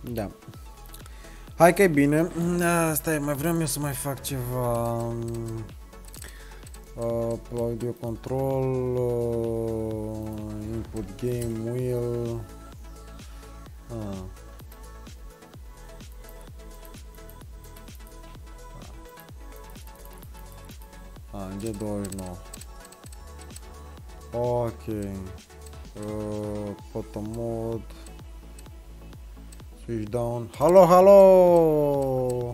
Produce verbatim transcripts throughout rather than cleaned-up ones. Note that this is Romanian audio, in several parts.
Da. Hai că e bine. Stai, mai vreau eu să mai fac ceva. Uh, audio control, uh, input game wheel. Ah. Ah, G douăzeci și nouă. Ok. Uh, photo mode. Switch down. Halo, halo!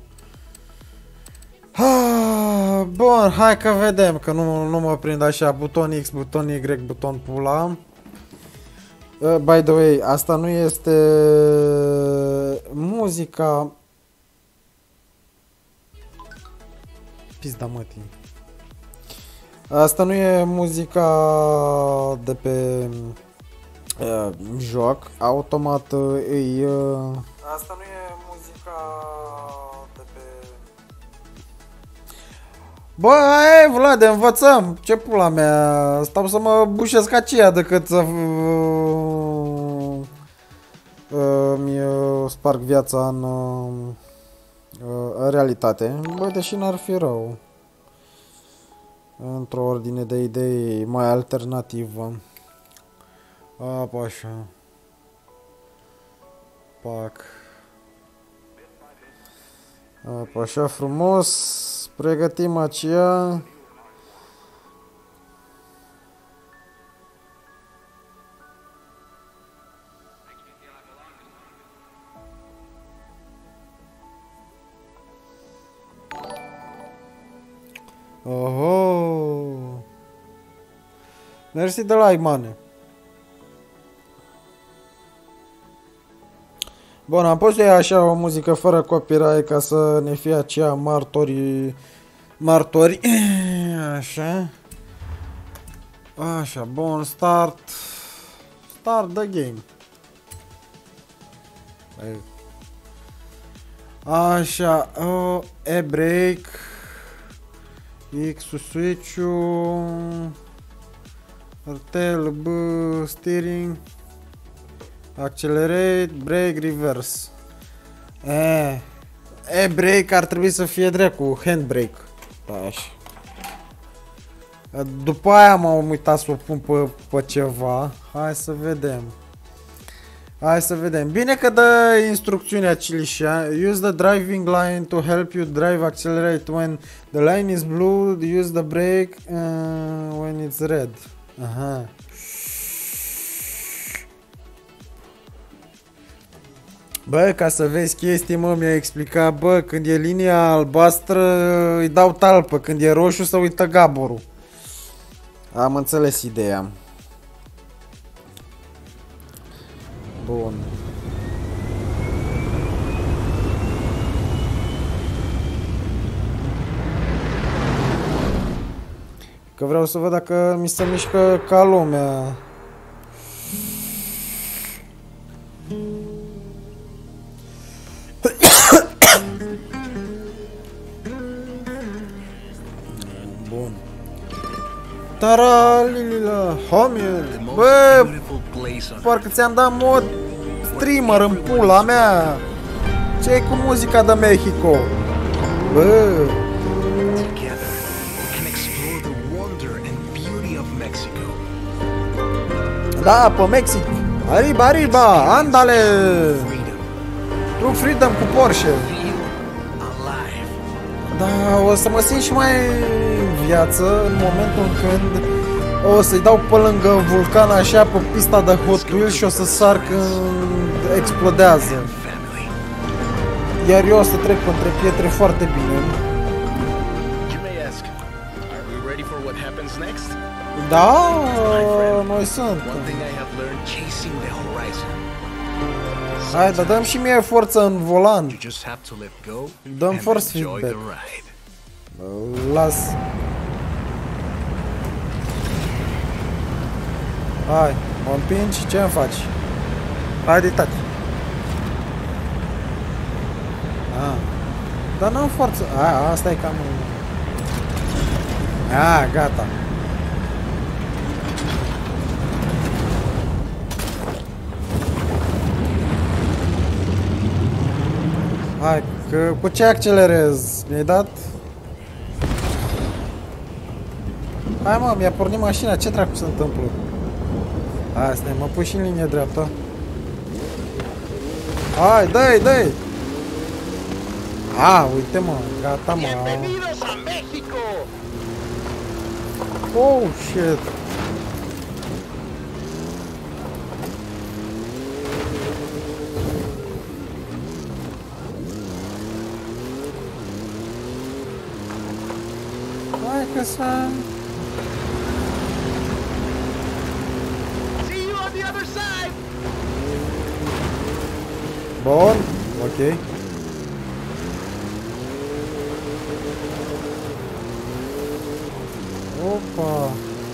Ah, bun, hai că vedem, că nu, nu mă prind așa. Buton X, buton Y, buton pula. Uh, by the way, asta nu este muzica. Pizda mătii. Asta nu e muzica de pe uh, joc. Automat uh, e... Uh... Asta nu e muzica de pe... Bă, hai, Vlade, învățăm! Ce pula mea? Stau să mă bușesc aceea decât să... Uh, uh, mi uh, sparg viața în, uh, în realitate. Bă, deși n-ar fi rău. Într-o ordine de idei mai alternativă. Apa așa. Pac. Apa așa frumos. Pregătim aceea. Oho! Mersi de like, mane. Bun, am pus eu așa o muzică fără copyright ca să ne fie aceea martori. Martori. Așa. Așa, bun, start. Start the game. Așa, uh, e-break. X-ul, switch-ul, Artel, B, steering, accelerate, brake, reverse. E, e-brake ar trebui să fie drept cu handbrake. Da, așa. După aia m-am uitat să o pun pe, pe ceva. Hai să vedem. Hai să vedem. Bine că dă instrucțiunea Cilișa. Use the driving line to help you drive, accelerate when the line is blue, use the brake uh, when it's red. Aha. Bă, ca să vezi chestii, mă, mi-a explicat, bă, când e linia albastră îi dau talpă, când e roșu să uită gaborul. Am înțeles ideea. Bun. Că vreau să văd dacă mi se mișcă ca lumea. Bun. Taralilila, homie. Bă, parcă ți-am dat mod streamer în pula mea. Ce-i cu muzica de Mexico? Bă. Da, pe Mexic. Arriba, arriba, andale. True freedom cu Porsche. Da, o să mă simt și mai în viață în momentul în când o să-i dau pe lângă vulcan așa pe pista de Hot Wheels și o să sar când explodează. Iar eu o să trec între pietre foarte bine. Da, noi sunt. Hai, dar dăm și mie forță în volan. Dăm force feedback. Las. Hai, mă împingi, ce-mi faci? Haide, tati. Ah. Dar n-am forță. A, asta e cam... A, gata. Hai, că cu ce accelerez? Mi-ai dat? Hai mă, mi-a pornit mașina, ce dracu se întâmplă? Hai, stai, mă pui și în linie dreaptă. Hai, dă-i, dă-i! A, uite mă, gata mă. Oh, shit. Hai că să... Bun, ok. Opa.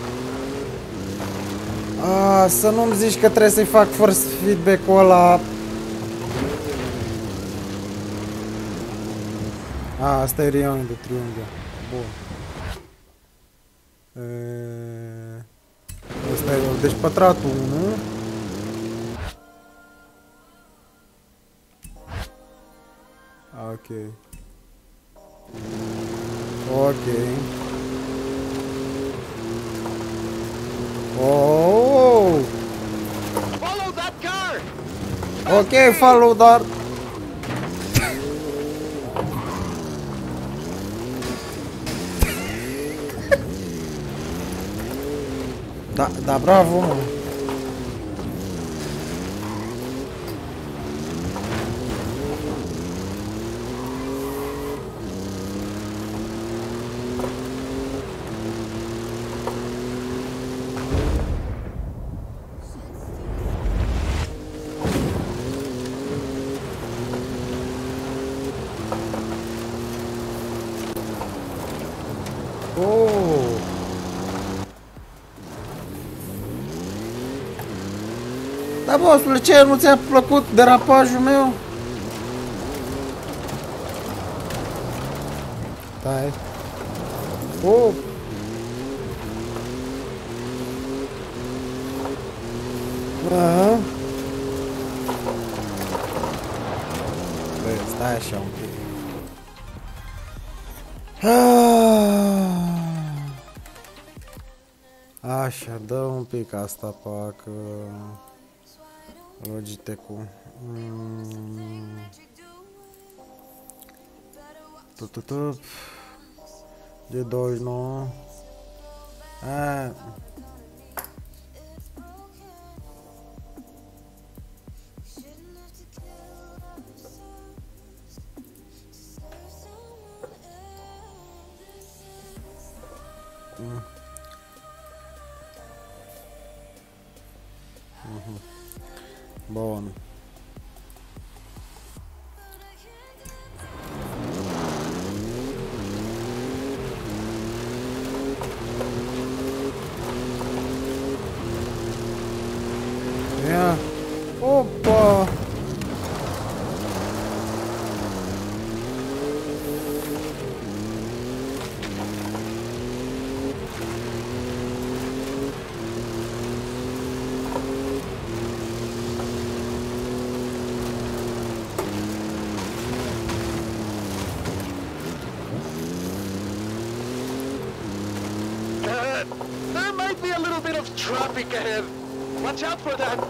A, să nu-mi zici că trebuie să-i fac force feedback-ul ăla. A, asta e rewind de triunghi. Bun. E... Asta e, deci pătratul unu. Ok. Ok. Oh! Follow that car! Ok, follow that. Da, da, bravo, mă. Oh! Da, bossule, ce, nu ți-a plăcut derapajul meu? Stai. Oh! Da. Băi, stai așa un pic. Așa, dă un pic asta, pacă... Logitech-ul. Mm. Tututup. G douăzeci și nouă. A. Mm. Mhm. Bun. Ia. Opa! There might be a little bit of traffic ahead. Watch out for that.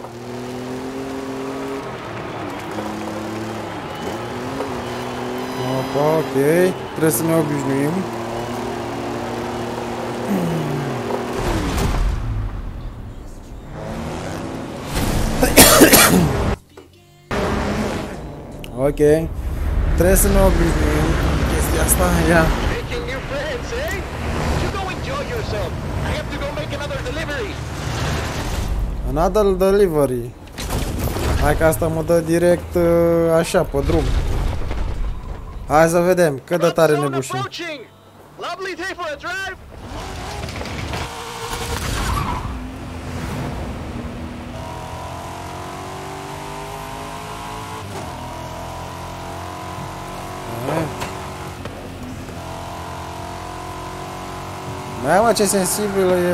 Opa, ok. Trebuie să ne obișnuim. Ok. Trebuie să ne obișnuim chestia asta, ia. Making new friends, eh? You go enjoy yourself. I have to go make another delivery. Another delivery. Hai că asta mă dă direct așa, pe drum. Hai să vedem cât de tare ne bușim. Lovely day for a drive. Mai mă, ce sensibilă e.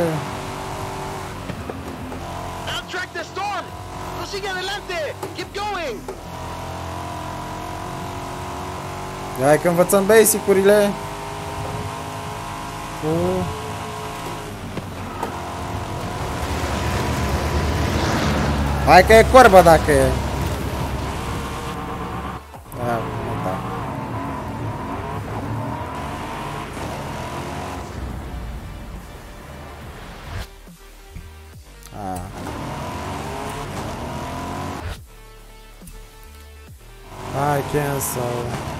Outtrack the storm. Prosigue adelante. Keep going. Hai că învățăm basic-urile. Cu... Hai că e corbă dacă e. Da, da. Ah. Hai, cancel.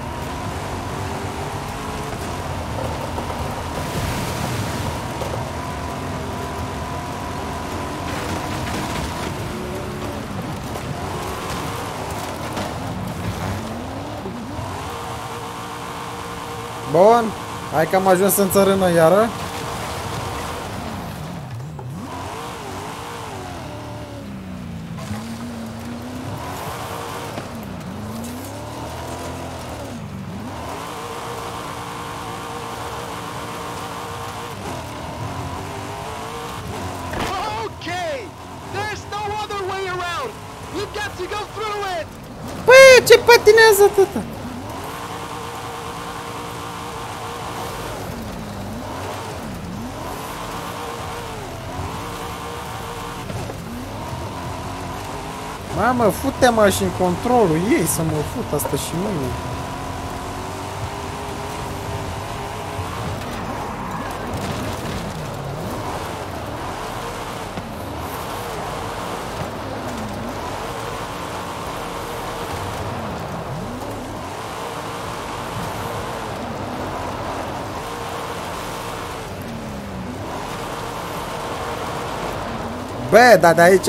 Bun, hai că am ajuns în țărână iară. Okay, there's no other way around. We've got to go through it. Păi, ce patinează atâta? Mamă, fute-mă și în controlul ei să mă fut asta și mâine. Bă, dar de aici...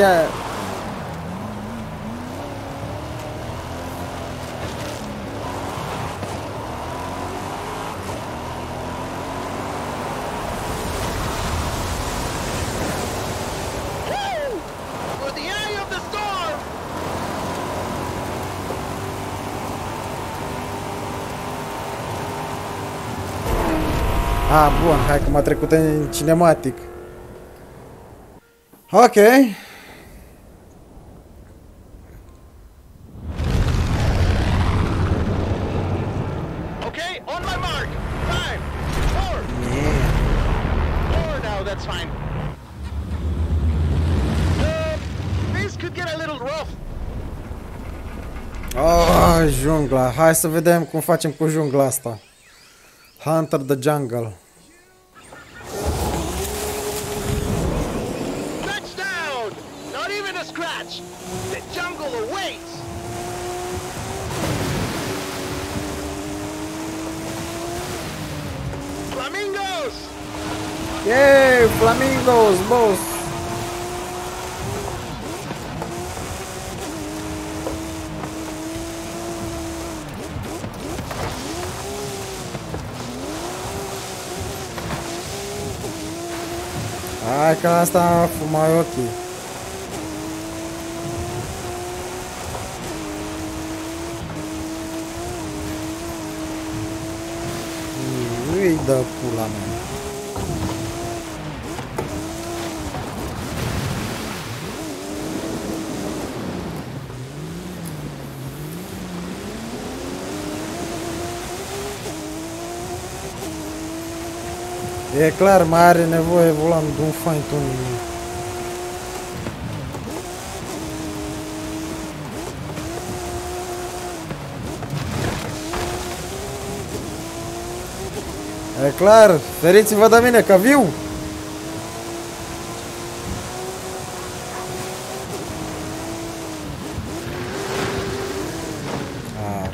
For the eye of the storm. Ah, bun, hai că m-a trecut în cinematic. Ok. Okay, on my mark. Five, four, Yeah. four now. That's fine. Uh, this could get a little rough. Oh, jungla. Hai să vedem cum facem cu jungla asta. Hunter the Jungle. Touchdown! Not even a scratch. The jungle awaits. Flamingos! Yay, flamingos, boss. Hai că asta fumai ochii. Nu-i dă pula mea. E clar, mai are nevoie volanul de un fine-tuning. E clar, feriți-vă de mine, că viu! Ah,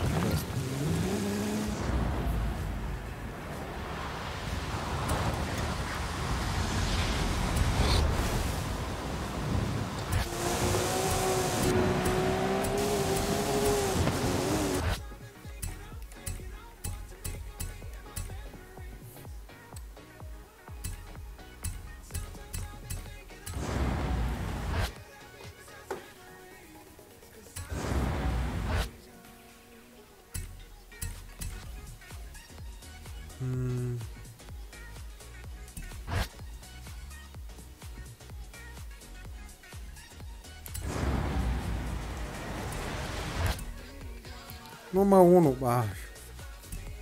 numai unu. Ah.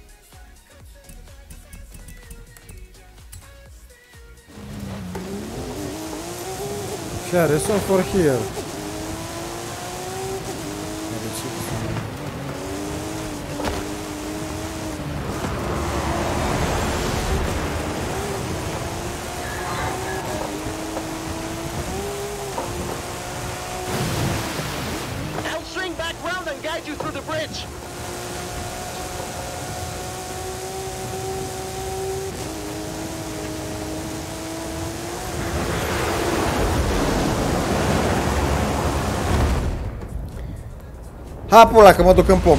Și are sun for here. I'll swing back round and guide you through the bridge. Ha, pula, că mă duc în pom.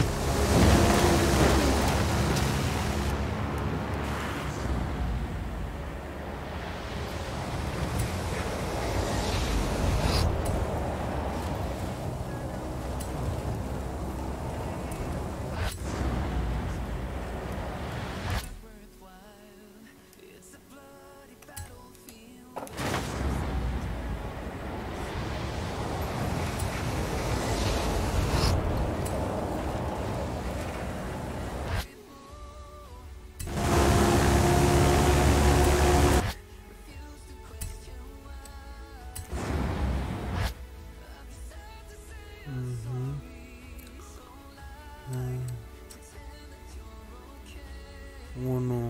Unu.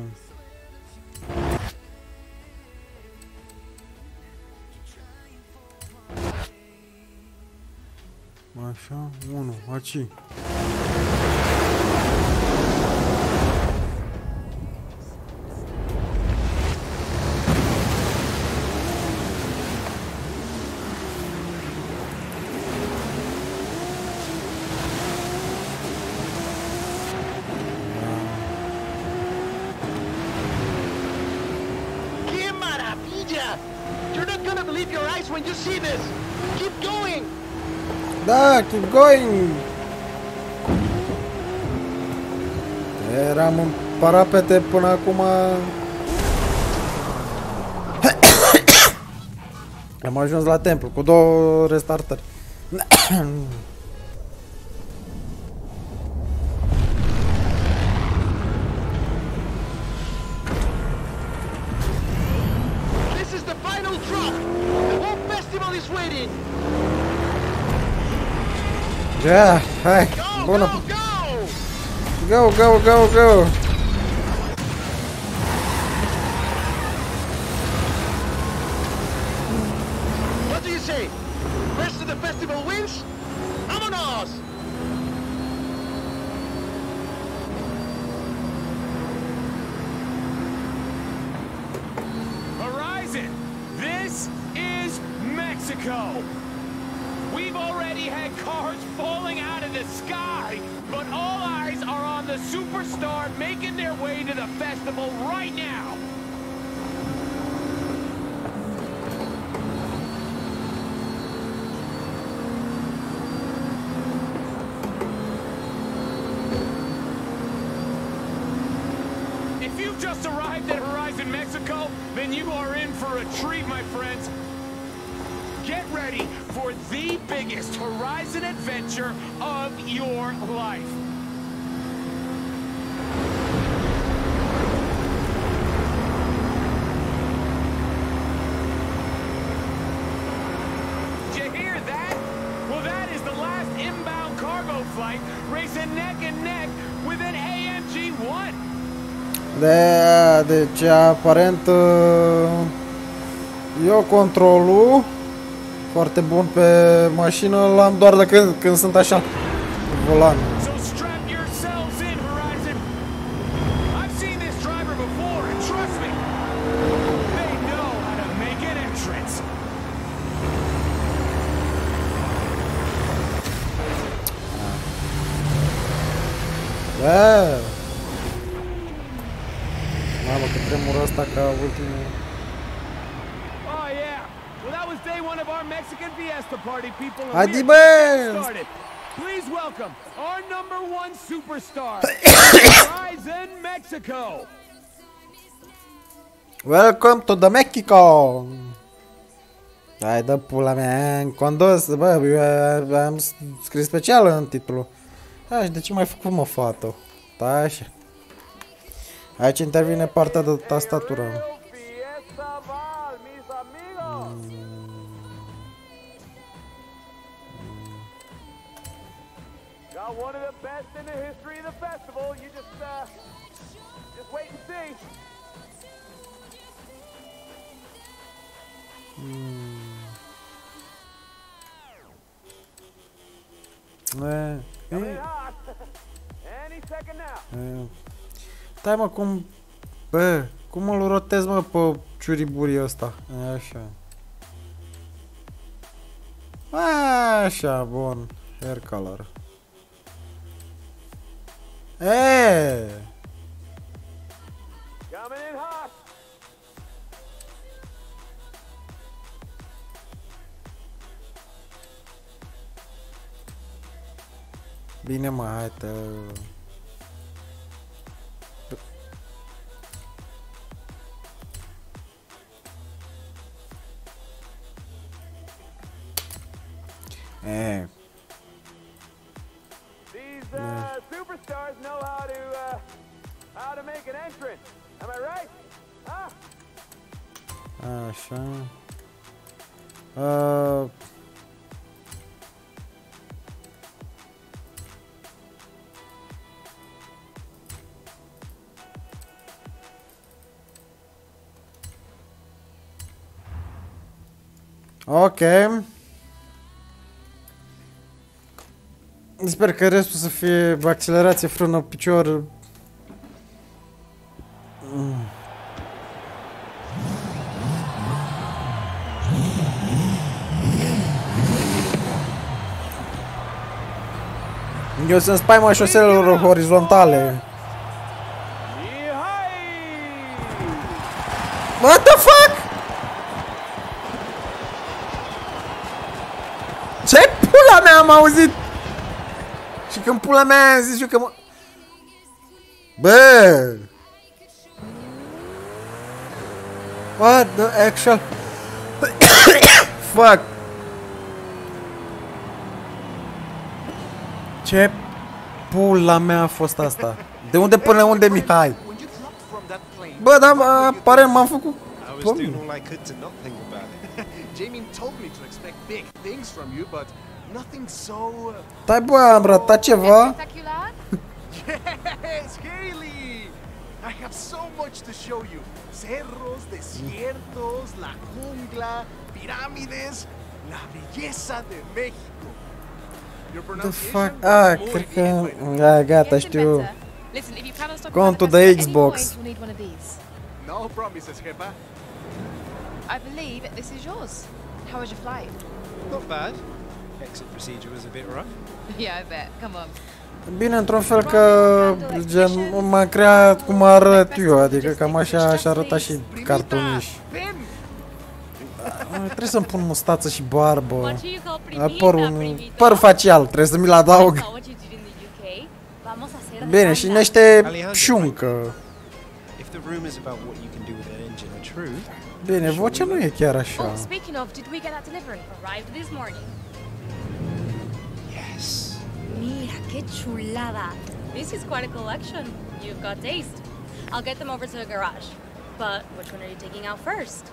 Așa, unu, aici. ¡Qué maravilla! You're not gonna believe your eyes when you see this. Keep going. Da, keep going! Eram în parapete până acum. Am ajuns la templu cu două restartări. This is the final drop. The whole festival is waiting. Yeah, hai, Go, bună. go, go! Go, go, go, go! What do you say? Rest of the festival wins? Vámonos! Horizon, this is Mexico. We've already had cars falling out of the sky, but all eyes are on the superstar making their way to the festival right now. If you've just arrived at Horizon Mexico, then you are in for a treat, my friends. Get ready for the biggest Horizon adventure of your life. Did you hear that? Well, that is the last inbound cargo flight racing neck and neck with an A M G one. De, deci aparent eu controlul foarte bun pe mașină l-am doar de când, când sunt așa volan. So strap yourselves in, Horizon. I've seen this driver before, and trust me, they know how to make an entrance. Da. Mamă, că tremură ăsta ca ultimul. Oh yeah. Well, that was day one of our Mexican Fiesta party, people. and Happy we're just getting birthday! started. Please welcome our number one superstar, Horizon Mexico. Welcome to the Mexico! Hai, dă pula mea, am condus, bă, eu am scris special în titlu. Așa, de ce m-ai făcut, mă, fată? Da, așa. Aici intervine partea de tastatură. Got one of the best in the history of the festival. You just, uh, just wait and see. E, Coming e, in hot. Any second now. e. Stai mă, cum... Bă, cum îl rotez mă pe ciuriburii ăsta? E, așa. Așa, bun. Hair color. E. Coming in hot. Bine mă, hai te... E. These uh, superstars know how to uh, how to make an entrance. Am I right? Huh? Așa. Uh, ok. Sper că restul să fie accelerație, frână, picior. Mm. Eu sunt spaima șoselelor orizontale. What the fuck? Ce pula mea am auzit? Și când pula mea am zis eu că mă... Bă! What the actual... Fuck! Ce pula mea a fost asta? De unde până unde, Mihai? Bă, da, apare, m-am făcut... I was doing all I could to not think about it. Jamie told me to expect big things from you, but nothing so... Uh... Stai, bă, am ratat ceva? Yes, Haley! I have so much to show you. Cerros, desiertos, la jungla, pirámides, la belleza de México. Your The pronunciation fuck? was Ah, muy cred bien, că... by the way. Da, gata, știu. Listen, if you plan on stopping Going by to the the festival at any Xbox. point, we'll need one of these. No promises, jefa. I believe this is yours. How was your flight? Not bad. Exit procedure was a bit rough. Yeah, I bet. Come on. Bine, într-un fel că gen m-am creat cum arăt eu, adică cam așa aș arăta și cartoniș. Trebuie să-mi pun mustață și barbă. Părul, păr facial, trebuie să mi-l adaug. Bine, și niște șuncă. If the rumors about what you can do with that engine are true. Bine, vocea nu e chiar așa. Oh, speaking of, did we get that delivery? Arrived this morning. Yes. Mira, qué chulada. This is quite a collection. You've got taste. I'll get them over to the garage. But which one are you taking out first?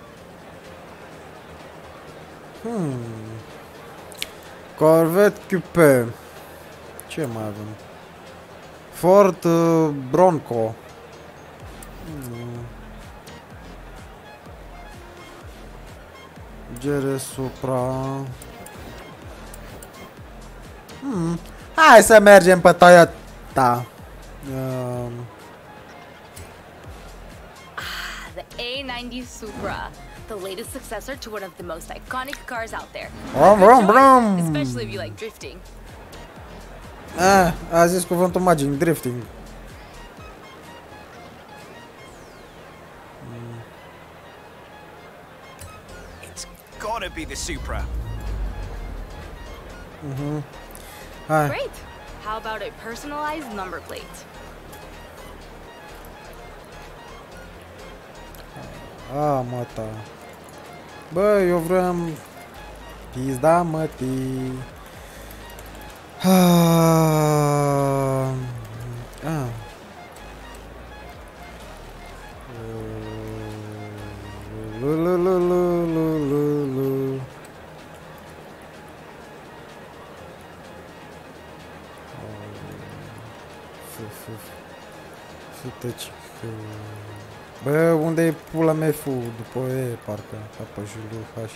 Hmm. Corvette Coupe. Ce mai avem? Ford uh, Bronco. Hmm. G R Supra. Hmm. Hai să mergem pe Toyota. Um. Ah, the A ninety Supra. The latest successor to one of the most iconic cars out there. Brum, brum, brum. Especially if you like drifting. Ah, a zis cuvântul magic, drifting. It's gotta be the Supra. Mhm. Hai. Great. How about a personalized number plate? A, măta. Bă, eu vreau... Pizda, mătii. Ah. Ah. Lu, lu, lu, lu, lu, lu, lu. Fiteci. Bă, unde e pula mea F-ul? După E, parcă. Apă Juliu H.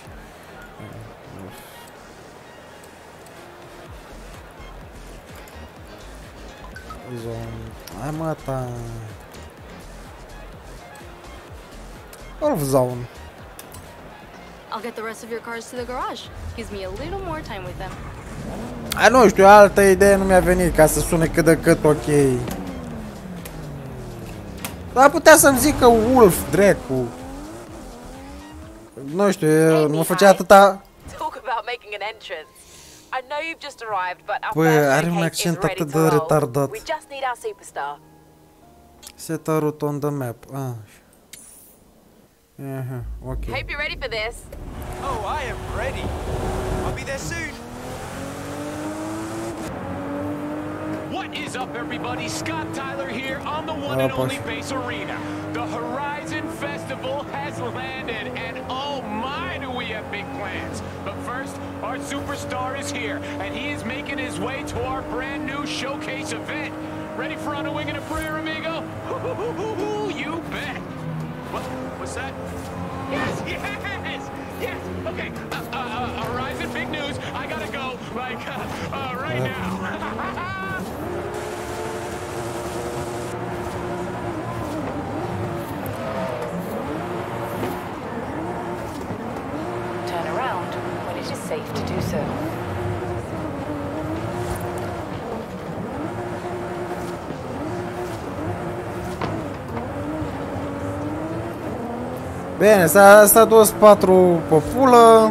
Zone. Hai mă, ta. Wolf Zone. I'll get the rest of your cars to the garage. Gives me a little more time with them. A, nu știu, altă idee nu mi-a venit ca să sune cât de cât ok. Dar putea să-mi zică Wolf, dracu. Nu știu, eu nu făcea atâta... Talk about making an entrance. I know you've just arrived, but our Bă, first are un showcase is accent ready atât to de roll. retardat. We just need our superstar. Set a route on the map. Ah. Aha, ok. Hope you're ready for this. Oh, I am ready. I'll be there soon. What is up, everybody? Scott Tyler here on the one and Oh, only push. Base Arena. The Horizon Festival has landed, and oh my, do we have big plans. But first, our superstar is here, and he is making his way to our brand new showcase event. Ready for On a Wing and a Prayer, amigo? You bet. What? What's that? Yes, yes, yes. Okay, uh, uh, uh, Horizon, big news. I gotta go, like, uh, uh, right now. Turn around when it is safe to do so. Bine, s-a, s-a dus patru pe pulă.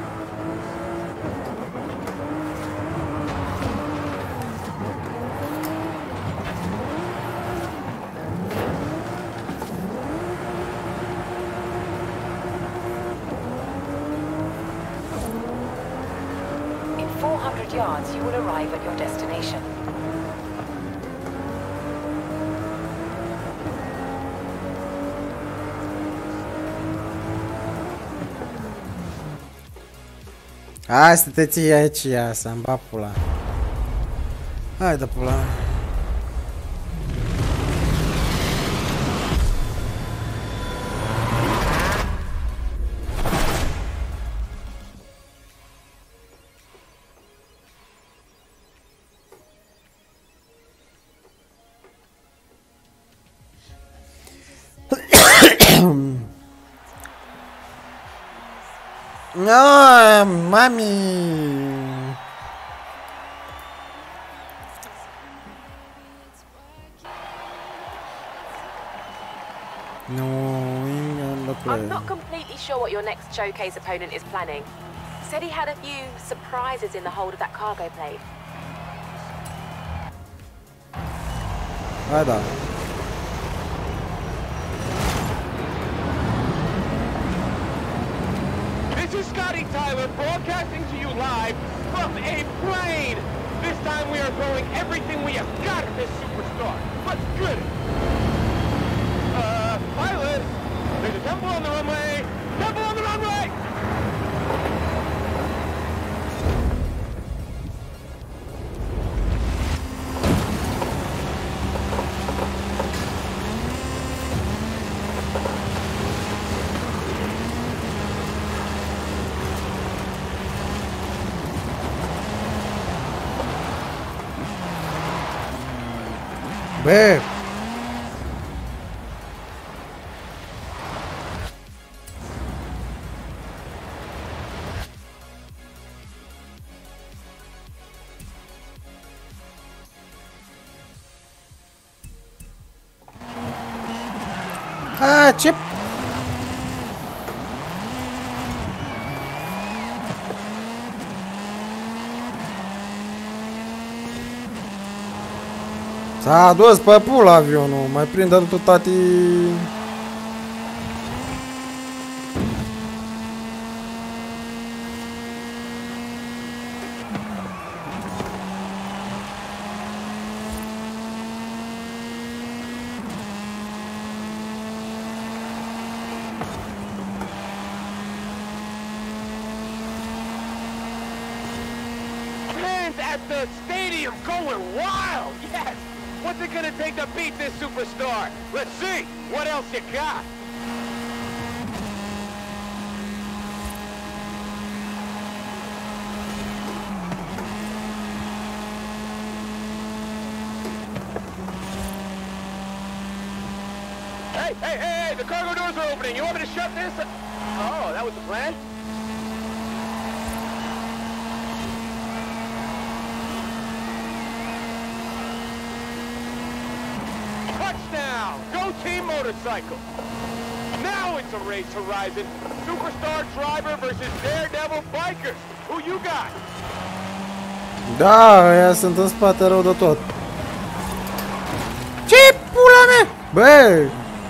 In four hundred yards, you will arrive at your destination. Hai să te ții aici, ia, să-mi bat pula. Hai de pula. No, mami. No, I'm not completely sure what your next showcase opponent is planning. Said he had a few surprises in the hold of that cargo plane. Hai da. This is Scotty Tyler broadcasting to you live from a plane. This time we are throwing everything we have got at this superstar. Let's get it. Uh, pilot, there's a temple on the runway. Temple on the runway! Bă. Ah, ce... S-a dus pe pula avionul, mai prinde tu tati... Fans at the stadium going wild, yes! What's it gonna take to beat this superstar? Let's see. What else you got? Hey, hey, hey, hey, the cargo doors are opening. You want me to shut this? Oh, that was the plan? Touchdown! Go Team Motorcycle! Now it's a race horizon. Superstar driver versus Daredevil biker. Who you got? Da, ăia sunt în spate rău de tot. Ce pula mea? Băi!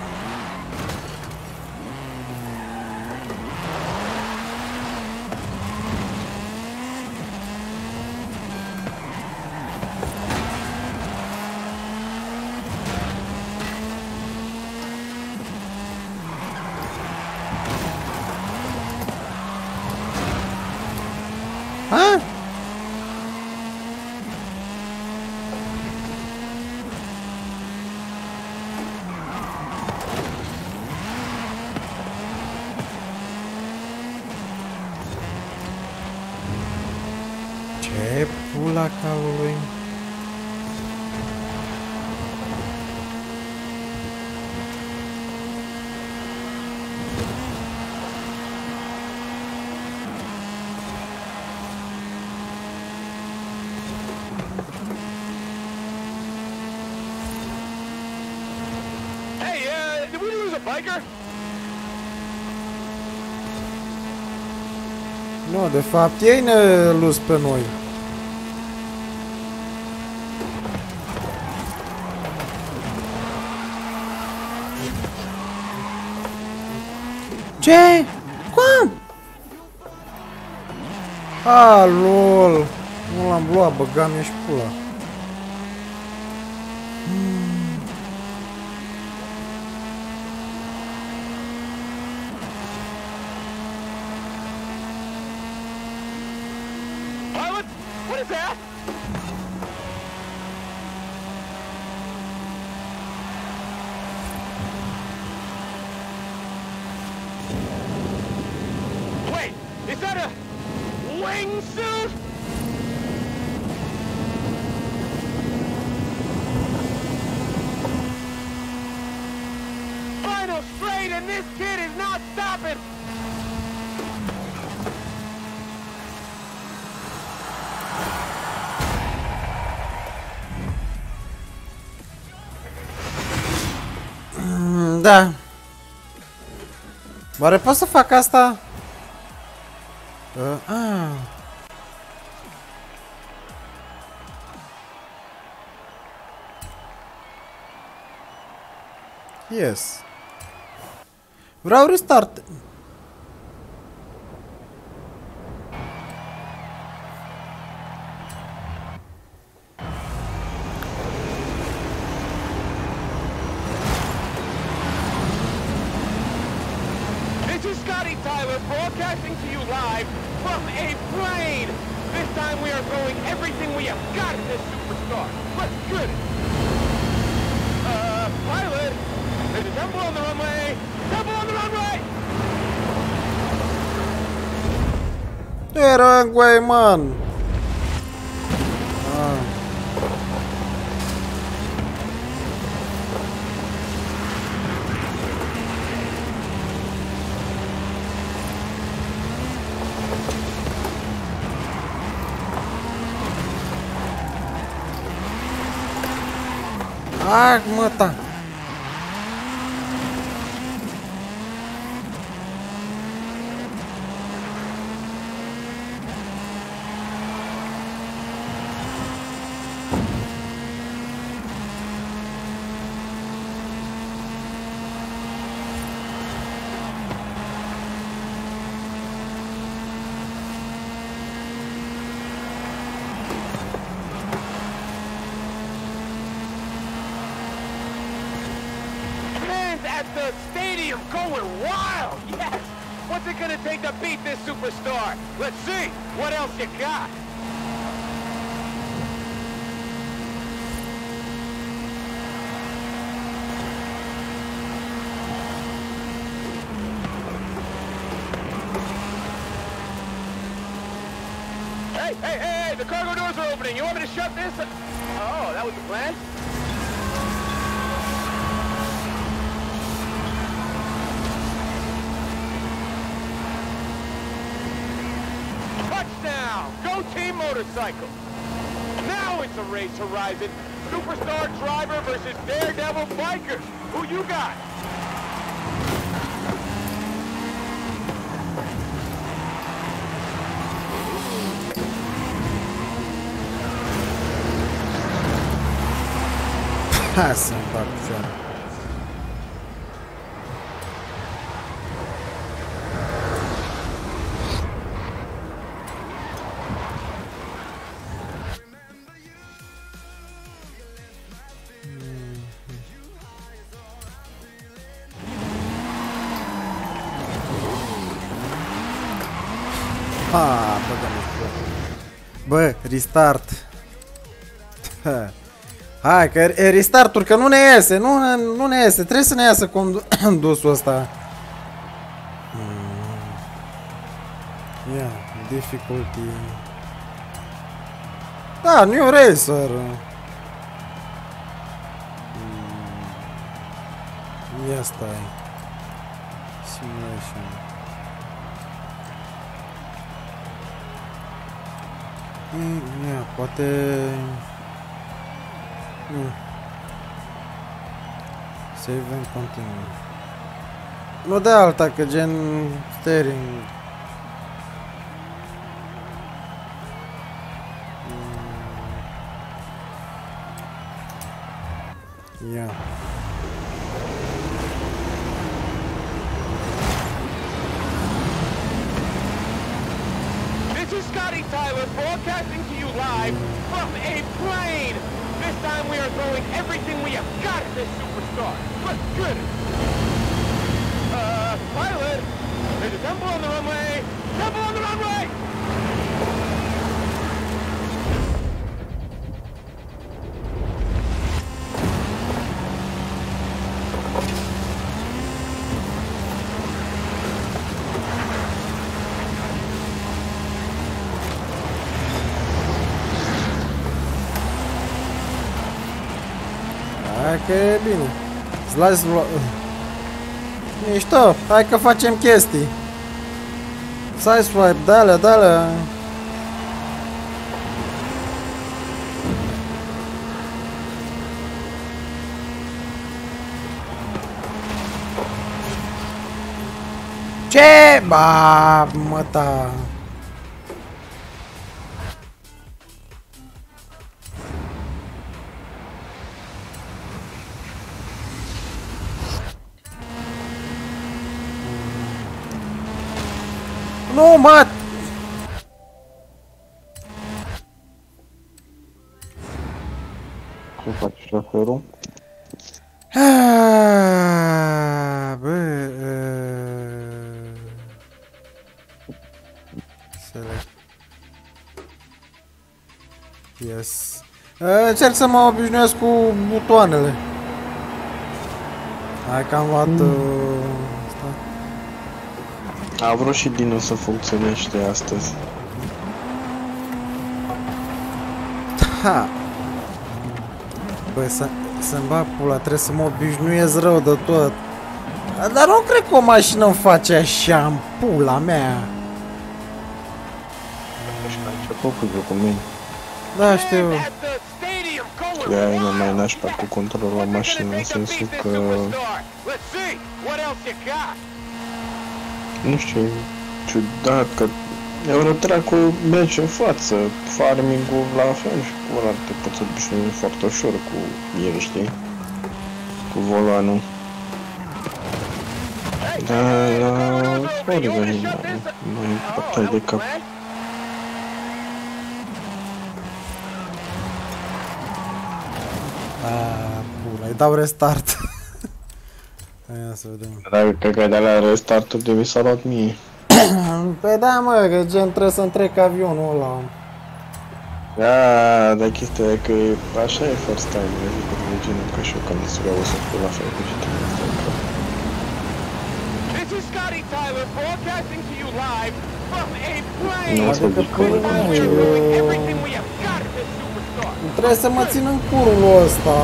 Ha? Ce pula calului? Hey, uh, did we lose a biker? Nu, de fapt, ei ne lus pe noi. Ce? Cum? A, lol. Nu l-am luat, băgam ești pula. Pilot? What is that? Wait, is that a wingsuit? Final straight and this kid is not stopping. Da. Oare pot să fac asta? Uh, ah. Yes. Vreau restart. This is Scotty Tyler broadcasting to you live from a plane. This time we are throwing everything we have got at this superstar. Let's get it. Uh, pilot, there's a temple on the runway. Temple on the runway. Era güey, man. Ah. Ah, mata. At the stadium going wild, yes! What's it gonna take to beat this superstar? Let's see, what else you got? Hey, hey, hey, hey, the cargo doors are opening. You want me to shut this? Oh, that was the plan? Touchdown! Go Team Motorcycle! Now it's a race horizon. Superstar driver versus daredevil biker. Who you got? Hai să-mi fac picioare. Ah, bă, restart. Hai, că e restart-uri, că nu ne iese, nu, nu ne iese, trebuie să ne iasă condusul ăsta. Yeah, difficulty. Da, New Racer. Ia stai. Simulation. Ia, poate... Nu. Save and continue. Nu de alta, că gen steering. Ia. This is Scotty Tyler broadcasting to you live from a plane. This time we are throwing everything we have got at this superstar. Let's get it. Uh, pilot, there's a temple on the runway. Temple on the runway! Hai că e bine. Îți lași mișto, hai că facem chestii. Sideswipe, de-alea, de-alea. Ce? Ba, mă ta. Nu, mă! Cum faci șoferul? Ah, bă... Select. Yes. Încerc să mă obișnuiesc cu butoanele. Hai că am luat... A vrut și Dino să funcționește astăzi. Ha! Băi, să, să-mi bag pula, trebuie să mă obișnuiesc rău de tot. Dar nu cred că o mașină îmi face așa în pula mea. Și că a început cu jocul meu. Da, știu. De-aia e mai nașpa cu controlul la mașină, în sensul că... Nu știu, ciudat că Eurotrack-ul merge în față, farming-ul la fel și cu ăla te poți obișnui foarte ușor cu el, știi? Cu volanul. Dar la Oliver mai batai de cap. Aaa, pula, îi dau restart. Ia să vedem. Dar cred că de la restartul de mi s-a luat mie. Păi da, mă, că gen trebuie să-mi trec avionul ăla. Da, dar chestia e că așa e first time, adică de genul ca și eu când îți vreau să fiu la fel cu ce trebuie să fac. This is Scotty Tyler broadcasting to you live Nu o să zic că nu trebuie să mă țin în curul ăsta.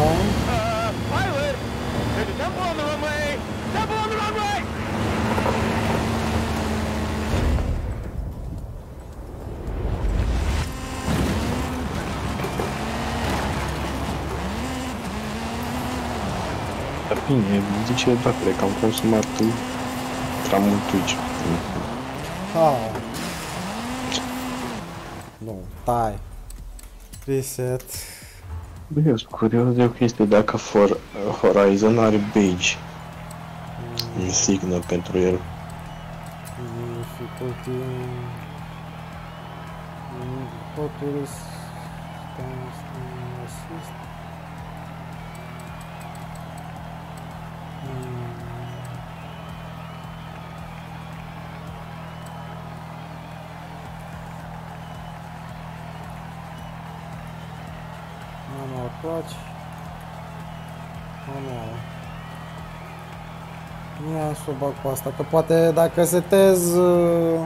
Dar bine, zice datele că am consumat prea mult Twitch. Ah. Nu, tai. Reset. Bă, eu sunt curios de o chestie, dacă For Horizon are badge insignă pentru el. Difficulty. Focus. Assist. Manual clutch. Manual. Nu am să o bag pe asta, că poate dacă setez uh...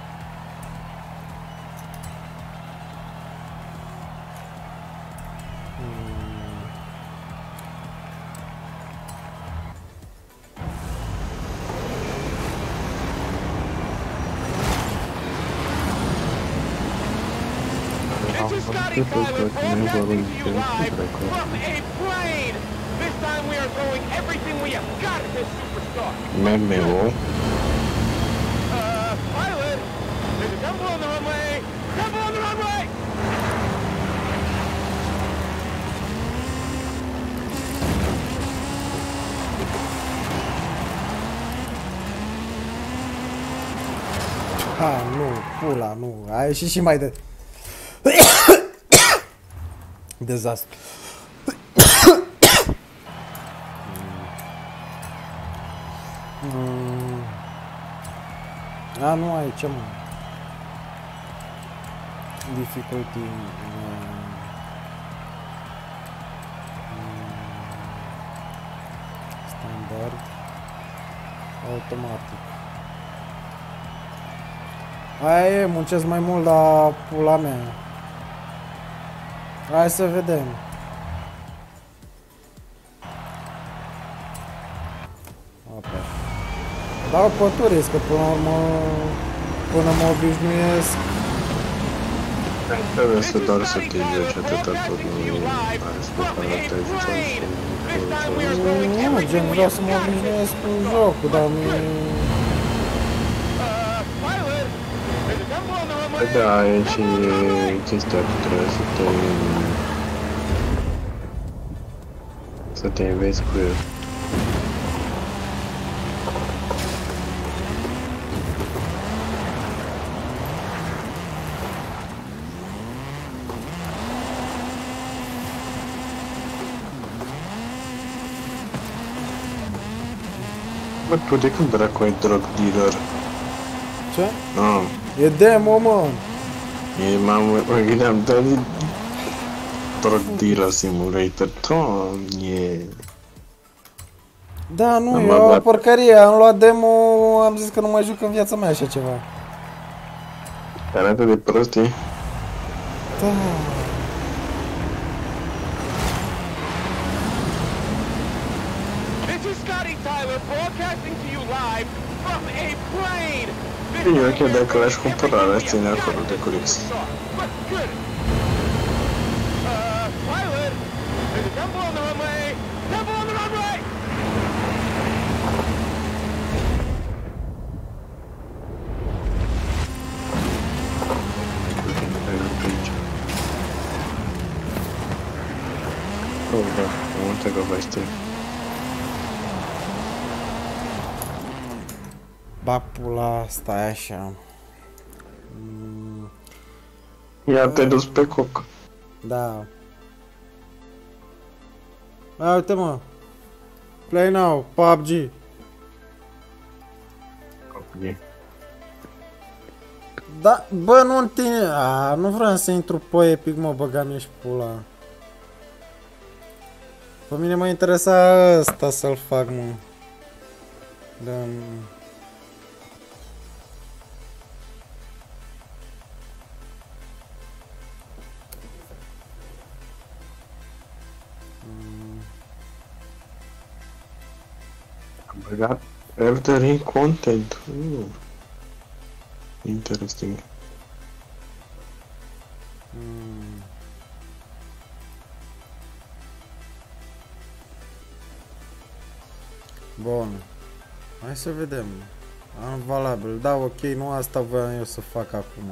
This is Scotty Tyler broadcasting to you live from a plane. This time we are throwing everything we have got at this superstar. M M O. Uh, pilot, there's a temple on the runway. Temple on the runway. Ha, nu, pula, nu, a ieșit și mai de... Dezastru. mm. A, nu aici, mă. Difficulty. Mm. Standard. Automatic. Aia e, muncesc mai mult la pula mea. Hai să vedem. Opa. Dau pe turist, că până la urmă, până mă obișnuiesc. Trebuie să doar să te joci atâta tot, nu ai să te Nu, gen, vreau să mă obișnuiesc cu jocul, dar mi... Păi da, aici e chestia că trebuie să te... să te înveți cu el. Bă, tu de când dracu ai drug dealer? Ce? Ah. E demo, mă! E, m-am, mă gândeam, dar e drug dealer simulator, doamne! Da, nu, Am e o luat- porcărie, am luat demo, am zis că nu mai juc în viața mea așa ceva. Dar atât de prost e? Da. This is Scotty Tyler broadcasting to you live from a plane. This Bine, time ok, we are dacă l-aș throwing cumpăra, everything l-aș we ține have acolo got de at curix. this superstar. But good. Uh, pilot, there's a temple on the runway. Temple on the runway. Oh, da, multe poveste. Ba pula, stai așa. Mm, Ia te dus pe coc. da. A, uite mă. Play now, P U B G. E. Da, bă, nu în tine. A, nu vreau să intru pe Epic, mă, băgam și pula. Pe mine mă interesa ăsta să-l fac, mă. Da. băgat Elder content. Uh. Interesting. Mm. Bun. Hai să vedem. Am valabil. Da, ok, nu asta voiam eu să fac acum.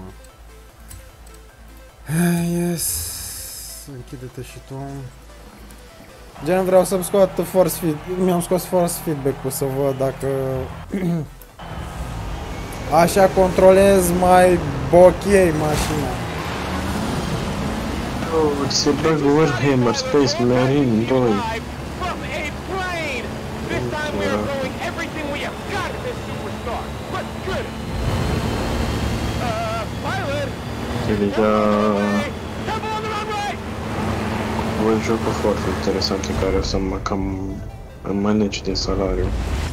Yes. Închide-te și tu. Gen, vreau să-mi scot force feed. Mi-am scos force feedback-ul să văd dacă așa controlez mai bokeh mașina. Oh, se bagă Warhammer Space Marine doi. E deja un joc foarte interesant în care o să mă cam manage din salariu.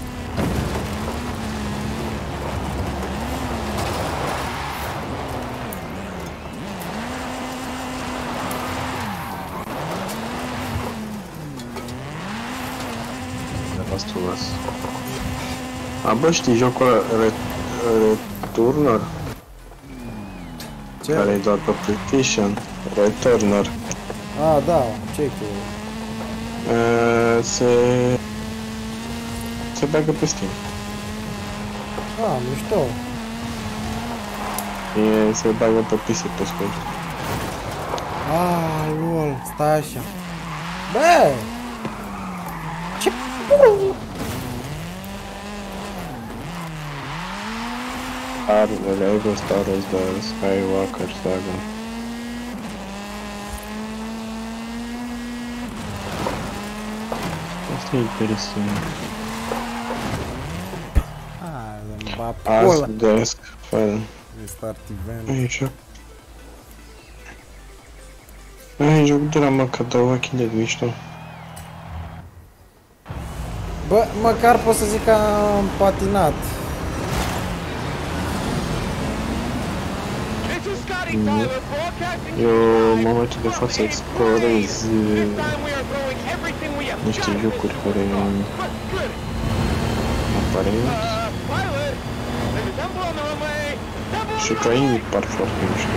A, bă, știi jocul ăla Returner? Ce? Care e doar pe PlayStation. Returner. Ah, da, ce cu? Uh, se... se bagă pe Steam. Ah, mișto. E, se bagă pe P C pe scurt. Ah, lol, stai așa. Bă! Ce pula? Star, Lego Star Wars, The Skywalker Saga. Asta e interesant. Ah, îmi bat pula. Ask Desk File. Restart event. Aici. Ai joc de la măcar The Walking Dead mișto. Bă, măcar pot să zic că am patinat. Eu, în momentul de față, explorez niște jocuri care aparent și ca ei par foarte mișto.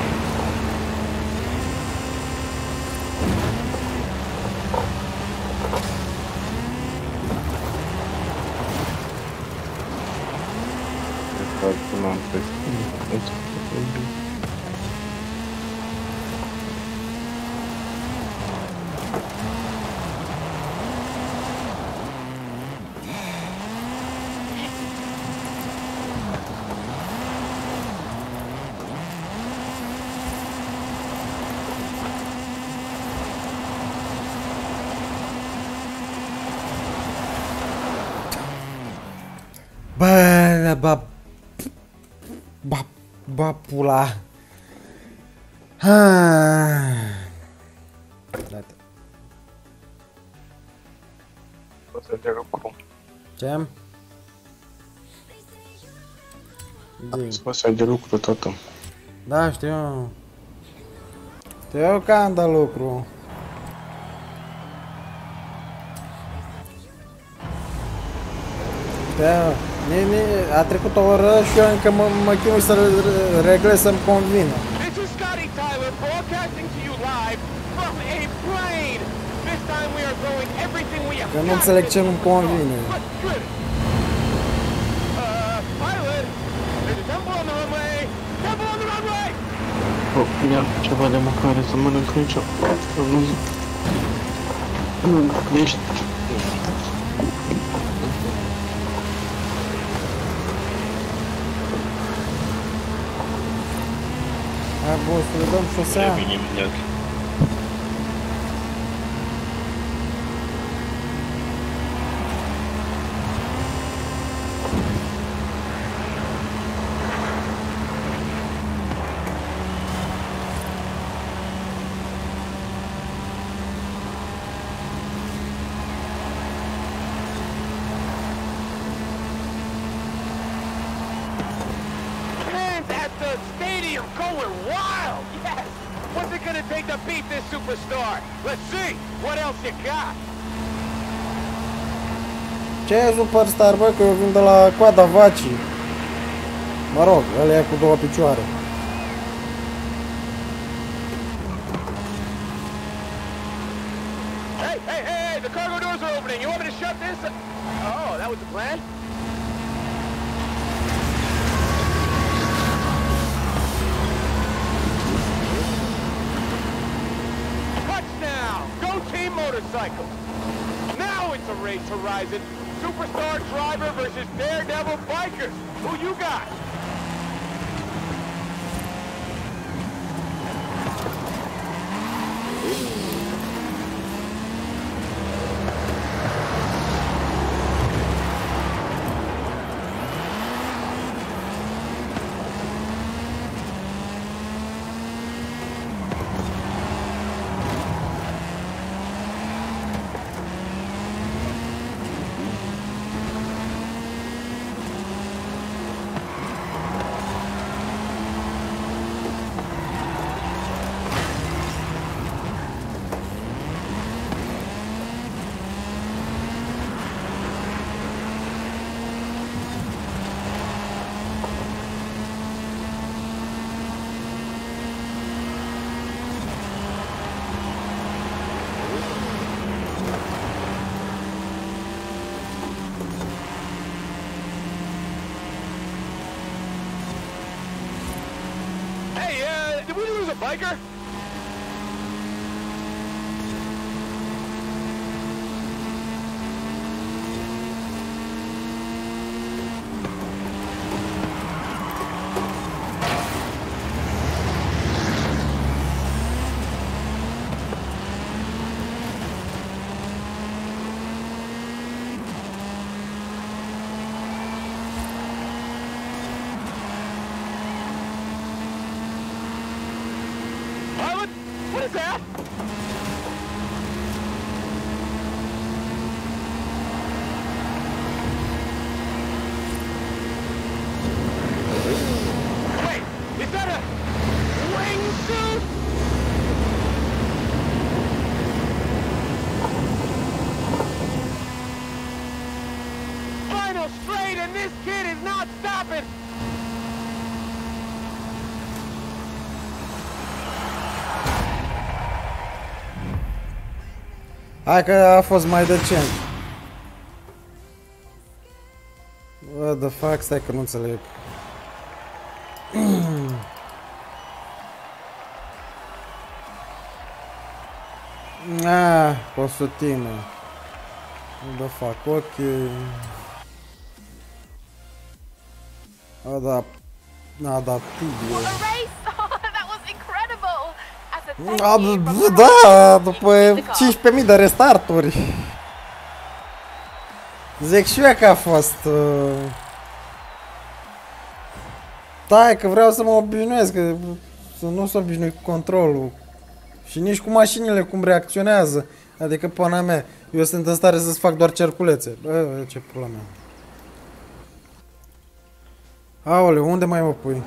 N-am trecut. Bă, ba... Ba... Ba pula... Date. O să te lucru. Ce? Am spus de lucru, tată. Da, știu. Știu eu că am de lucru. Da, a trecut o oră și eu încă mă, mă chinui să reglez să-mi convină. Că nu înțeleg ce nu-mi convine. Oh, ia ceva de mâncare să mănânc aici. Nu, ești... Hai, boss, să le dăm șosea. Revin imediat. Superstar. Let's see what else you got. Ce e Superstar, bă, că eu vin de la coada vacii. Mă rog, ăla e cu două picioare. Hey, hey, hey, hey, the cargo doors are opening. You want me to shut this? Oh, that was the plan? Touchdown! Go Team Motorcycle! Now it's a race horizon. Superstar driver versus Daredevil bikers. Who you got? Hey, uh, did we lose a biker? Pilot? What is that? Wait, is that a wingsuit? Final straight and this kid is not stopping! Hai că a fost mai decent. What the fuck, stai că nu înțeleg. Ah, o sutină. What the fuck, ok. Adap... Adaptibil. What a race! That was incredible! As a thank A, you from the da, după cincisprezece mii de restarturi. Zic și eu că a fost... Uh... Da, că vreau să mă obișnuiesc, că să nu s-o obișnui cu controlul. Și nici cu mașinile cum reacționează. Adică, până mea, eu sunt în stare să-ți fac doar cerculețe. Bă, ce pula mea. Aoleu, unde mai mă pui?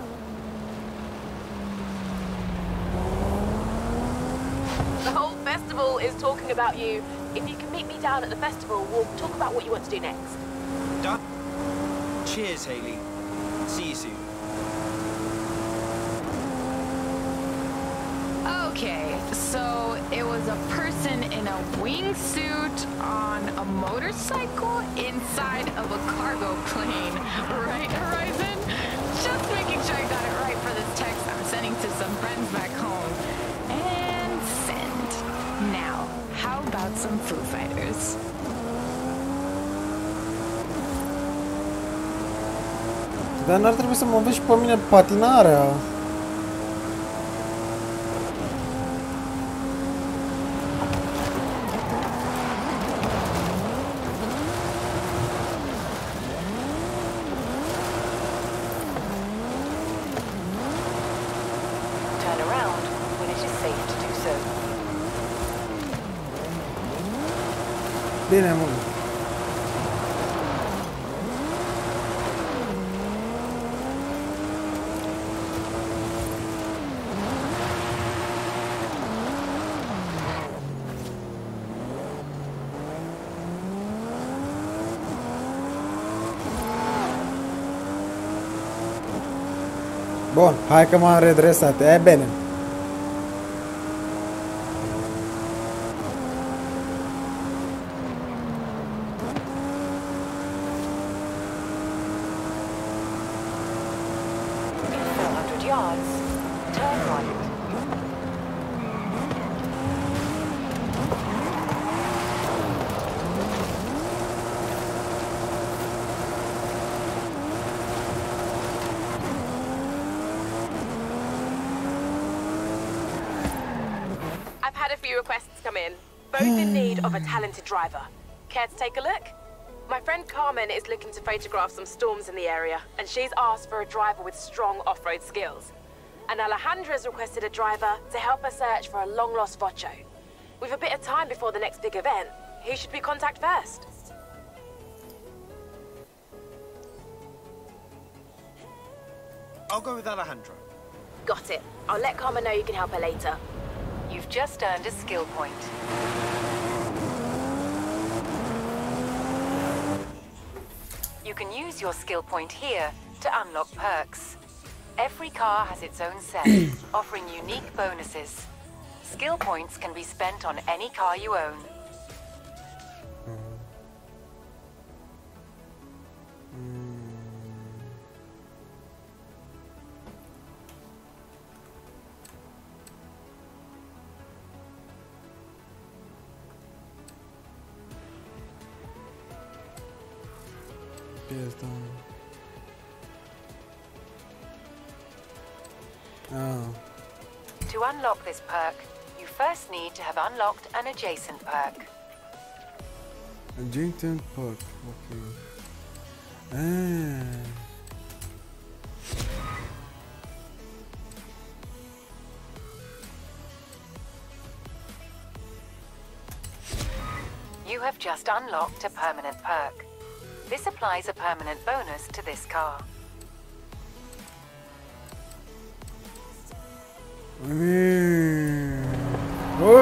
The whole festival is talking about you. If you can meet me down at the festival, we'll talk about what you want to do next. Done. Cheers, Haley. See you soon. Okay, so it was a person in a wingsuit on a motorcycle inside of a cargo plane, right, Horizon? Just making sure I got it right for this text I'm sending to some friends back home. And send. Now, how about some Foo Fighters? Dar n-ar trebui să mă înveți și pe mine patinarea. Turn around when it is safe to do so. Bine, mă. Bun, hai că m-am redresat. E bine. four hundred yards, turn right. I've had a few requests come in, both in need of a talented driver. Care to take a look? My friend Carmen is looking to photograph some storms in the area, and she's asked for a driver with strong off-road skills. And Alejandra's requested a driver to help her search for a long-lost Vocho. With a bit of time before the next big event, who should we contact first? I'll go with Alejandra. Got it. I'll let Carmen know you can help her later. You've just earned a skill point. You can use your skill point here to unlock perks. Every car has its own set, offering unique bonuses. Skill points can be spent on any car you own. Oh. To unlock this perk, you first need to have unlocked an adjacent perk. Adjacent perk, okay. Ah. You have just unlocked a permanent perk. This applies a permanent bonus to this car. Mm. Oh.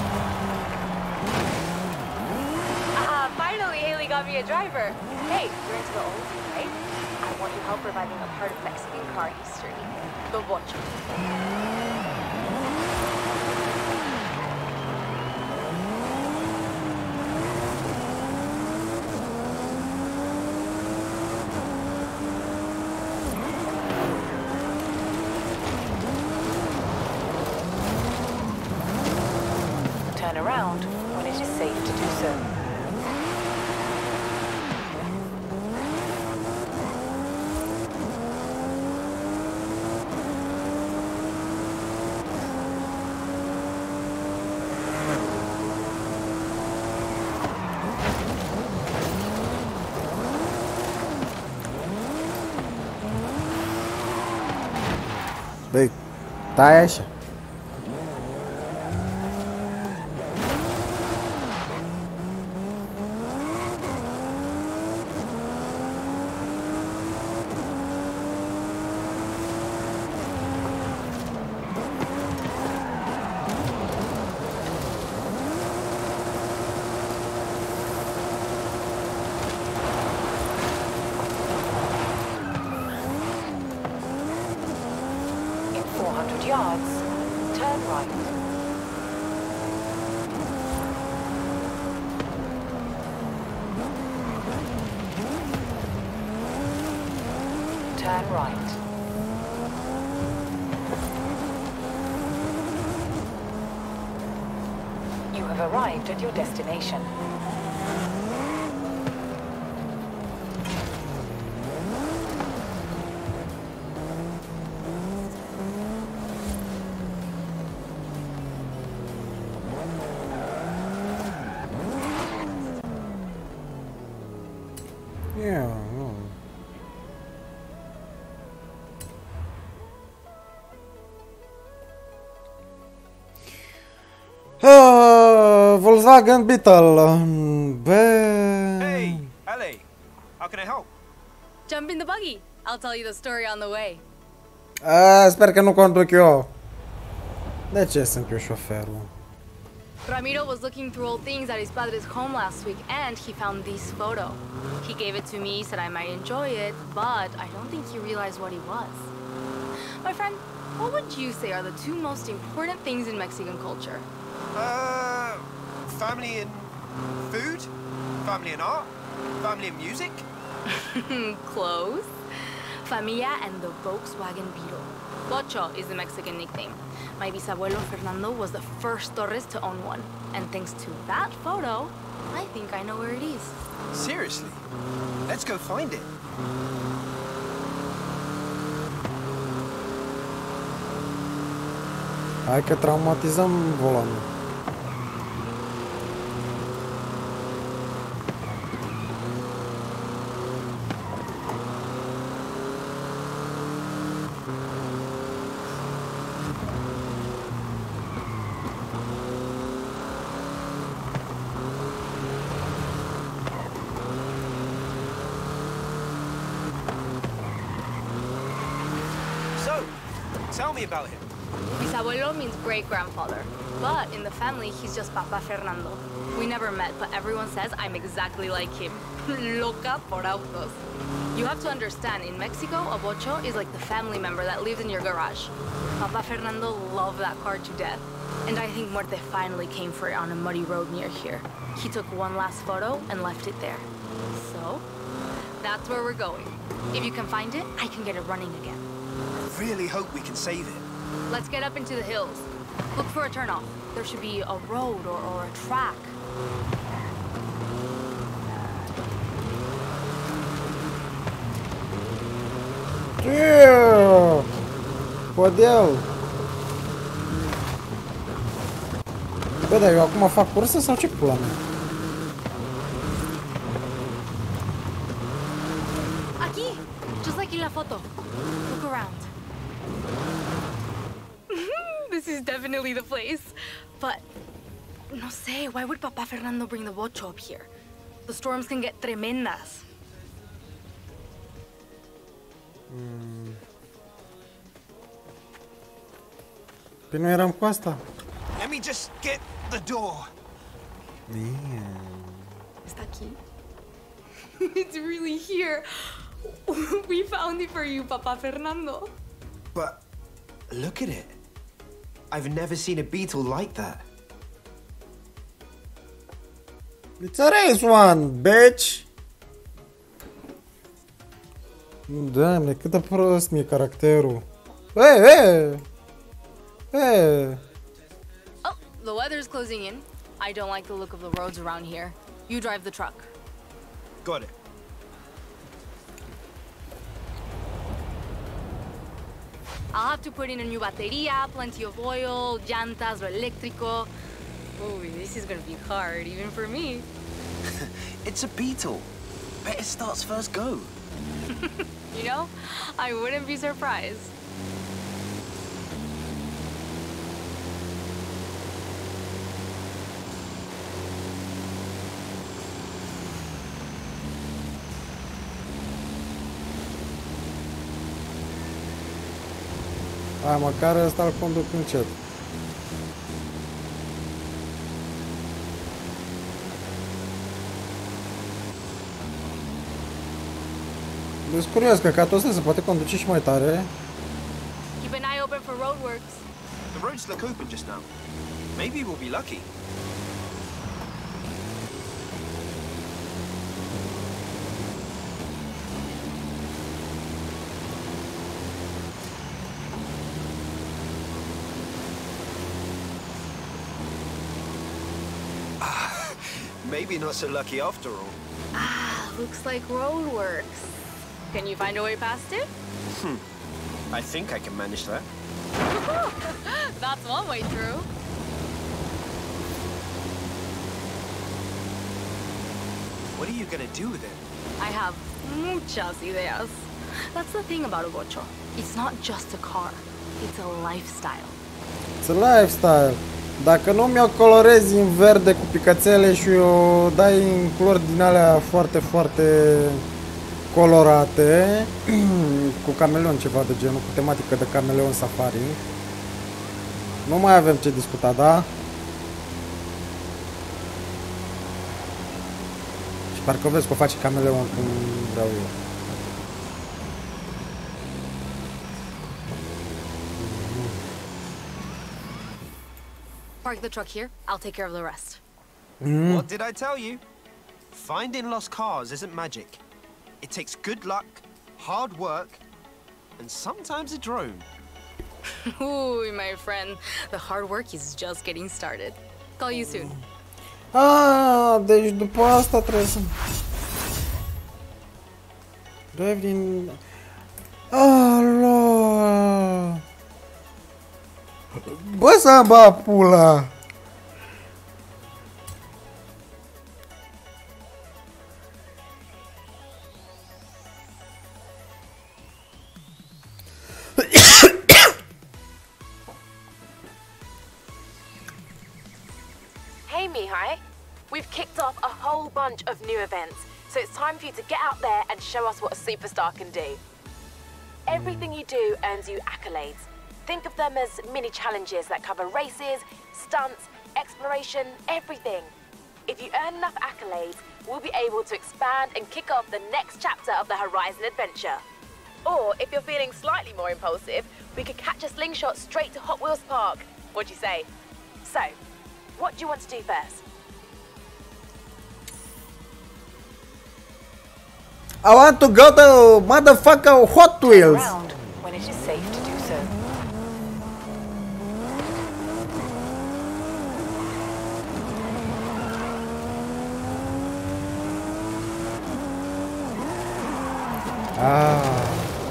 Ah, finally Haley got me a driver. Hey, you're into the old team, right? I want your help reviving a part of Mexican car history, the Vocho. Turn around when it is safe to do so. Băi, stai așa. four hundred yards, turn right. Turn right. You have arrived at your destination. Yeah. Uh, Volkswagen Beetle. Bă... Hey, Ale, how can I help? Jump in the buggy. I'll tell you the story on the way. Uh, sper că nu conduc eu. De ce sunt eu șoferul? Ramiro was looking through old things at his padre's home last week, and he found this photo. He gave it to me, said I might enjoy it, but I don't think he realized what it was. My friend, what would you say are the two most important things in Mexican culture? Uh, family and food? Family and art? Family and music? Close. Familia and the Volkswagen Beetle. Bocho is the Mexican nickname. My bisabuelo Fernando was the first Torres to own one. And thanks to that photo, I think I know where it is. Seriously? Let's go find it. Hai că traumatizăm volanul. So, tell me about him. Bisabuelo means great-grandfather, but in the family, he's just Papa Fernando. We never met, but everyone says I'm exactly like him. Loca por autos. You have to understand, in Mexico, a bocho is like the family member that lives in your garage. Papa Fernando loved that car to death, and I think Muerte finally came for it on a muddy road near here. He took one last photo and left it there. So, that's where we're going. If you can find it, I can get it running again. I really hope we can save it. Let's get up into the hills. Look for a turnoff. There should be a road or, or a track. Yeah! Podeu! Bă, dar eu acum fac cursă sau ce pula mea? Aquí! Just like in la photo. Look around. This is definitely the place. But, no sé, why would Papa Fernando bring the bocho up here? The storms can get tremendas. Mm. Păi nu eram cu asta? Let me just get the door. Yeah. Está aquí? It's really here. We found it for you, Papa Fernando. But look at it. I've never seen a beetle like that. It's a race one, bitch! Doamne, cât de prost mi-e caracterul. Hey, hey! Hey! Oh, the weather's closing in. I don't like the look of the roads around here. You drive the truck. Got it. I'll have to put in a new batería, plenty of oil, llantas or eléctrico. Oh, this is gonna be hard, even for me. It's a beetle. Bet it starts first go. You know, I wouldn't be surprised. Hai, măcar ăsta îl conduc încet. Deci curios, că catul ăsta se poate conduce și mai tare. Keep an eye open for roadworks. The roads look open just now. Maybe we'll be lucky. Maybe not so lucky after all. Ah, looks like roadworks. Can you find a way past it? Hmm. I think I can manage that. That's one way through. What are you gonna do with it? I have muchas ideas. That's the thing about a bocho. It's not just a car. It's a lifestyle. It's a lifestyle. Dacă nu mi-o colorezi în verde cu picățele și o dai în culori din alea foarte, foarte colorate, cu cameleon ceva de genul, cu tematică de cameleon safari, nu mai avem ce discuta, da? Și parcă vezi că o face cameleon cum vreau eu. Park the truck here. I'll take care of the rest. Mm. What did I tell you? Finding lost cars isn't magic. It takes good luck, hard work, and sometimes a drone. Ooh, my friend. The hard work is just getting started. Call you soon. Ah, deci după asta trebuie să... Drive din... Alo! Bă, să ba pula! Hey, Mihai. We've kicked off a whole bunch of new events, so it's time for you to get out there and show us what a superstar can do. Everything you do earns you accolades. Think of them as mini challenges that cover races, stunts, exploration, everything. If you earn enough accolades, we'll be able to expand and kick off the next chapter of the Horizon adventure. Or, if you're feeling slightly more impulsive, we could catch a slingshot straight to Hot Wheels Park. What'd you say? So, what do you want to do first? I want to go to motherfucker Hot Wheels. Around when it is safe to do so. Ah.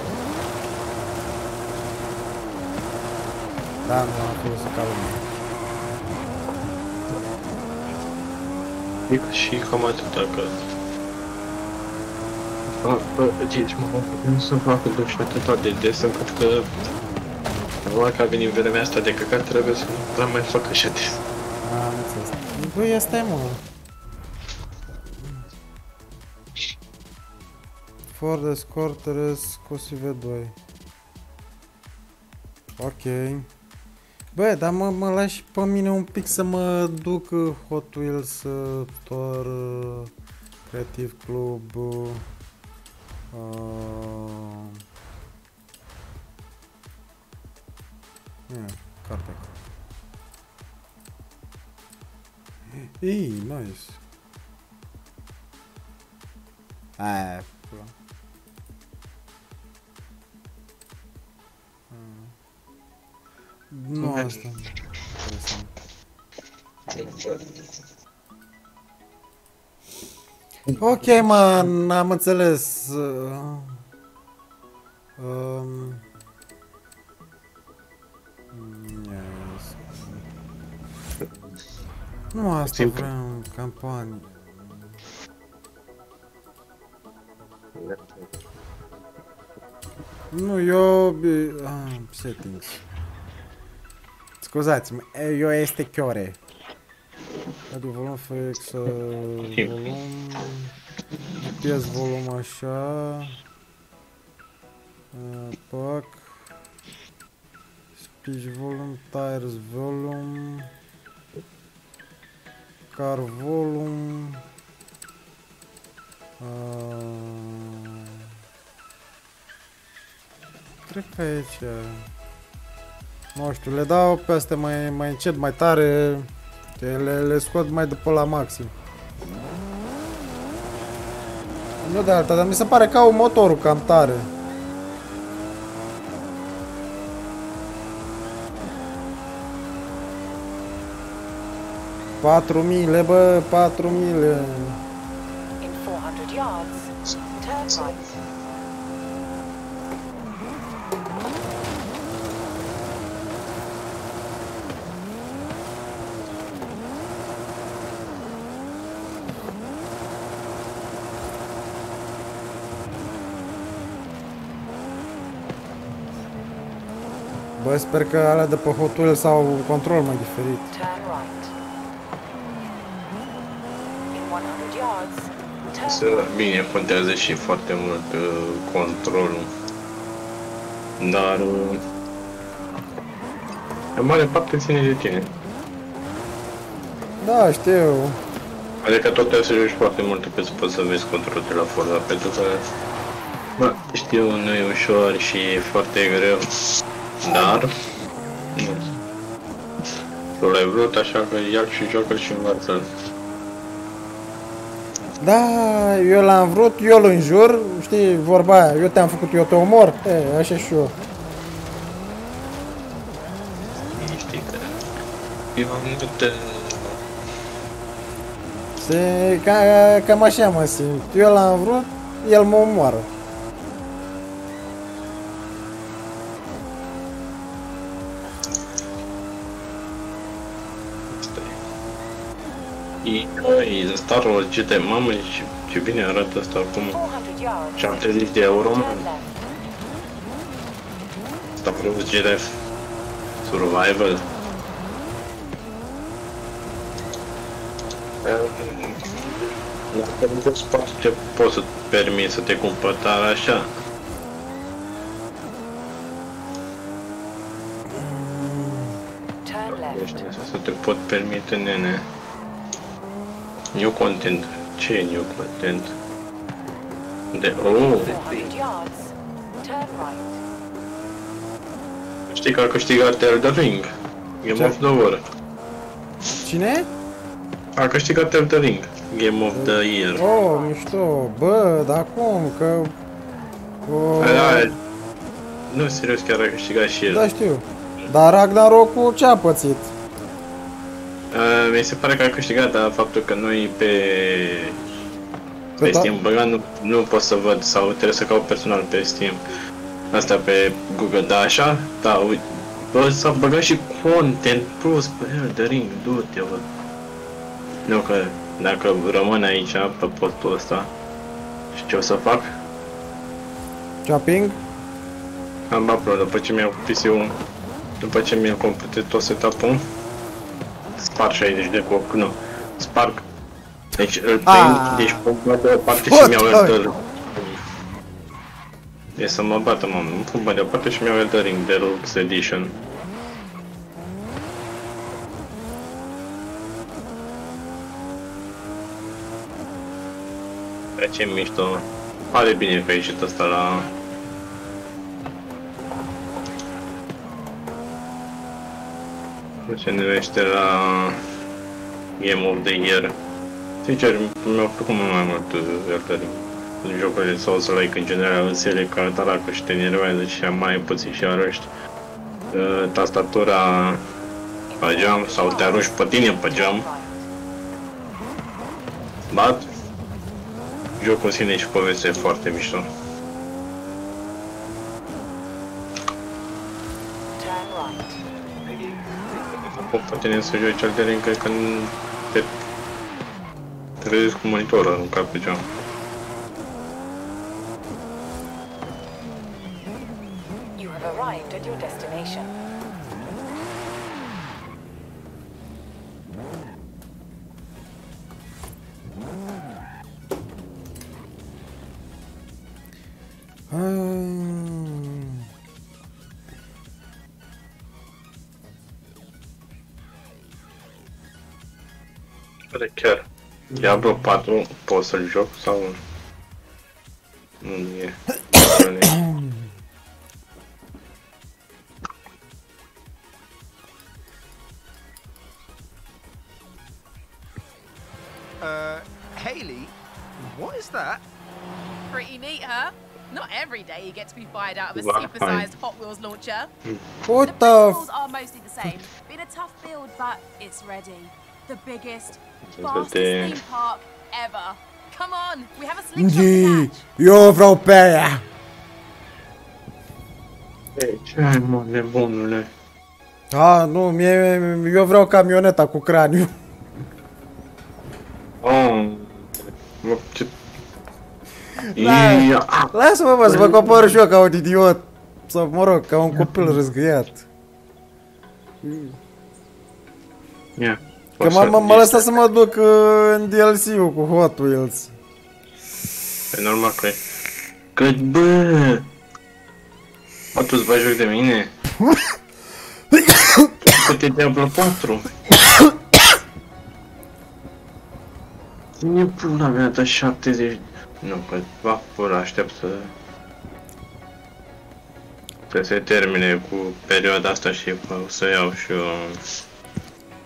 Da, nu am fost să calm. Și cam atâta că... Bă, bă, deci mă nu să facă duș atâta de des încât că... Normal că a venit vremea asta de căcat, trebuie să nu mai fac așa des. Am înțeles. Băi, asta e, mă. For the scorter's C O S V doi. Ok. Bă, dar mă, mă lași pe mine un pic să mă duc Hot Wheels Store, Creative Club, uh, yeah, Cartec. Ei, nice. Aia, pula. Nu asta. Ok, man, am înțeles. Uh, um, yes. Nu asta vreau, campanie. Nu, eu... Ah, settings. Scuzați-mă, eu este chiore. Adică volum fix, volum... Pies volum așa... Pac... Speech volum, tires volum... Car volum... Cred că aici... Nu știu, le dau pe astea mai, mai încet, mai tare, le, le scot mai după la maxim. Nu de alta, dar mi se pare că au motorul cam tare. patru mii, bă, patru mii. In four hundred yards, turn right. Bă, sper că alea de pe Hot Wheels au un control mai diferit. Bine, contează și foarte mult uh, controlul. Dar... Uh, în mare parte ține de tine. Da, știu. Adică tot trebuie să joci foarte mult pe să poți să vezi controlul de la Forza, pentru că... Bă, știu, nu e ușor și e foarte greu. Dar... Tu l-ai vrut, așa că ia-l și joacă-l și învață-l. Da, eu l-am vrut, eu îl înjur, știi vorba aia, eu te-am făcut, eu te omor, e, așa și eu. Știi că eu am vrut... Se, ca, cam așa mă simt, eu l-am vrut, el mă omoară. E Star Wars G T, mamă, ce, ce bine arată asta acum. șaptezeci de euro, mă. Star Wars G T Survival. Dacă nu spați ce poți să permiți să te cumpări tare așa. Să te pot permite, nene. New content. Ce e new content? De... Oh! Știi că a câștigat Elden Ring? Game of the Year. Cine? A câștigat Elden Ring. Game of the Year. Oh, mișto. Bă, dar cum? Că... Oh... Da, nu, serios, chiar a câștigat și el. Da, știu. Dar Ragnarok-ul ce a pățit? Uh, mi se pare că a câștigat, dar faptul că noi pe... pe Steam băgat, nu, nu pot să văd sau trebuie să caut personal pe Steam. Asta pe Google, da, așa? Da, uite. Bă, s-a băgat și content plus pe Elden Ring, du-te, bă. Nu, că dacă rămân aici, pe postul ăsta, și ce o să fac? Shopping? Am upload, după ce mi-au P C-ul, după ce mi-am completat tot setup-ul, sparg șaizeci de coc, nu, sparg. Deci îl prind, deci pun pe de o parte și mi-au Elden Ring. E să mă bată, mă, nu pun pe de o parte și mi-au Elden Ring Deluxe Edition. Ce mișto. Pare bine că a ieșit ăsta la... Ce numește la... Game of the Year. Sincer, mi-au plăcut mult mai mult Elden Ring. Jocurile Souls-like în general, în serie ca taracă și te enervează și mai puțin și arăști. Tastatura pe geam sau te arunci pe tine pe geam. Bat. Jocul în sine și povestea e foarte mișto. Acum pe tine să joci Elden Ring, cred că te trezești cu monitorul aruncat pe geam. You have arrived at your destination. Chiar Diablo patru pot să-l joc sau nu e? Uh, Haley, what is that? Pretty neat, huh? Not every day you get to be fired out of a Wow. super-sized Hot Wheels launcher. What the the principles are mostly the same. Been a tough build, but it's ready. The biggest, fastest theme park ever. Come on, we have a slingshot to catch. Eu vreau pe aia. Ei, ce ai, mă, nebunule? A, nu, mie, eu vreau camioneta cu craniu. Oh, mă, ce... Da. Ia. Lasă-mă, bă, să mă compar și eu ca un idiot. Sau, mă rog, ca un copil răzgâiat. Ia. Că mă, mă lăsa să mă duc în D L C-ul cu Hot Wheels. E normal că e. Cât, bă! Mă, tu-ți bagi joc de mine? Cât e Diablo patru? Ține pula mea de șaptezeci... Nu, că va pula, aștept să... Să se termine cu perioada asta și să iau și eu...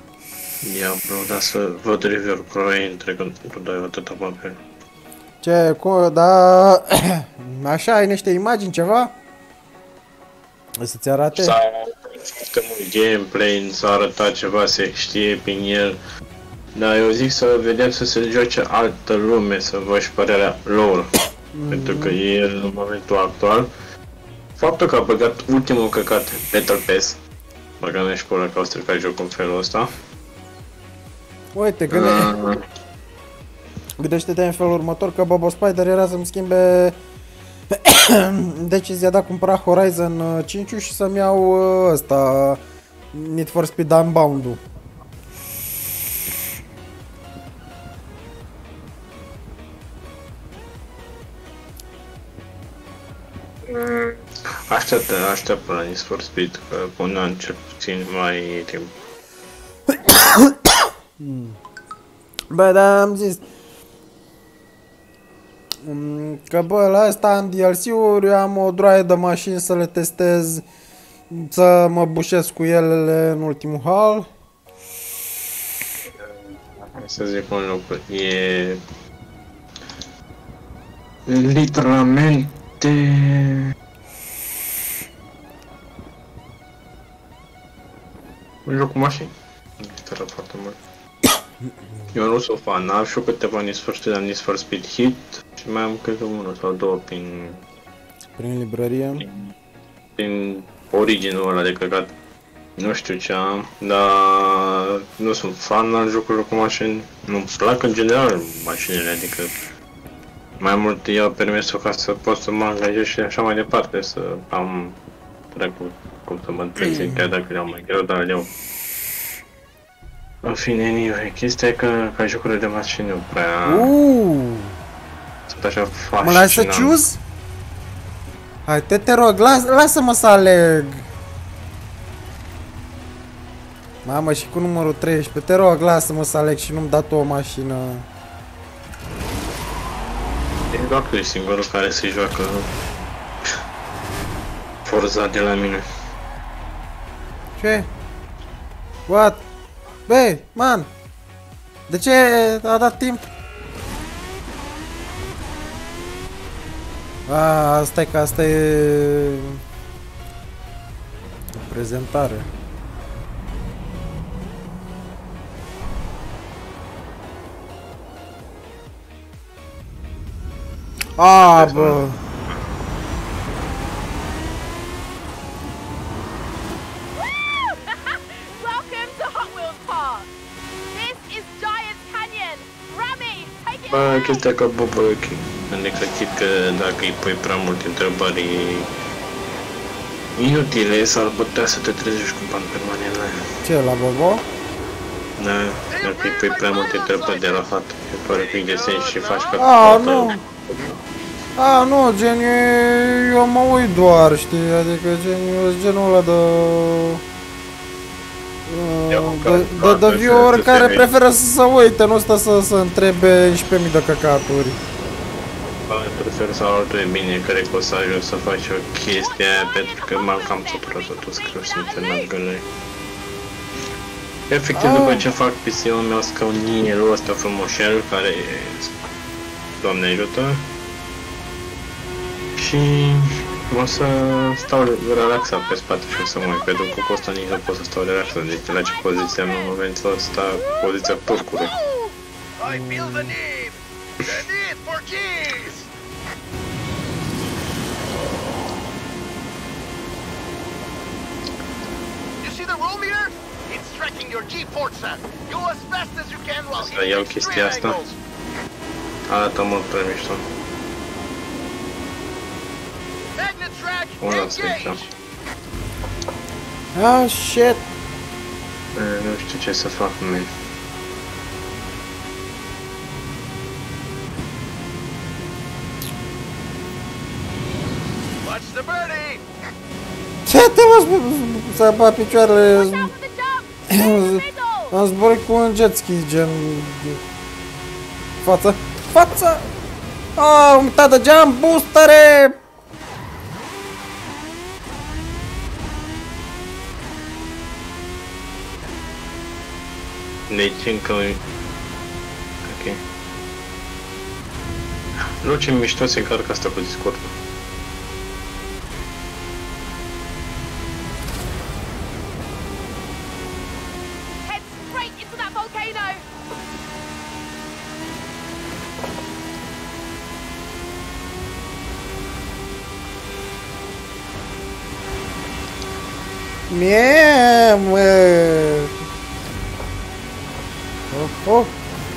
Diablo, dar să văd review-uri pro între când tu dai atâta papel. Ce, cu, da, așa, ai niște imagini, ceva? Să-ți arate? S-a foarte mult gameplay, s-a arătat ceva, se știe prin el. Dar eu zic să vedem să se joace altă lume, să vă și părerea lor. Mm-hmm. Pentru că el, în momentul actual, faptul că a băgat ultimul căcat, Battle Pass, băgăm și pula că au stricat jocul în felul ăsta. Uite, gânde... uh. gândește-te în felul următor că Bobo Spider era să-mi schimbe decizia de a cumpăra Horizon cinci și să-mi iau ăsta, Need for Speed Unbound-ul. Așteaptă, așteaptă la Need for Speed, că până încep puțin mai e timp. Bă, dar am zis că bă, la asta am D L C-uri, eu am o droaie de mașini să le testez, să mă bușesc cu ele în ultimul hal. Hai să zic un lucru, e literalmente un joc cu mașini. Diferă foarte mult. Eu nu sunt fan, am și eu câteva Need for Speed, am Need for Speed Hit și mai am câte unul sau două prin... Prin librărie? Prin, prin originul ăla de căcat. Nu știu ce am, dar nu sunt fan al jocurilor cu mașini. Nu-mi plac în general mașinile, adică mai mult iau permisul ca să pot să mă angajez și așa mai departe, să am trecut cum să mă întrețin, chiar dacă le-au mai greu, dar le-au. În fine, anyway, chestia e că ca jocurile de mașini nu prea... Uuuu! Sunt așa fascinant. Mă lași să choose? Hai, te, te rog, las, lasă-mă să aleg! Mamă, și cu numărul treisprezece, te rog, lasă-mă să aleg și nu-mi da tu o mașină. E doar că e singurul care se joacă Forza de la mine. Ce? What? Băi, man! De ce a dat timp? A, asta e că asta e... o prezentare. A, bă! Bă, chestia că Bobo e ok. Adică chit că dacă îi pui prea multe întrebări inutile, s-ar putea să te trezești cu bani permanent la el. Ce, la Bobo? Da, dacă îi pui prea multe întrebări de la fată, e pare pic de sens și faci ca A, nu! A, nu, gen, eu mă uit doar, știi, adică gen, eu sunt genul ăla de... De, de viewer care preferă să se uite, nu stă să se întrebe unsprezece mii de căcaturi. Prefer să arătui bine, cred că o să ajung să faci o chestie aia, pentru că m-am cam săturat să tu scriu sincer n-am gândit. Efectiv, după ce fac P C-ul meu, scau ninelul ăsta frumoșel, care Doamne ajută. Și o să stau relaxat pe spate și o să mă uit, pentru că cu ăsta nici nu pot să stau relaxat, deci la ce poziție am în momentul ăsta, poziția porcului. I feel the need! The need for keys! You see the roll meter? It's tracking your G-force. Go as fast as you can while Să iau chestia asta. Arată mult prea mișto. Una să Ah, shit! Nu știu ce să fac, man. Ce te mă să bat picioarele? Am zburit cu un jet ski, gen... Față! Față! Ah, am uitat de geam, boostere! Deci încă... Ok. Nu, ce mișto se încarcă asta cu Discord-ul. Head straight into that volcano! Mie, mă! Oh, oh!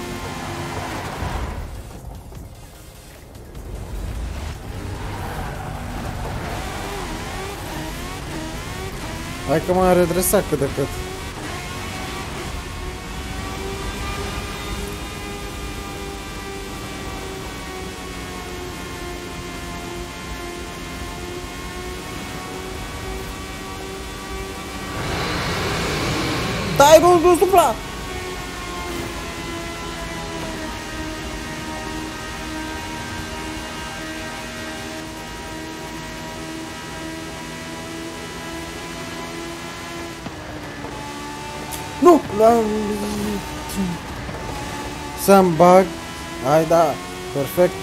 Hai că m-am redresat cât de cât. Dai, nu, nu supla! Nu! Să-mi bag. Hai, da, perfect.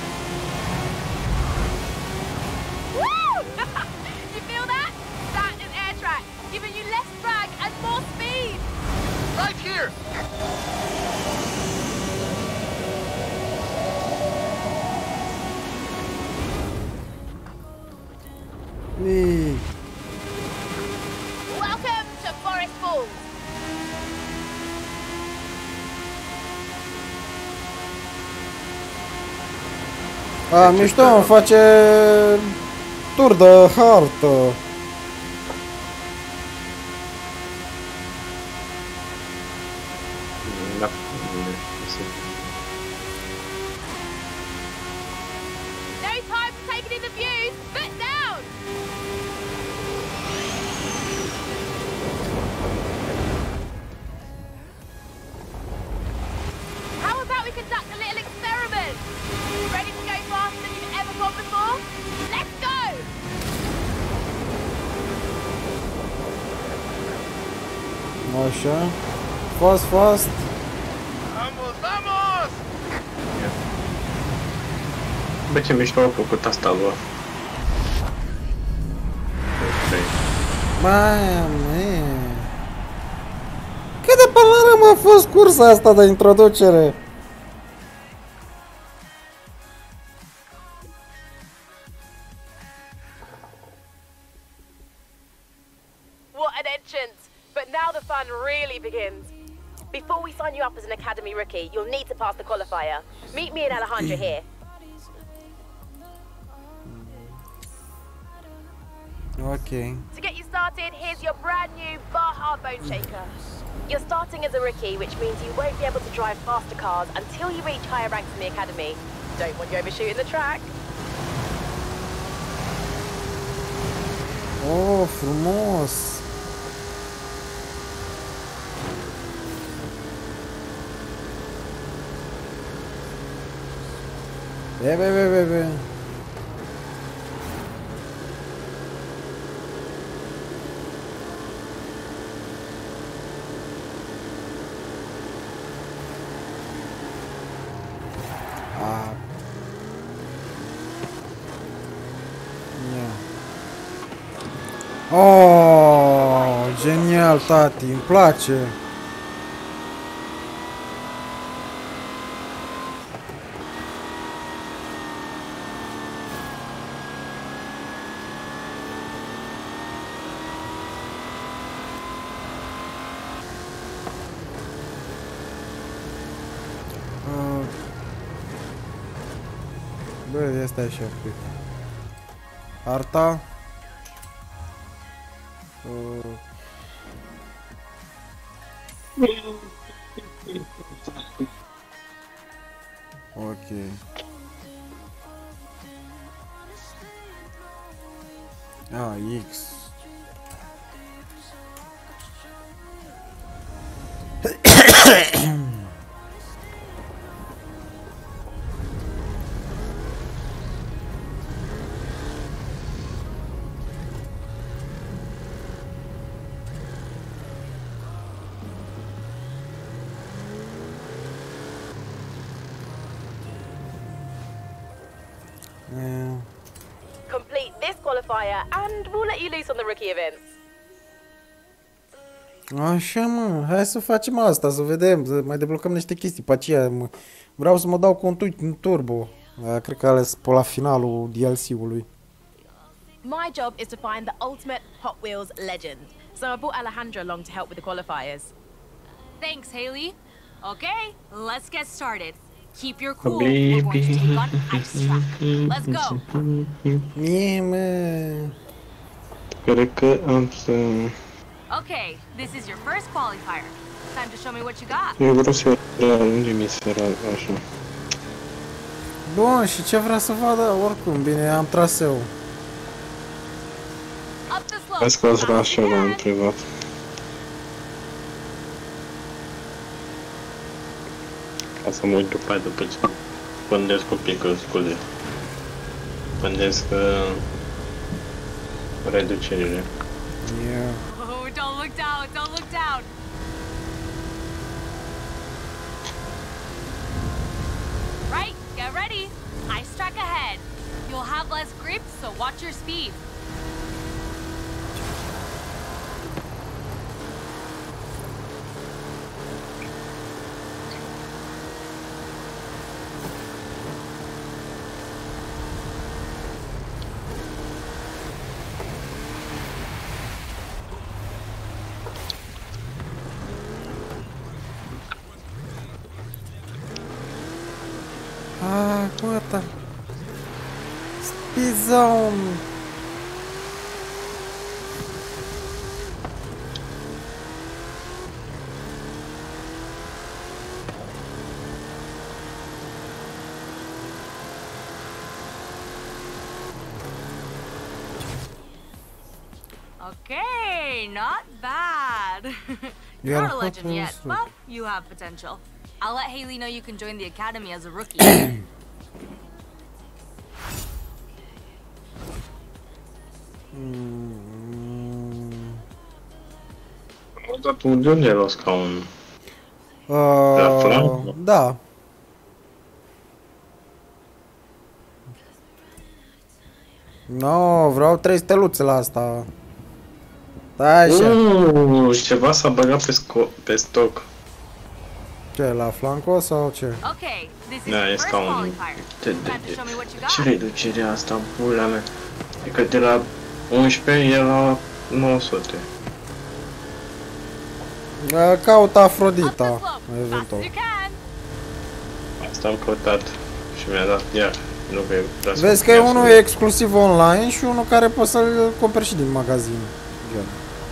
Woo! You feel that? That is air track, giving you less drag and more speed. Right here! Nii. Welcome to Forest Falls. A, mișto, îmi face tur de hartă. Da. No time for taking in the views. Foot down. How about we conduct a little experiment? Ready to go faster than you've ever gone before? Let's go! Așa. Fast, fast. Vamos, vamos! Bă, ce mișto au făcut asta, bă. Mame. Cât de pălărăm a fost cursa asta de introducere? What an entrance! But now the fun really begins. Before we sign you up as an Academy rookie, you'll need to pass the qualifier. Meet me and Alejandra here. Okay. To get you started, here's your brand new Baja Bone Shaker. You're starting as a rookie, which means you won't be able to drive faster cars until you reach higher ranks in the Academy. Don't want you overshooting the track. Oh, frumos. Be, be, be, be, be. Ah. Yeah. Oh, genial, tati, îmi place. Uh, Bă, asta așa un pic. Arta. Uh. Ok. Ah, X. Yeah. Complete this qualifier and we'll let you loose on the rookie events. Așa, mă, hai să facem asta, să vedem, să mai deblocăm niște chestii pe aceea, mă. Vreau să mă dau cu un, un turbo. Aia, cred că ales pe la finalul D L C-ului. My job is to find the ultimate Hot Wheels legend. So I brought Alejandro along to help with the qualifiers. Thanks, Haley. Okay, let's get started. Keep your cool. We're going to take on Ice Track. Let's go. Mie, mă. Cred că am să... Okay, this is your first qualifier. Time to show me what you got. Eu vreau să iau unde mi se era așa. Bun, și ce vrea să vadă? Oricum, bine, am traseu. Up the slope. Hai să las la așa la în privat. Ca să mă uit după aia, după ce pândesc un pic, scuze. Pândesc uh, reducerile. Yeah. Oh, don't look down, don't look down. Right, get ready. Ice Track ahead. You'll have less grip, so watch your speed. Ah, gata. Speed zone. Okay, not bad. You're not a legend yet, but you have potential. I'll let Haley know you can join the academy as a rookie. Dar tu de unde ai luat scaunul? Uh, De la flanc? Da. No, vreau trei steluțe la asta. Da, așa. Uuuu, ceva s-a băgat pe, pe stoc. Ce, la flanco sau ce? Okay, this is Da, your e first scaunul. qualifier. De, de, Time to de. show me what you Ce got. reducere asta, pula mea? Adică de la unsprezece e la nouă sute. Caut Up Afrodita, the slope, fast as eventual. you can. Asta am căutat și mi-a dat iar. Nu că vreau să Vezi că e iau unul să- exclusiv online și unul care poți să-l cumperi și din magazin. Gen.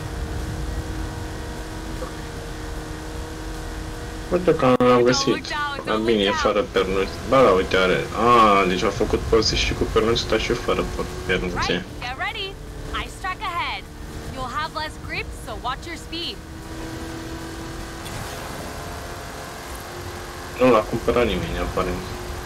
Uite că l-am găsit. Da, bine, e fără pernuți. Ba da, uite are. Ah, deci a făcut poze și cu pernuți, dar și fără pernuți. Right, get ready. Ice Track ahead. You'll have less grip, so watch your speed. Nu l-a cumpărat nimeni, aparent.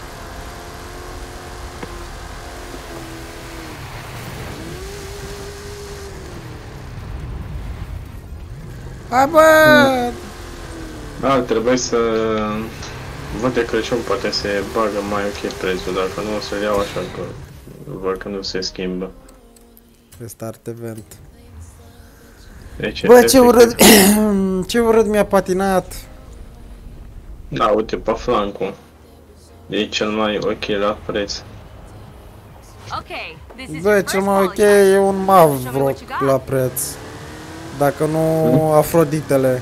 Hai bă! Da, trebuie să... Văd de Crăciun, poate se bagă mai ok prețul, dacă nu o să-l iau așa că... Văd că nu se schimbă. Pe start event. Deci, Bă, ce efectiv- urât, ce urât mi-a patinat. Da, uite, pe flancul. E cel mai ok la preț. Okay, this is Bă, your cel first mai ok qualifier. e un Mav Show me vreo what you got. la preț. Dacă nu Afroditele.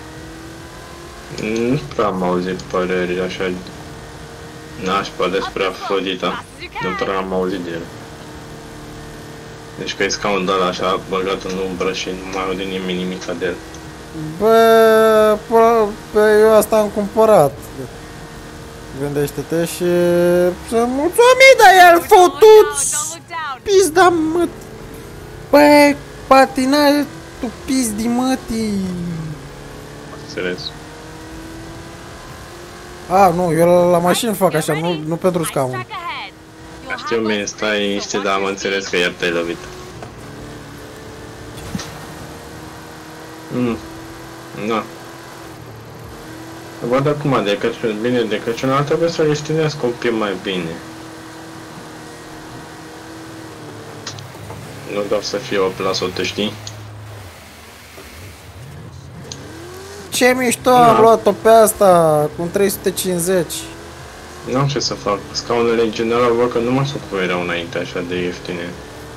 Nu prea am auzit păreri așa nașpa despre Afrodita. Nu prea am auzit de el. Deci că e scaun de ăla așa băgat în umbră și nu mai aude nimeni nimica de el. Bă, pă, bă, eu asta am cumpărat. Gândește-te și să mulțumim de el, fotuți! Pizda măt! Bă, patinaj, tu pizdi mătii! Înțeles. A, nu, eu la, la mașină fac așa, nu, nu pentru scaun. Știu bine, stai liniște, dar am înțeles că iar te-ai lovit. Mm. Da. Văd acum de Crăciun, bine, de Crăciun ar trebui să le știnească un pic mai bine. Nu doar să fie opt la sută, știi? Ce mișto, am Da. luat-o pe asta cu trei sute cincizeci. Nu am ce să fac. Scaunele în general văd că nu mă sunt cum erau înainte așa de ieftine.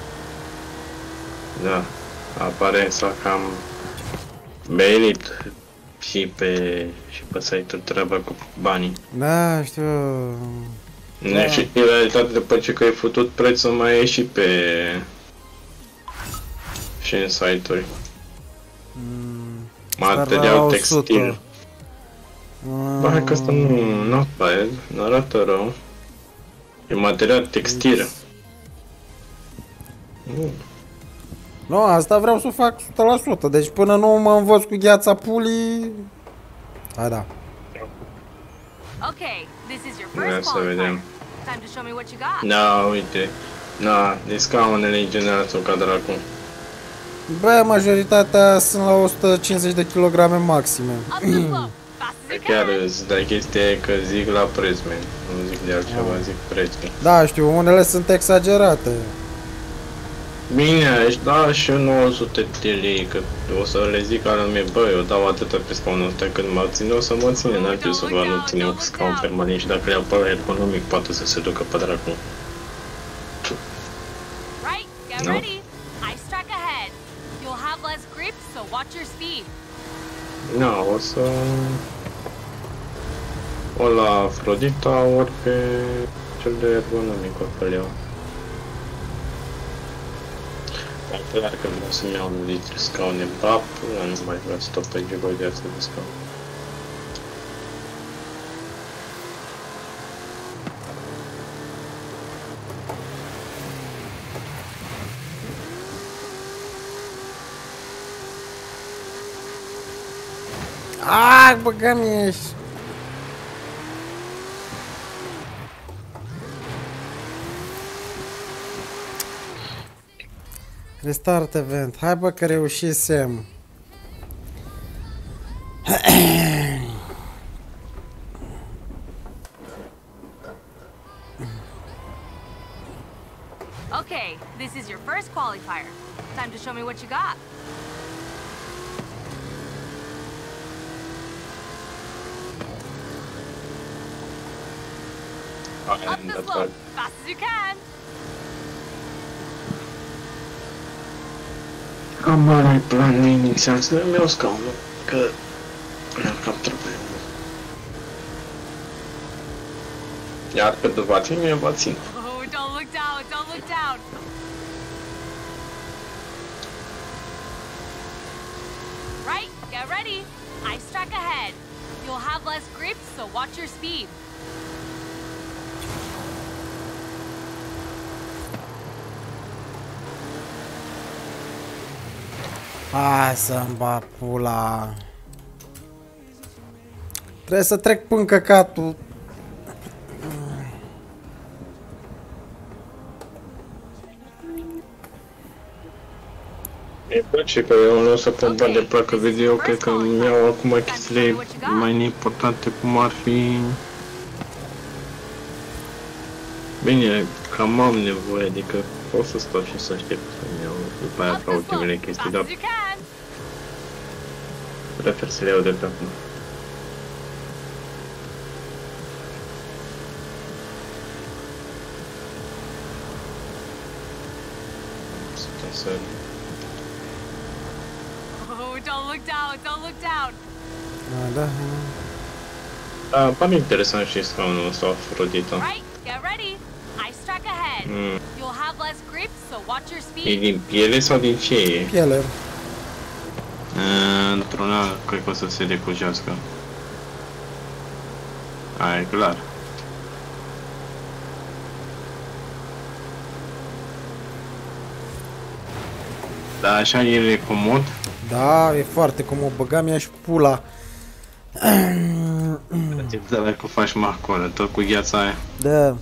Da. Aparența că am bailit și pe, și pe site-ul treaba cu banii. Da, știu. Da. Și în realitate după ce că ai futut prețul mai e și pe și în site-uri. Mm, Material o textil. sută. Mm. Ba, hai că asta nu, not bad, nu arată rău. E material textil. Mm. Nu, asta vreau să fac o sută la sută, deci până nu mă învăț cu gheața pulii... Hai da. Okay, this is your Ia first să qualifier. vedem. Time to show me what you got. Da, uite. Da, de scaunele în general sunt ca dracu. Bă, majoritatea sunt la o sută cincizeci de kilograme maxime. Up the slope, fast as you Chiar can. îți dai chestia e că zic la preț, man. Nu zic de altceva, zic preț. Da, știu, unele sunt exagerate. Bine, aș da și eu nouă sute de lei, că o să le zic al meu, bă, eu dau atâta pe scaunul ăsta, când mă ține, o să mă ține, n-ar trebui să vă nu ține un scaun permanent și dacă le iau pe ăla economic, poate să se ducă pe dracu. Right, get No. ready. Ice track ahead. You'll have less grip, so watch your speed. Da, o să... O la Afrodita, ori pe cel de ergonomic, o să-l iau. Dar clar că vreau să-mi iau un litru scaune B A P, nu mai vreau să stau pe jigoi de asta de scaun. Aaaa, băgăm ești! Restart event. Hai bă că reușisem. Okay, this is your first qualifier. Time to show me what you got. Up And the that's slope, fast as you can. Am mare plan inițial să-mi iau scaunul, că mi-ar cam trebuie. Iar pe după tine va ține. Oh, don't look down, don't look down. Right, get ready. Ice track ahead. You'll have less grip, so watch your speed. Hai să-mi bat pula. Trebuie să trec până căcatul. Mi place că eu nu o să pun bani de placă video, cred că îmi iau acum chestiile mai neimportante, cum ar fi... Bine, cam am nevoie, adică o să stau și să aștept să-mi iau după aia ca ultimele chestii, dar prefer să le iau de pe acum. Stau să... Oh, don't look down, don't look down. Da, da. Da, pare interesant și scaunul ăsta, Afrodita. Right, get ready. Ice track ahead. Mm. You'll have less grip, so watch your E speed. din piele sau din ce e? Piele. Într-una, cred că o să se decujească. Aia e clar. Da, așa e comod. Da, e foarte comod. Băgam ea și pula. Îți dă că faci acolo, tot cu gheața aia. Da.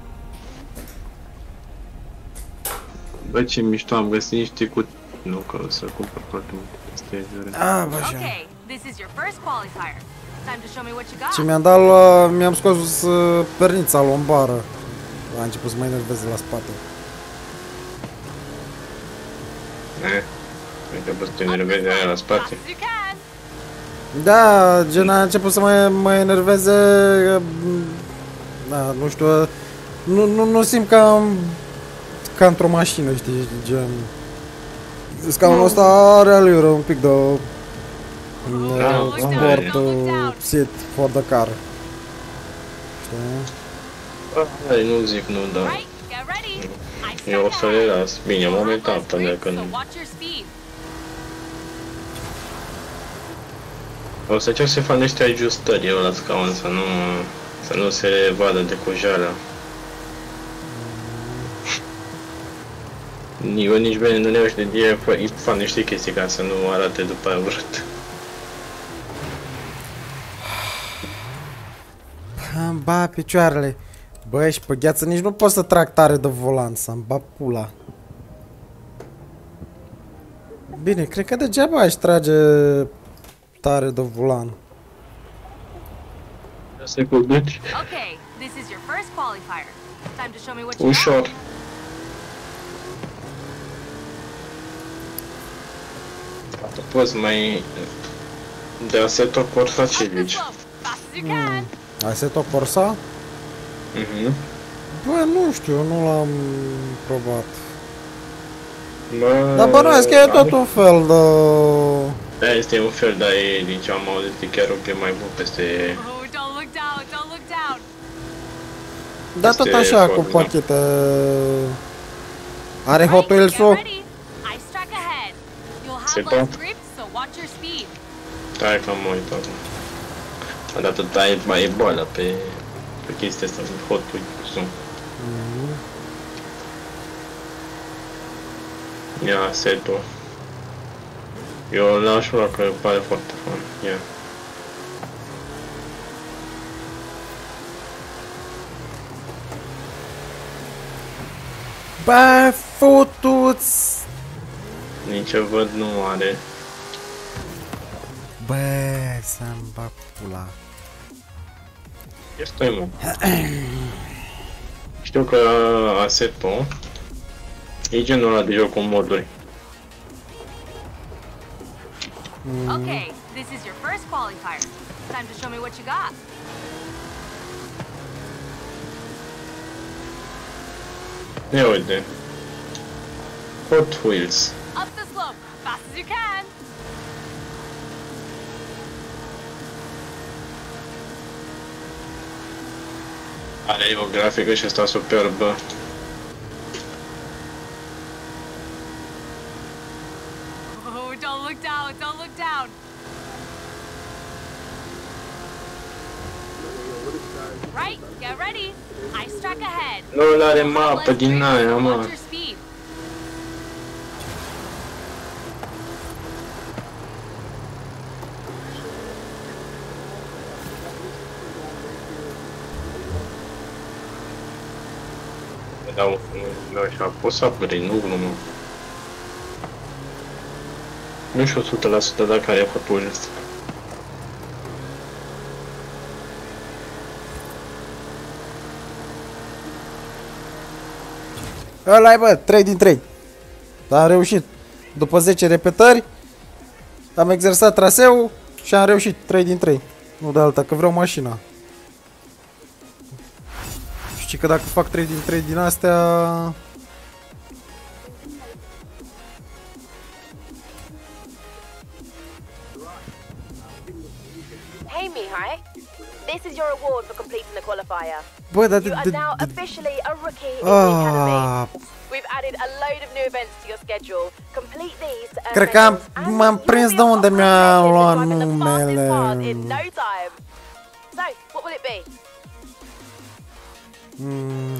Bă, ce mișto, am găsit niște cu... Nu, că o să cumpăr foarte multe chestii de... Ah, bă, așa. Okay, this is your first qualifier. Time to show me what you got. Și mi-am dat la... mi-am scos uh, pernița lombară. A început să mă enerveze la spate. Eh, uite că te enervezi aia la spație. Da, gen a început să mă, mă enerveze, da, nu știu, nu, nu, nu simt ca, ca într-o mașină, știi, gen, scaunul ăsta are alură un pic de uh, sport uh, seat for the car, știi? Hai, nu zic nu, dar eu o să le las, bine, momentan, până când o să încerc să fac niște ajustări eu la scaun, să nu, să nu se vadă decujeala. Eu nici bine nu ne știu de ei, fac niște chestii ca să nu arate după aia urât. Îmi ba picioarele. Băi, și pe gheață nici nu pot să trag tare de volan, să-mi ba pula. Bine, cred că degeaba aș trage tare de volan. Asta cu deci. Okay, this is your first qualifier. Time to show me what you Ușor. got. Tu poți mai de Assetto Corsa ce zici? Mm. Assetto Corsa? Mhm. Bă, nu știu, nu l-am probat. Bă, Dar bănuiesc că e tot un fel de... Da, este un fel, dar e, din ce am auzit, e chiar un pic mai bun peste... Oh, don't look down, don't look down. Da, tot așa, cu pachete... Are Hot Wheels-ul? Se pot? Stai că am uitat. A dat tot aia mai e boală pe... pe chestia asta, Hot Wheels-ul. Mm-hmm. Ia, setul. Eu l-aș lua că pare foarte fun. Ia. Bă, futuți! Nici ce văd nu are. Bă, să-mi bag pula. Este mă. Știu că Assetto e genul ăla de joc cu moduri. Mm. Okay, this is your first qualifier. Time to show me what you got. Ia uite. Hot Wheels. Up the slope, fast as you can. Are o grafică și asta superbă. Oh, don't look down, don't look down. Right, get ready. Ice track ahead. Nu are mapă din aia, mă. Watch your speed. Dau, nu așa, poți să apări, nu glumă. Nu știu o sută la sută dacă are Hot Wheels. Ăla-i, bă, trei din trei. Dar am reușit. După zece repetări am exersat traseul și am reușit trei din trei. Nu de alta, că vreau mașina. Știi că dacă fac trei din trei din astea... Hey, Mihai. This is your award for completing the qualifier. Bă, dar de... You are de, now de... officially a rookie in the academy. Ah, We've added a load of new events to your schedule. Complete these to earn cred că am, medals and m-am you'll prins be de a unde top mi-a contender luat driving the fastest cars numele. in no time. So, what will it be? Mm.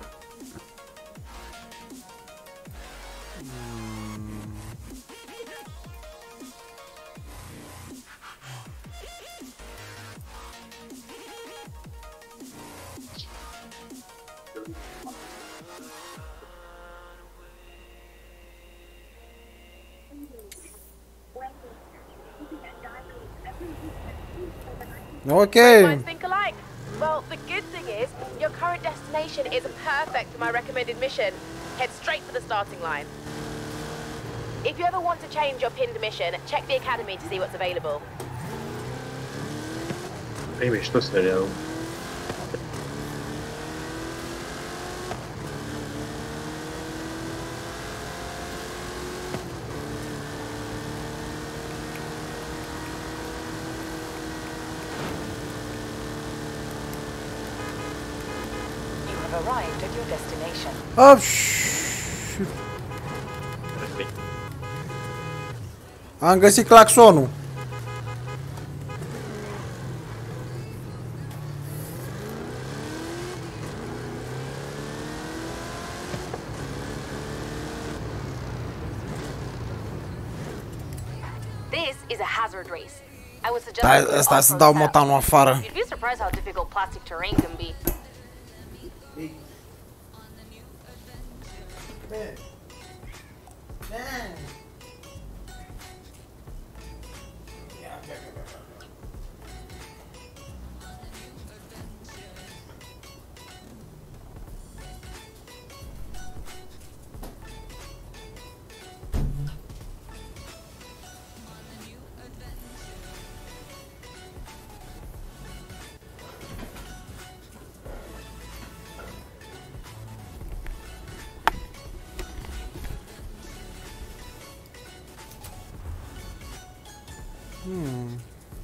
Okay. Minds think alike. Well, the good thing is, your current destination is perfect for my recommended mission. Head straight for the starting line. If you ever want to change your pinned mission, check the academy to see what's available. E mișto serialul. Arrived at your destination. Oh, shit. Am găsit claxonul. This is a hazard race. I would suggest Da, asta să dau motanul afară. You'd be surprised how difficult plastic terrain can be. Hmm.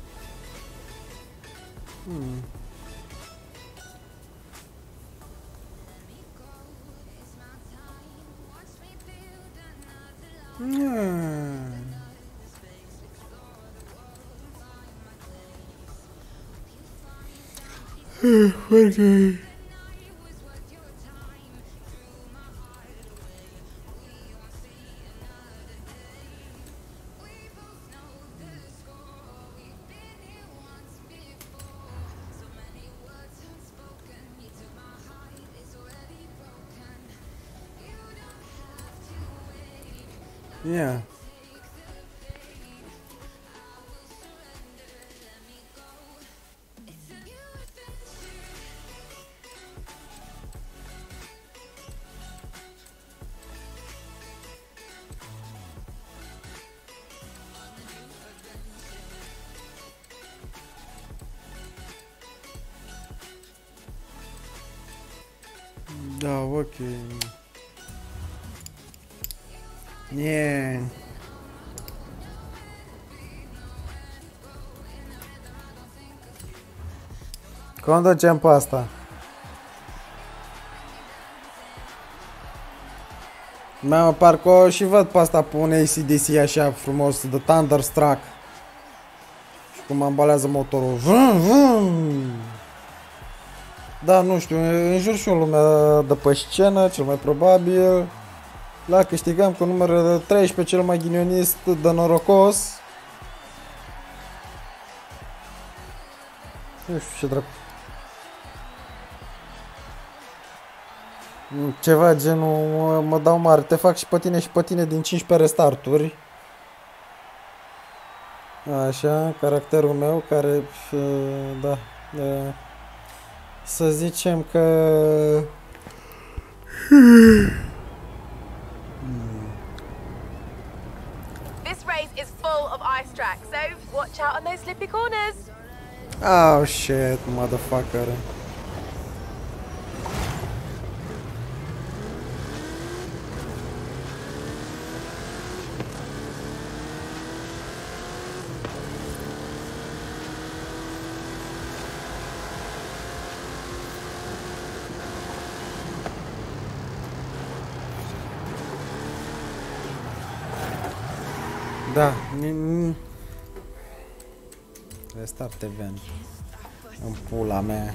Hmm. Hmm. Okay. Yeah. Da, ok. Yeah. Conducem pe asta. Mă, parcă o și văd pe asta pe un A C D C așa frumos, de Thunderstruck. Și cum ambalează motorul. Vum, vum. Da, nu știu, înjur și o lumea de pe scenă, cel mai probabil. La câștigăm cu numărul treisprezece, cel mai ghinionist de norocos. Nu știu ce dracu. Ceva genul, mă, mă dau mare, te fac și pe tine și pe tine din cincisprezece restarturi. Așa, caracterul meu care, da, să zicem că... This race is full of ice tracks, so watch out on those slippy corners. Oh shit, motherfucker. Da, restart event. În pula mea.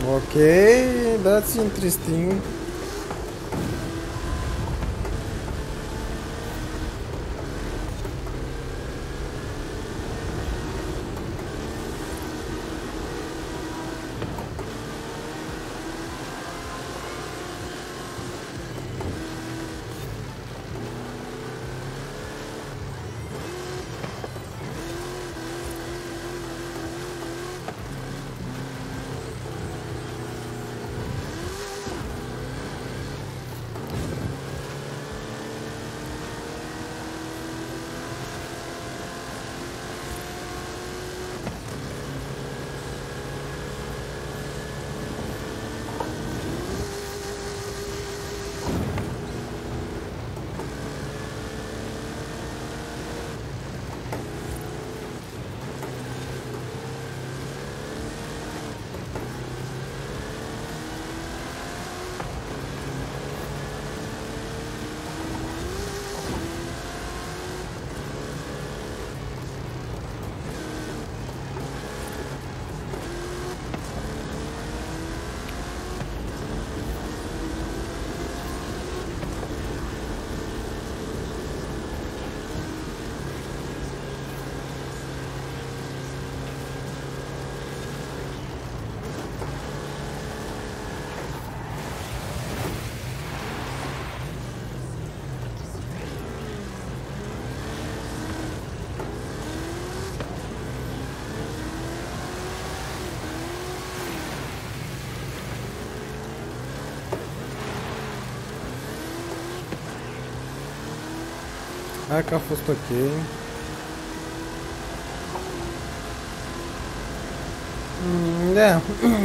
Okay, that's interesting. Hai că a fost ok. Mm, da.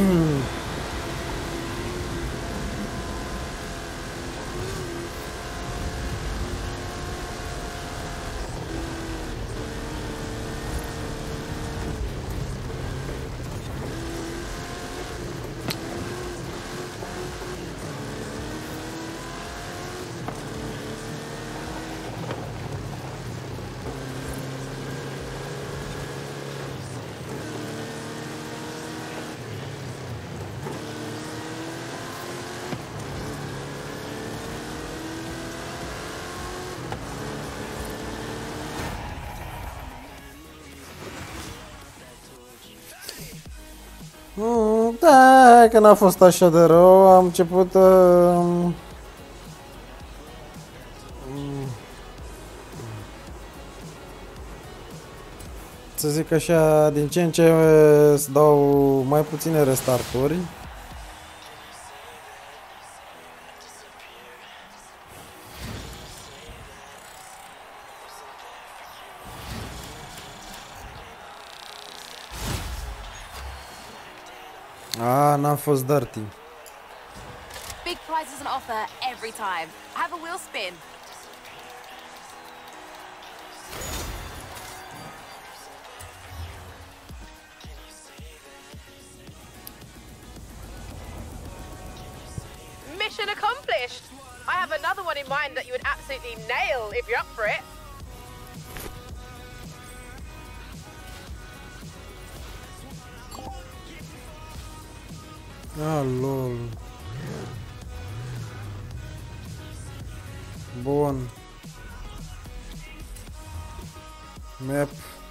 Mm, da, că n-a fost așa de rău, am început uh, să zic așa, din ce în ce îți dau mai puține restarturi. Ah, n-am fost dirty. Big prizes on offer every time. Have a wheel spin. Mission accomplished! I have another one in mind that you would absolutely nail if you're up for it. Ah, lol. Bun. Map.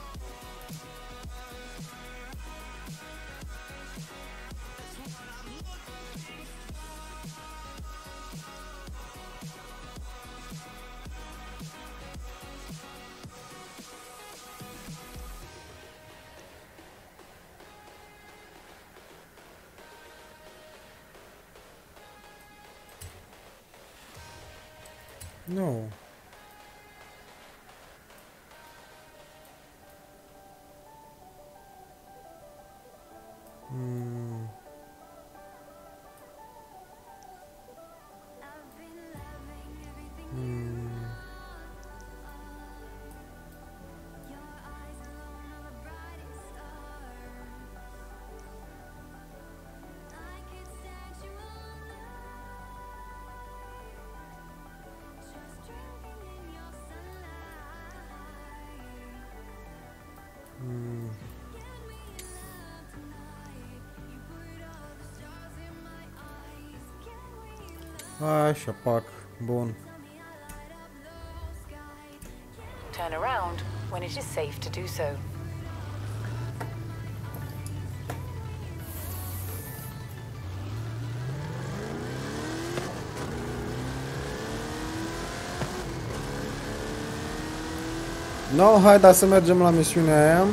No. Hmm. Hmm. Așa, pac. Bun. Turn around when it is safe to do so. No, haide să mergem la misiunea aia.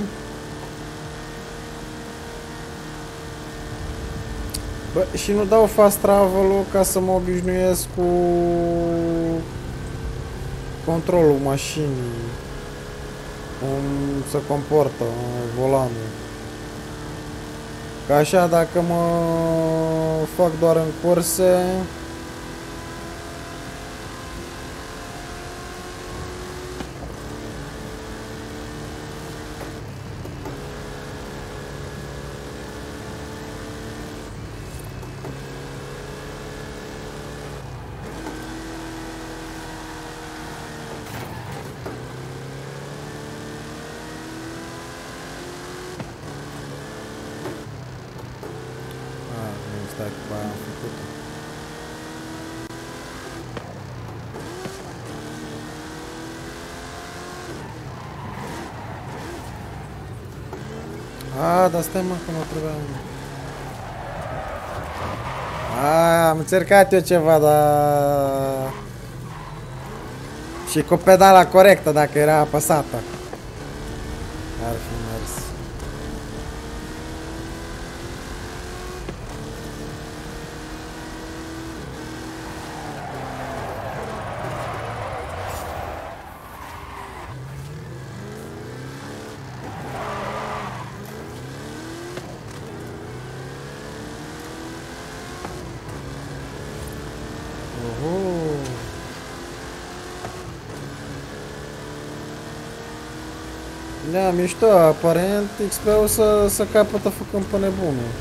Bă, și nu dau fast travel-ul ca să mă obișnuiesc cu controlul mașinii, cum se comportă volanul. Că așa, dacă mă fac doar în curse, a, dar stai mă, că mă trebuia... A, am încercat eu ceva, dar... Și cu pedala corectă, dacă era apăsată. Ar fi mers. Da, mișto, aparent X P-ul să, să capătă făcând pe nebunul.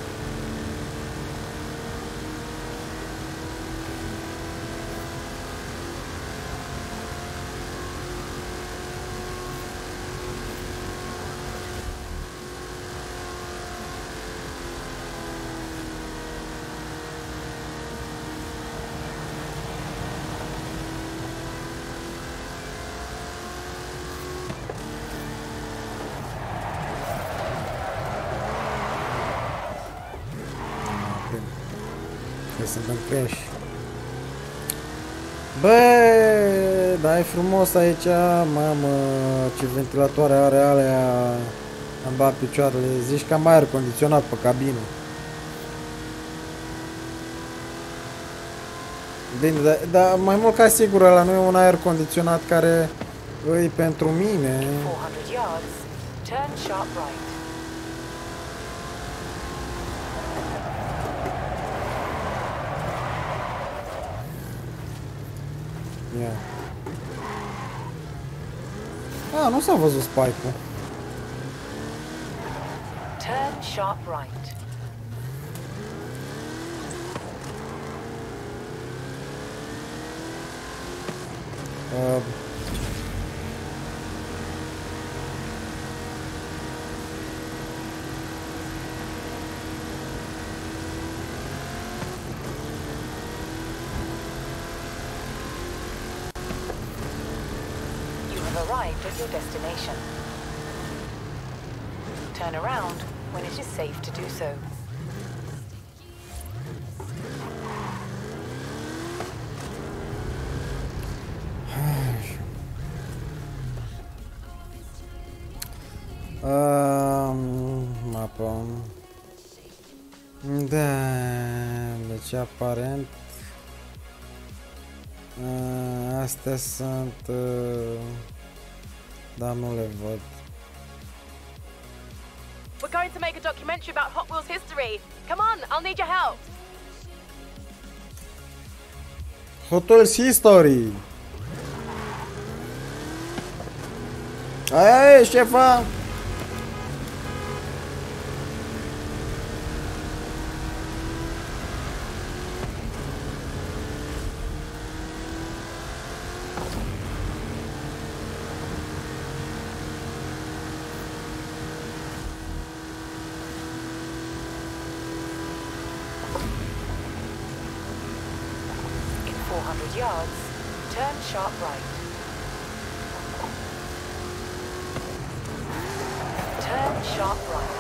Suntem crash. Bă, da, e frumos aici, mamă, ce ventilatoare are alea, am bat picioarele, zici că am aer condiționat pe cabină. Bine, dar da, mai mult ca sigur, ăla nu e un aer condiționat care e pentru mine. Yeah. Ah, nu s-a văzut spike-ul. Turn sharp right. Uh, Arrived at your destination. Turn around when it is safe to do so. um, mapă. Da, deci aparent uh, astea sunt uh, dar nu le văd. We're going to make a documentary about Hot Wheels history. Come on, I'll need your help. Hot Wheels history. Aia e, șefa. hundred yards, turn sharp right. Turn sharp right.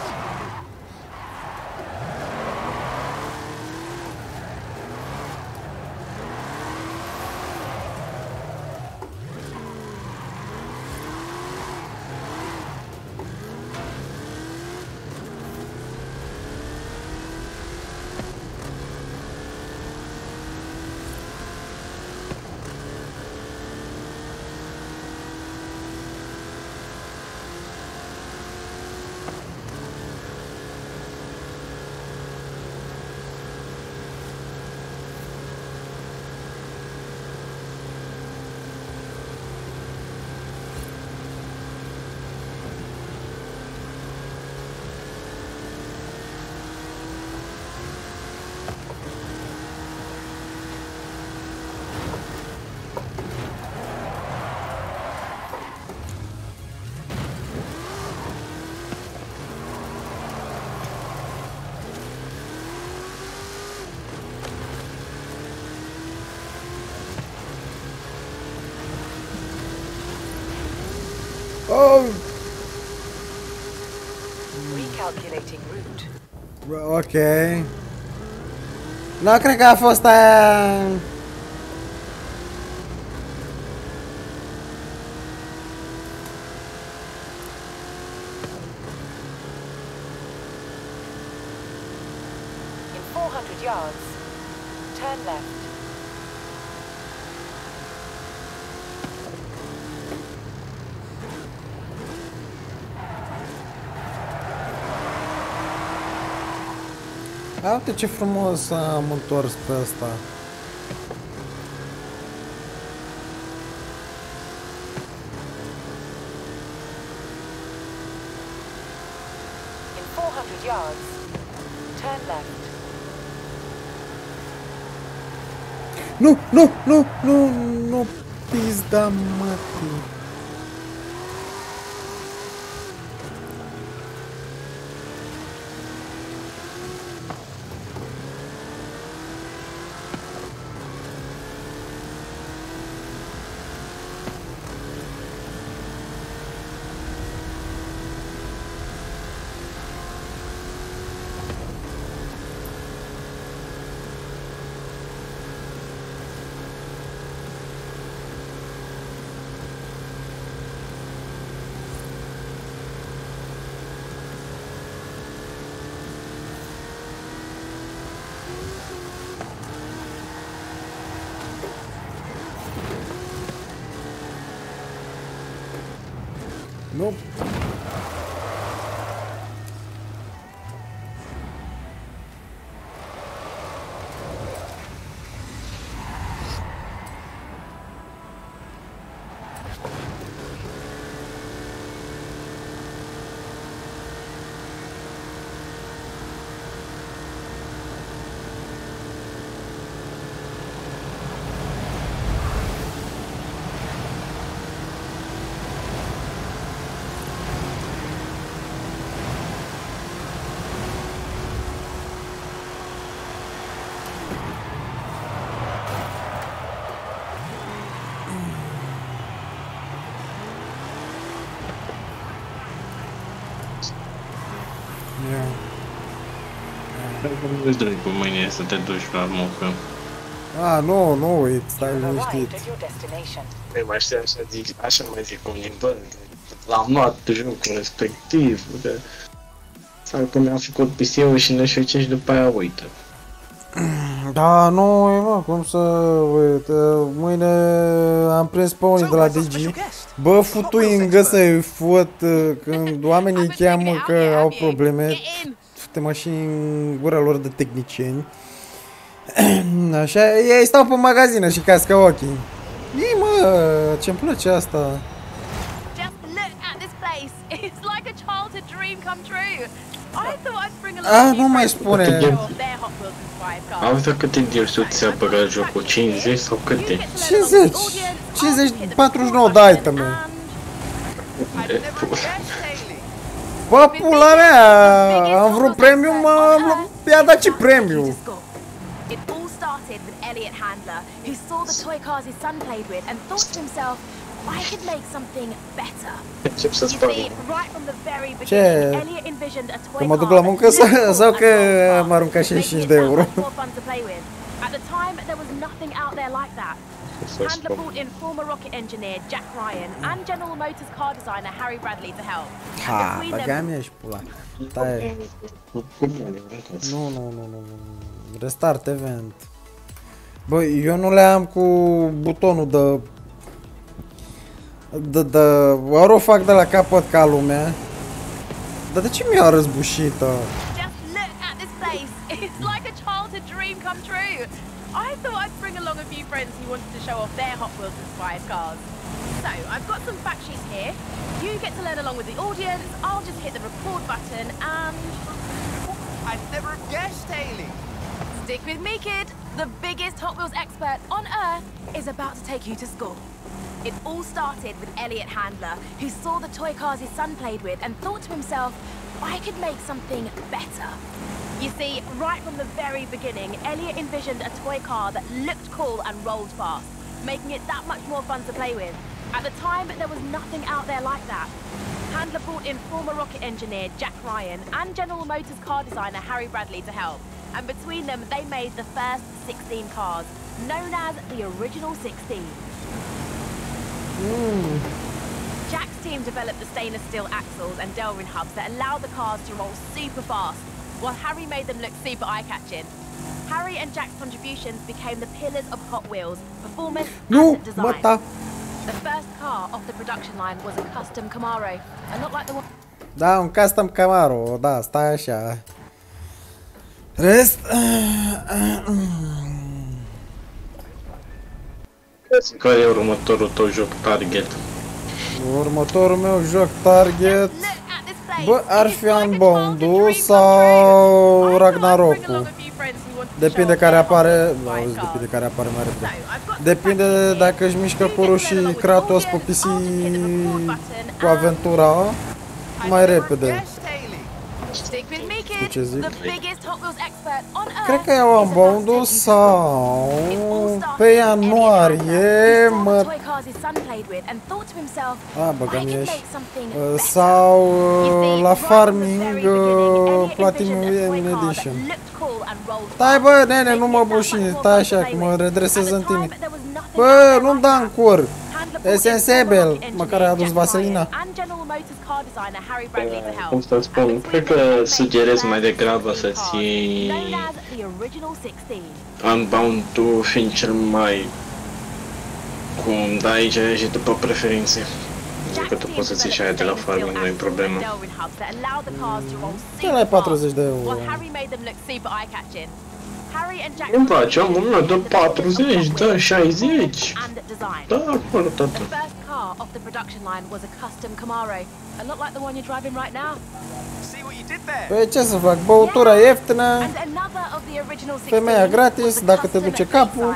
Oh! Recalculating route. Ok. Nu cred că a fost aia. In four hundred yards, turn left. Uite ce frumos am întors pe asta. In four hundred yards, turn left. Nu, nu, nu, nu, nu, pizda mătii. Nu. Nu-ți dai cu mâine să te duci la muncă. A, nu, nu uit, stai liniștit. Păi mai știi așa, zic, așa mai zic unii, bă, l-am luat jocul respectiv, că sau că mi-am făcut P C-ul și ne șucem și după aia uită. Da, nu, mă, cum să uit, mâine am prins pe unii de la D G. Bă, futuingă să-i fut când oamenii cheamă că au probleme. Fute-mă și în gura lor de tehnicieni. Așa, ei stau pe magazină și cască ochii. Ei, mă, ce-mi place asta. Ah, nu mai spune. Am văzut câte dirsuți ți-a băgat jocul, cincizeci sau câte? cincizeci, cincizeci, patruzeci și nouă de iteme. Bă, pula mea, am vrut premium, i-a dat și premium. Elliot Handler, who saw the toy cars his son played with and thought to himself, I could make something better. Încep să You spun. see, right from the very Ce? beginning, Elliot envisioned a toy Că mă duc car la muncă that sau, looked sau cool că and rolled mă arunca fast, șaizeci și cinci making de it euro? that much more fun to play with. At the time, there was nothing out there like that. Handler brought in former rocket engineer Jack Ryan and General Motors car designer Harry Bradley to help. Ha, Between them- băga mea și pula. Taie. Nu, nu, nu, nu, nu. Restart event. Băi, eu nu le am cu butonul de... De, de... Ori o fac de la capăt ca lumea. Dar de ce mi-a răzbușită? Just look at this place. It's like a childhood dream come true. I thought I'd bring along a few friends who wanted to show off their Hot Wheels inspired cars. So, I've got some fact sheets here. You get to learn along with the audience. I'll just hit the record button and... I'd never have guessed, Haley. Stick with me, kid. The biggest Hot Wheels expert on Earth is about to take you to school. It all started with Elliot Handler, who saw the toy cars his son played with and thought to himself, I could make something better. You see, right from the very beginning, Elliot envisioned a toy car that looked cool and rolled fast, making it that much more fun to play with. At the time, there was nothing out there like that. Handler brought in former rocket engineer Jack Ryan and General Motors car designer Harry Bradley to help. And between them, they made the first sixteen cars, known as the Original sixteen. Mm. Jack's team developed the stainless steel axles and Delrin hubs that allowed the cars to roll super fast, while Harry made them look super eye-catching. Harry and Jack's contributions became the pillars of Hot Wheels, performance Nu, and design. mă, ta. The first car off the production line was a custom Camaro, and not like the one... Da, un custom Camaro, da, stai așa. Rest... Care e următorul tău joc target? Următorul meu joc target... Bă, ar fi Unbound-ul sau Ragnarok-ul. Depinde care apare... Nu, auzi, depinde care apare mai repede. Depinde dacă își mișcă părul și Kratos pe P C cu aventura mai repede. Ce zic? Cred că iau Unbound-ul sau pe ianuarie mă... A, băga mi ești. Sau la Farming Platinum Edition. Stai bă, nene, nu mă bușini, stai așa că mă redresez în tine. Bă, nu-mi da în cur. E sensibil, măcar a adus vaselina. Cum să spun, cred că sugerez mai degrabă să ții Unbound-ul fiind cel mai cum, da, aici e și după preferințe. Zic că tu poți să ții și aia de la Farming, nu e problemă. Ce ai patruzeci de euro? Îmi place, am una de patruzeci, da, șaizeci. Da, acolo, tată. Păi ce să fac, băutura ieftină, femeia gratis, dacă te duce capul.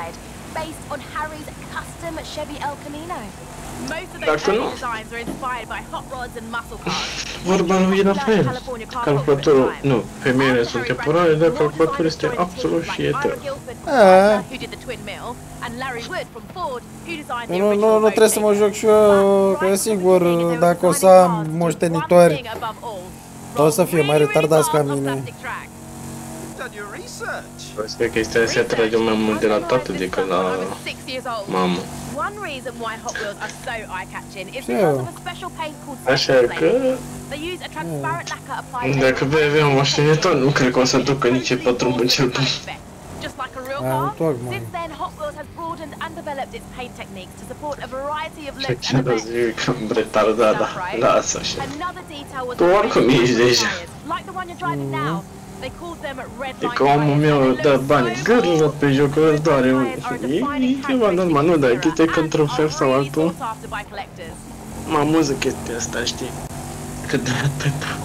Dacă nu, vorba lui e la fel. Calculatorul, nu, femeile sunt temporare, dar calculatorul este absolut și etern. Nu, nu, nu trebuie să mă joc și eu, că sigur, dacă o să am moștenitori, o să fie mai retardați ca mine. Cred că chestia asta atrage mai mult de la tată decât la mamă. Așa că... Dacă vei avea un moștenitor, nu cred că o să ducă nici pe drumul cel bun. A, tocmai. Ce ce să zic, am retardat, da, lasă așa. Tu oricum ești deja. E că omul meu dă bani gârlă pe jocul ăsta, doare unul. E ceva normal, nu, dar chestia că într-un fel sau altul mă amuză chestia asta, știi? Că de atâta.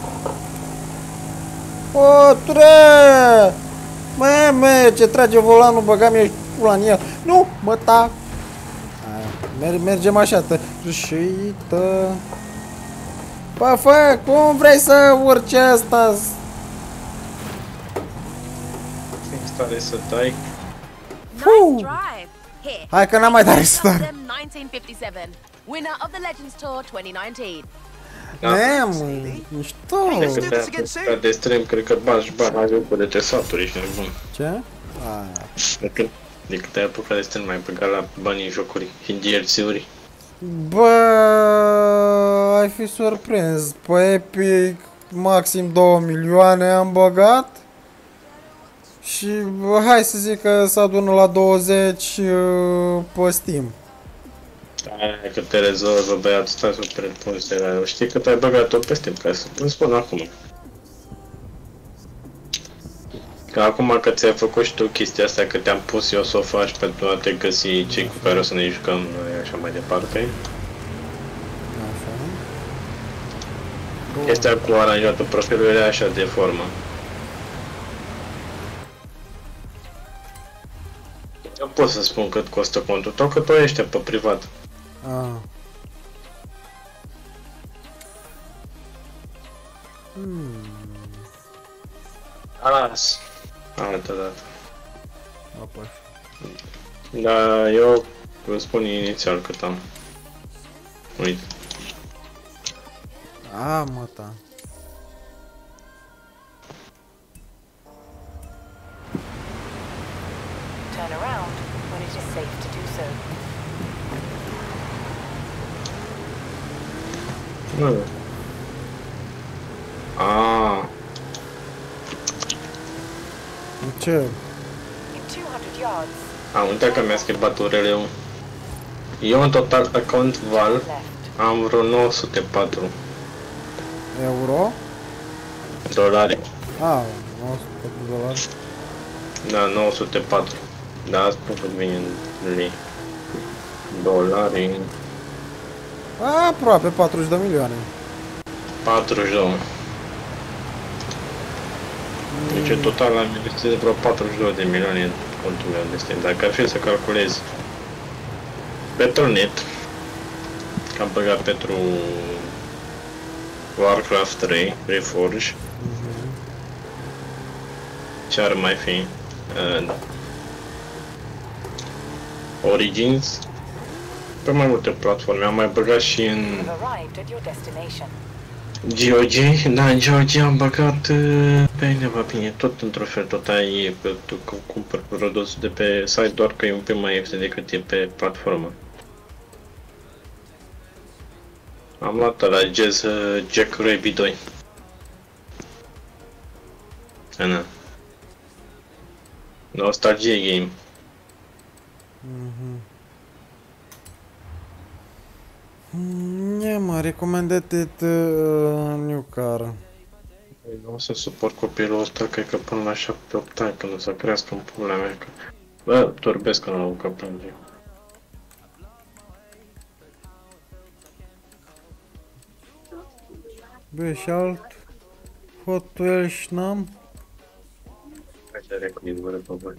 O, tre! Mă, mă, ce trage volanul, băga mi-e pula în el. Nu, mă, ta! Mer mergem așa, tășuită. Bă, fă, cum vrei să urci asta? Stare să dai. Nice drive. Here. Hai că n-am mai dat restart. nineteen fifty-seven. Winner of the Legends Tour twenty nineteen. Ne, mă, mișto. Ca de stream, cred că bagi bani mai jocul de tesaturi, ești nebun. Ce? Aaa. De cât ai apucat de stream, mai băgat la banii în jocuri, în D L C-uri. Bă, ai fi surprins. Pe Epic, maxim două milioane am băgat. Și bă, hai să zic că s-a adunat la douăzeci pe Steam. Aia că te rezolvă, băiat, stai să te răspunzi de la el. Știi că te-ai băgat-o pe Steam, ca să îmi spun acum. Că acum că ți-ai făcut și tu chestia asta, că te-am pus eu să o faci pentru a te găsi cei cu care o să ne jucăm noi așa mai departe. Chestia cu aranjatul profilului era așa de formă. Eu pot să spun cât costă contul tău, că tu ești pe privat. Ah. Hmm. Alas. Altă dată. Apoi. Da, eu vă spun inițial cât am. Uite. A, mă, ta. Turn around when it is safe to do so. Nu. Ah. Ce? In two hundred yards. Am uitat că mi-a schimbat U R L-ul. Eu în total account val am vreo nouă sute patru Euro? dolari. Ah, nouă sute patru dolari. Da, nouă sute patru. Da, asta cât vine în lei. Dolari. A, aproape patruzeci de milioane. patruzeci și doi. Deci în total am investit vreo patruzeci și două de milioane în contul meu de Steam. Dacă ar fi să calculez Petronet, că am băgat pentru Warcraft trei, Reforge, ce ar mai fi? Uh, Origins, pe mai multe platforme, am mai băgat și în G O G, da, în G O G am băgat pe neva bine, tot într-un fel, tot ai, tu cumpăr produsul de pe site, doar că e un pic mai ieftin decât e pe platformă. Am luat la Jazz Jack Rabbit doi. Ana. Nostalgie game. Mhm. Nie, mă, recommended it uh, new car. Nu o să suport copilul ăsta, cred că până la șapte opt ani, când o să crească în pula mea, că... Bă, torbesc că nu că plânge. Bă, și alt Hot Wheels n-am? Hai să recunim, pe voi.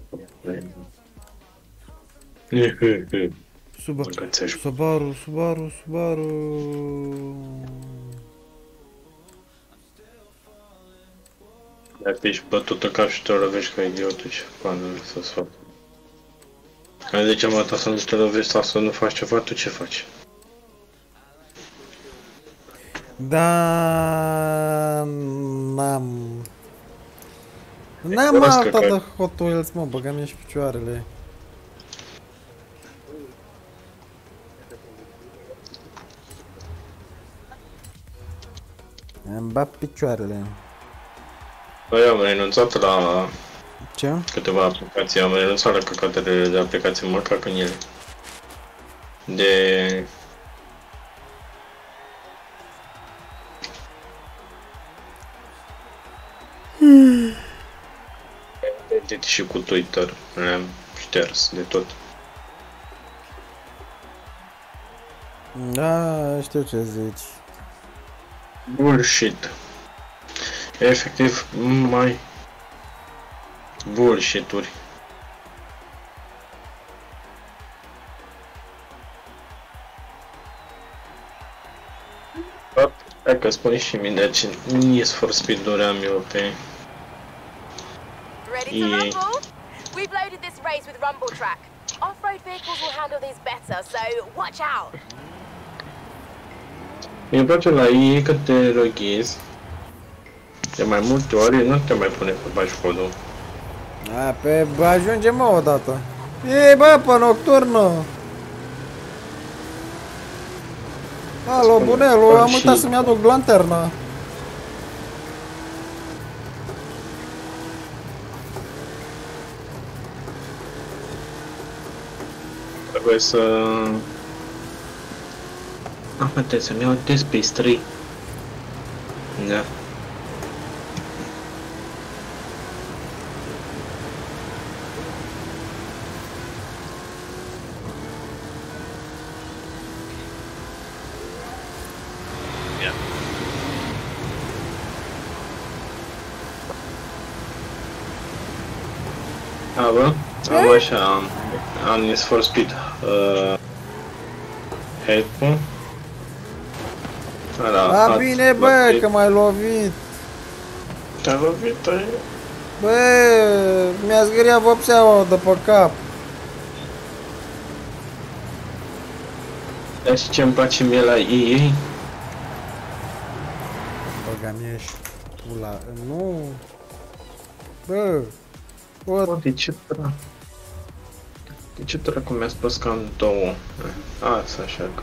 Suba Subaru, Subaru, Subaru. Dacă ești bătut în cap și te lovești ca idiotul, ce pană să-ți fac? Ai de ce mă ta să nu te lovești sau să nu faci ceva, tu ce faci? Da, n-am... N-am alta de Hot Wheels, mă, băga-mi și picioarele. Îmi bat picioarele. Băi, am renunțat la... Ce? Câteva aplicații, am renunțat la căcatele de aplicații, mă cac în ele. De... Edit și cu Twitter, le-am șters de tot. Da, știu ce zici. Bullshit. Efectiv, mai... bullshit-uri. Hai că spune și mie de ce Need for Speed-uri am eu pe... Ready to rumble? We've loaded this race with rumble track. Off-road vehicles will handle these better, so watch out. Mi-e place la ei că te roghezi de mai multe ori, nu te mai pune să bagi codul. A, pe ajungem mă odată. Ei bă, pe nocturnă! Alo, bunelu, am uitat să-mi aduc lanterna. Trebuie să... Ah, mă, trebuie să-mi iau Dead Space trei. Da. A, bă? Am așa, am, am Need for Speed uh, Headphone. A, bine, bă, că m-ai lovit. Te-ai lovit, ai? Bă, mi-a zgâriat vopseaua de pe cap. Dar și ce-mi place mie la ei? Băga mie și pula, nu. Bă. Bă, de ce dracu? De ce dracu mi-a spus că am două? Asta așa că...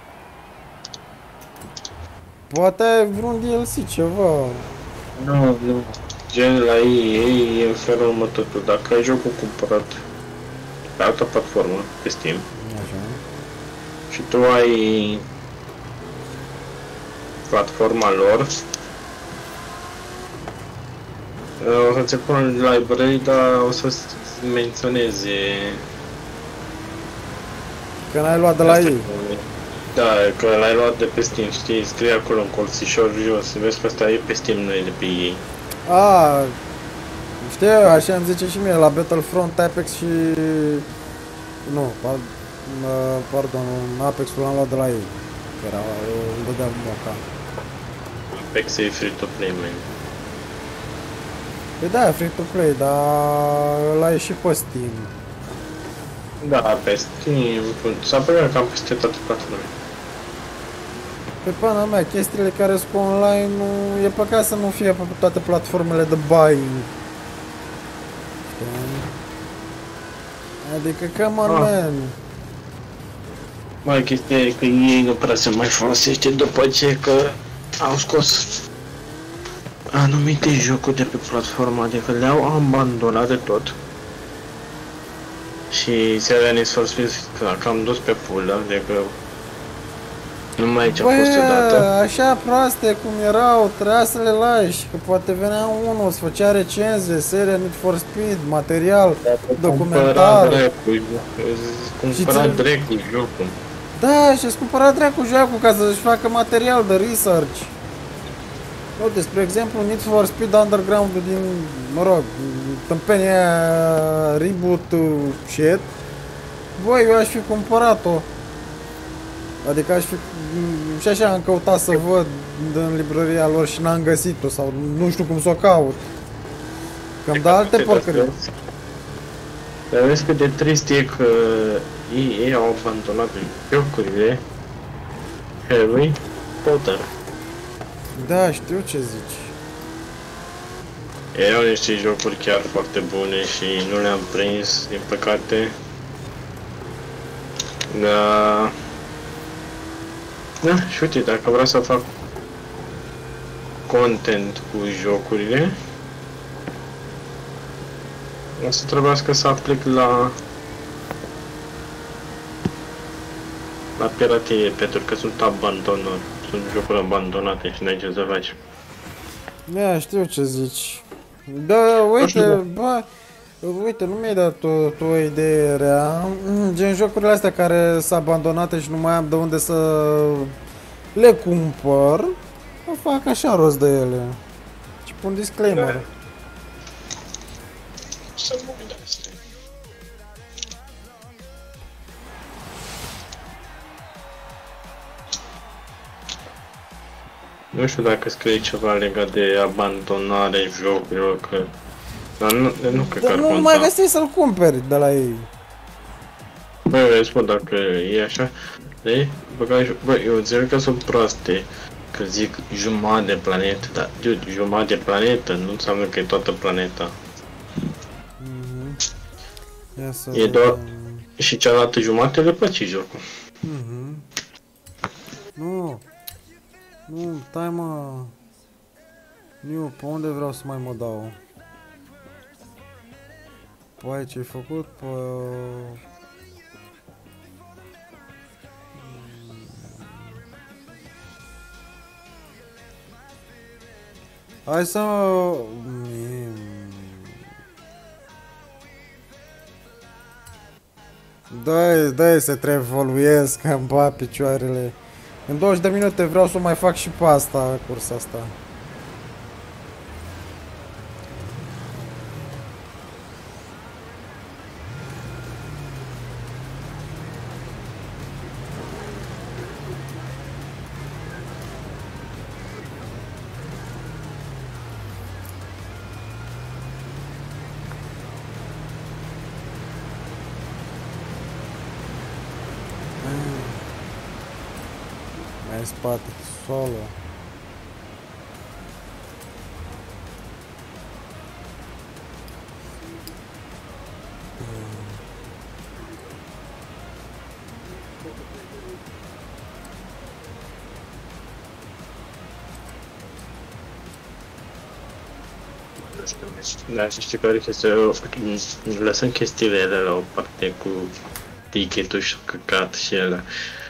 Poate ai vreun D L C, ceva. Nu, nu. Gen la ei e în felul următor. Dacă ai jocul cumpărat pe altă platformă, pe Steam, așa, și tu ai platforma lor, o să ți pun în library, dar o să-ți menționeze... Că n-ai luat de la ei. Da, că l-ai luat de pe Steam, știi? Scrie acolo în colțișor jos, vezi că asta e pe Steam, nu e de pe ei. A, știu, așa îmi zice și mie, la Battlefront, Apex și... Nu, pardon, Apex-ul l-am luat de la ei. Că era, îmi dădeam moca. Apex e free-to-play, man. Păi da, free-to-play, dar ăla e și pe Steam. Da, pe Steam, s-a păgat cam peste toate platformele. Pe pana mea, chestiile care sunt online, nu, e păcat să nu fie pe toate platformele de buying. Adică, come on, ah. man. Mai chestia e că ei nu prea se mai folosește după ce că au scos anumite jocuri de pe platformă, adică le-au abandonat de tot. Și seria Need for Speed cam dus pe pulă, adică nu mai aici a fost odată. Așa proaste cum erau, trebuia să le lași, că poate venea unul, îți făcea recenzie, seria Need for Speed, material, documentar. Cumpăra dracu jocul. Da, și-ți cumpăra dracu jocul ca să-și facă material de research. Uite, spre exemplu, Need for Speed Underground-ul din, mă rog, tâmpenia reboot shit. Băi, eu aș fi cumpărat-o. Adică aș fi... Și așa am căutat să văd în librăria lor și n-am găsit-o sau nu știu cum să o caut. Că-mi dă alte porcării. Dar vezi cât de trist e că ei, ei au abandonat jocurile Harry Potter. Da, știu ce zici. Erau niște jocuri chiar foarte bune și nu le-am prins, din păcate. Da. Da, și uite, dacă vreau să fac content cu jocurile, o să trebuiască să aplic la la piraterie, pentru că sunt abandonate, sunt jocuri abandonate și n-ai ce să faci. Da, știu ce zici. Da, uite, bă, uite, nu mi-ai dat tu, tu o idee rea. Gen jocurile astea care sunt abandonate și nu mai am de unde să le cumpăr, o fac așa rost de ele. Și pun disclaimer. Da. Să mă uit asta. Nu știu dacă scrie ceva legat de abandonare jocurilor, că Dar nu, nu cred că Dar ar nu conta. mai găsești să-l cumperi de la ei. Băi, eu spun, dacă e așa, de, băgai, băi, eu înțeleg că sunt proaste, că zic jumătate de planetă, dar, dude, jumătate de planetă nu înseamnă că e toată planeta. Mm-hmm. Ia să E doar, și cealaltă jumătate le place jocul. Mm-hmm. Nu, nu, stai mă. Niu, pe unde vreau să mai mă dau? Păi, ce-ai făcut? Pe... Hai să... Dă-i, dă-i să te evoluezi, că îmi bat picioarele. În douăzeci de minute vreau să mai fac și pe asta, cursa asta. Mai în spate, solo. Da, și știi care este, lăsăm chestiile ele la o parte cu tichetul și căcat și ele.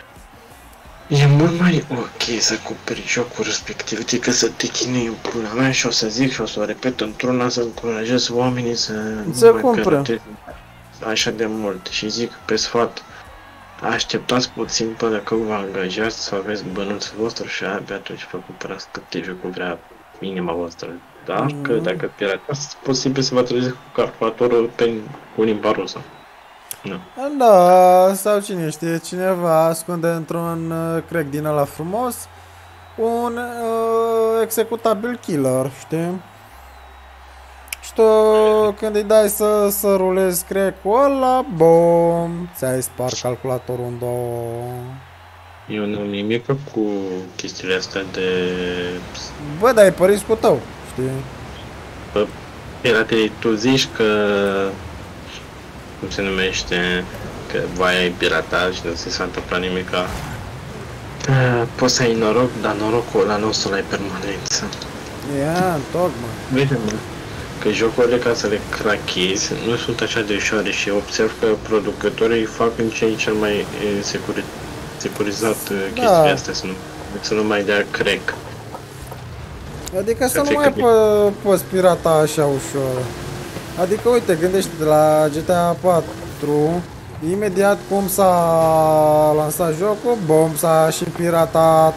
E mult mai ok să cumperi jocul respectiv decât să te chinui în pula mea și o să zic și o să o repet într-una să încurajez oamenii să să nu mai pirateze așa de mult și zic pe sfat, așteptați puțin până că vă angajați să aveți bănuțul vostru și abia atunci vă cumpărați câte jocul vrea inima voastră. Da? Mm-hmm. Că dacă piratați, posibil să vă treziți cu calculatorul pe, cu limba rusă. Nu. Da, sau cine știe, cineva ascunde într-un crack din ăla frumos un uh, executabil killer, știi? Și tu când îi dai să, să rulezi crack-ul ăla, bom, ți-ai spart calculatorul în două. Eu nu am nimic cu chestiile astea de... Bă, dar e pe riscul tău, știi? Bă, piratele, tu zici că... cum se numește, că vai ai piratat și nu ți s-a întâmplat nimica. Uh, poți să ai noroc, dar norocul ăla nu o să-l ai permanență. Ia, tocmai. Vede-mă, că jocurile ca să le crachezi nu sunt așa de ușoare și observ că producătorii fac în ce cel mai e, securi, securizat da. chestiile astea, să nu, să nu mai dea crack. Adică să, să nu mai po- poți pirata așa ușor. Adică, uite, gândește-te la G T A patru, imediat cum s-a lansat jocul, bom, s-a și piratat.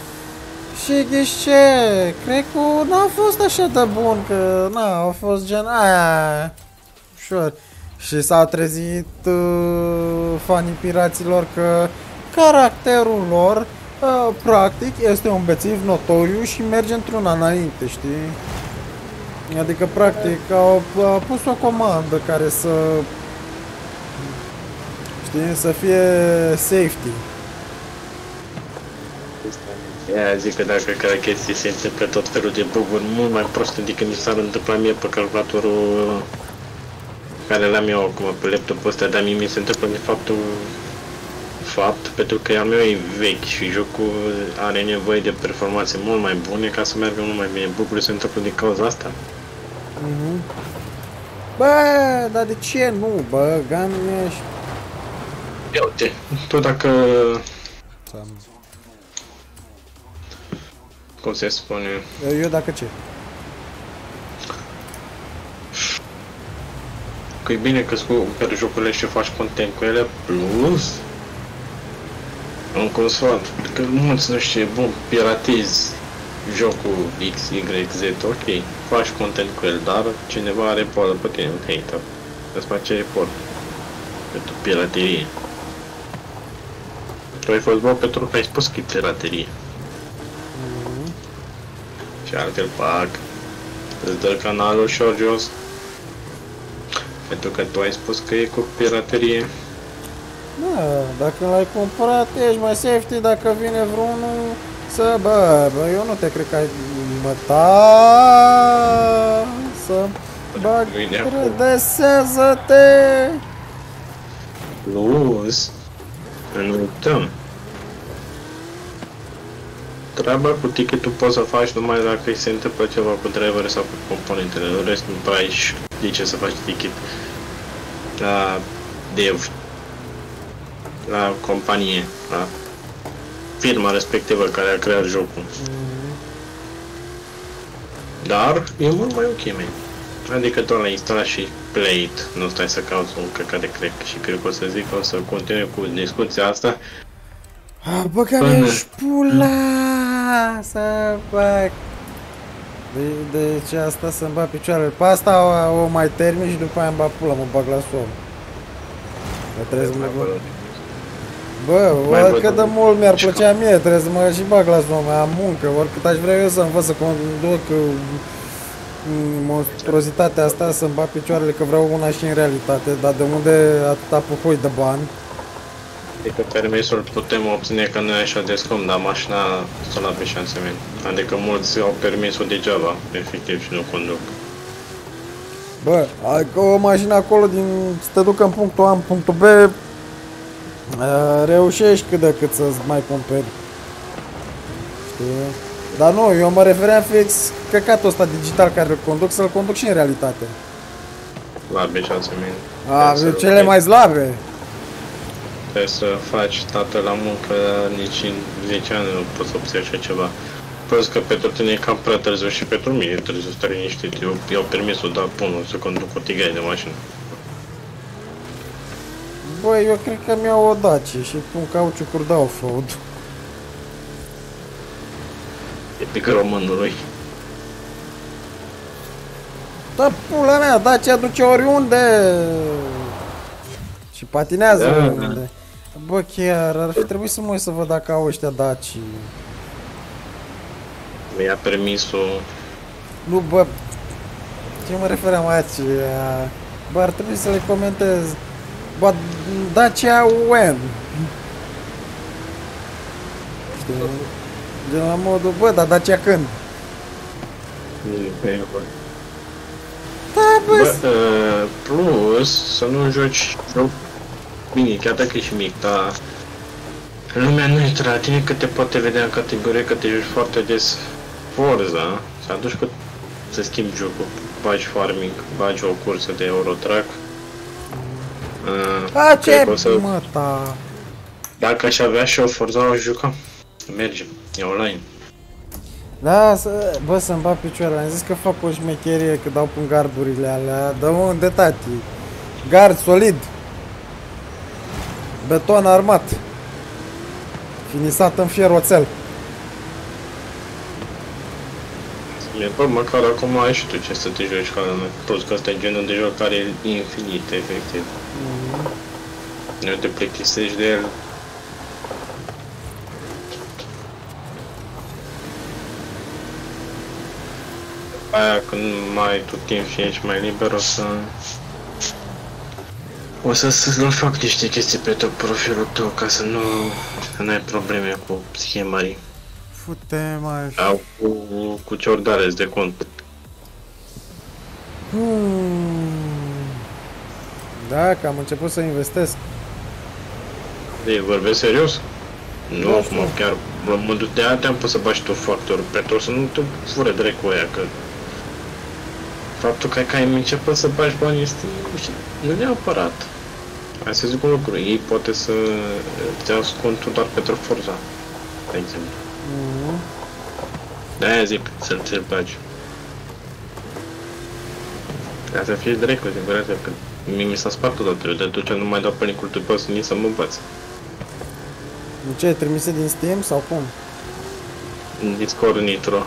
Și ghiși ce? Cred că n-a fost așa de bun, că na, a fost gen aia, ușor. Și s-a trezit uh, fanii piraților că caracterul lor, uh, practic, este un bețiv notoriu și merge într-un înainte, știi? Adică, practic, au, au pus o comandă care să, știi, să fie safety. Aia zic că dacă care chestii se întâmplă tot felul de bug-uri mult mai proste decât mi s-ar întâmpla mie pe calculatorul care l-am eu acum pe laptopul ăsta, dar mie mi se întâmplă de faptul fapt, pentru că al meu e vechi și jocul are nevoie de performanțe mult mai bune ca să meargă mult mai bine. Bugurile se întâmplă din cauza asta. Mm-hmm. Bă, dar de ce nu, bă, Ganeș? Ia uite, tu dacă... Cum se spune? Eu, eu dacă ce? Că e bine că cumperi jocurile și faci content cu ele, plus în consol, că mulți nu știu, bun, piratezi jocul X, Y, Z, ok, faci content cu el, dar cineva are report pe tine, un hater, îți face report pentru piraterie. Tu ai fost bă pentru că ai spus că e piraterie. Mm-hmm. Și altfel fac, îți dă canalul și jos, Pentru că tu ai spus că e cu piraterie. Da, dacă l-ai cumpărat, ești mai safety dacă vine vreunul să... Bă, bă, eu nu te cred că ai... Bă, ta... Să... Bă, redesează-te! Plus, nu uităm. Treaba cu ticketul poți să faci numai dacă se întâmplă ceva cu driver sau cu componentele. În rest nu prea ai de ce să faci ticket la dev, la companie, la firma respectivă care a creat jocul. Mm-hmm. Dar e mult mai ok, man. Adică doar l-ai instalat și play it, nu stai să cauți un căcat de crack. Și cred că o să zic că o să continui cu discuția asta. Ah, bă, care ești pula să bag. De, de ce asta să-mi bag picioarele? Pe asta o, o mai termin și după aia îmi bag pula, mă bag la somn. Că trebuie să mă bag. Bă, oricât de mult mi-ar plăcea mie, trebuie să mă și bag la somn, am muncă, oricât aș vrea eu să învăț să conduc monstruozitatea asta, să-mi bag picioarele, că vreau una și în realitate, dar de unde atâta puhoi de bani? Adică permisul putem obține că nu e așa de scump, dar mașina sunt la pe șanse mele. Adică mulți au permisul degeaba, efectiv, și nu conduc. Bă, adică o mașină acolo din, să te ducă în punctul A, în punctul B, reușești cât de cât să-ți mai cumperi. Știi? Dar nu, eu mă refeream fix căcatul ăsta digital care îl conduc, să-l conduc și în realitate. La pe șanse mele. A, cele mai slabe. Trebuie să faci tată la muncă, nici în zece ani nu poți să obții așa ceva. Plus că pentru tine e cam prea târziu și pentru mine e târziu să stai liniștit. Eu iau permisul, dar bunul, să conduc o tigaie de mașină. Băi, eu cred că mi-au o Dacia și pun cauciucuri de off-road. Epic românului. Da, pula mea, Dacia duce oriunde! Și patinează da, oriunde. Da. Bă, chiar, ar fi trebuit să mă uit să văd dacă au ăștia Daci. Mi ia permisul. Nu, bă, ce mă refeream aceea? Bă, ar trebui să le comentez. Bă, Dacia when? Știi? De la modul, bă, dar Dacia când? Da, bă, bă uh, plus să nu joci joc mic, chiar dacă ești mic, dar în lumea noastră, la tine că te poate vedea în categorie că te joci foarte des Forza, să aduci că să schimbi jocul, bagi farming, bagi o cursă de Eurotrack. Uh, A, ce să... mă, ta? Dacă aș avea și o Forza, o jucam. Mergem, e online. Da, să, bă, să-mi bag picioarele, am zis că fac o șmecherie, că dau până gardurile alea, dă unde, tati? Gard solid. Beton armat. Finisat în fier oțel. Bă, măcar acum ai și tu ce să te joci ca lumea. Plus că ăsta e genul de joc care e infinit, efectiv. Mm-hmm. Nu te plictisești de el. Aia când mai ai tu timp și ești mai liber, o să... O să să fac niște chestii pe tot profilul tău ca să nu, să nu ai probleme cu schemarii. Fute, mai... Sau cu, cu ciordare de cont. Hmm. Da, că am început să investesc. Deci vorbesc serios? Nu, da, acum chiar mă duc de aia te-am pus să bagi tu factorul pe tot, să nu te fură direct cu aia, că... Faptul că, că ai început să bagi bani este... Nu neapărat. Hai să zic un lucru, ei poate să îți iau contul doar pentru Forza, de exemplu. Mm-hmm. De-aia zic să ți-l bagi. Ca să fie direct cu siguranță, că mie mi s-a spart odată, eu de atunci nu mai dau pe nicul tău să nici să mă învăț. De ce, trimise din Steam sau cum? În Discord Nitro.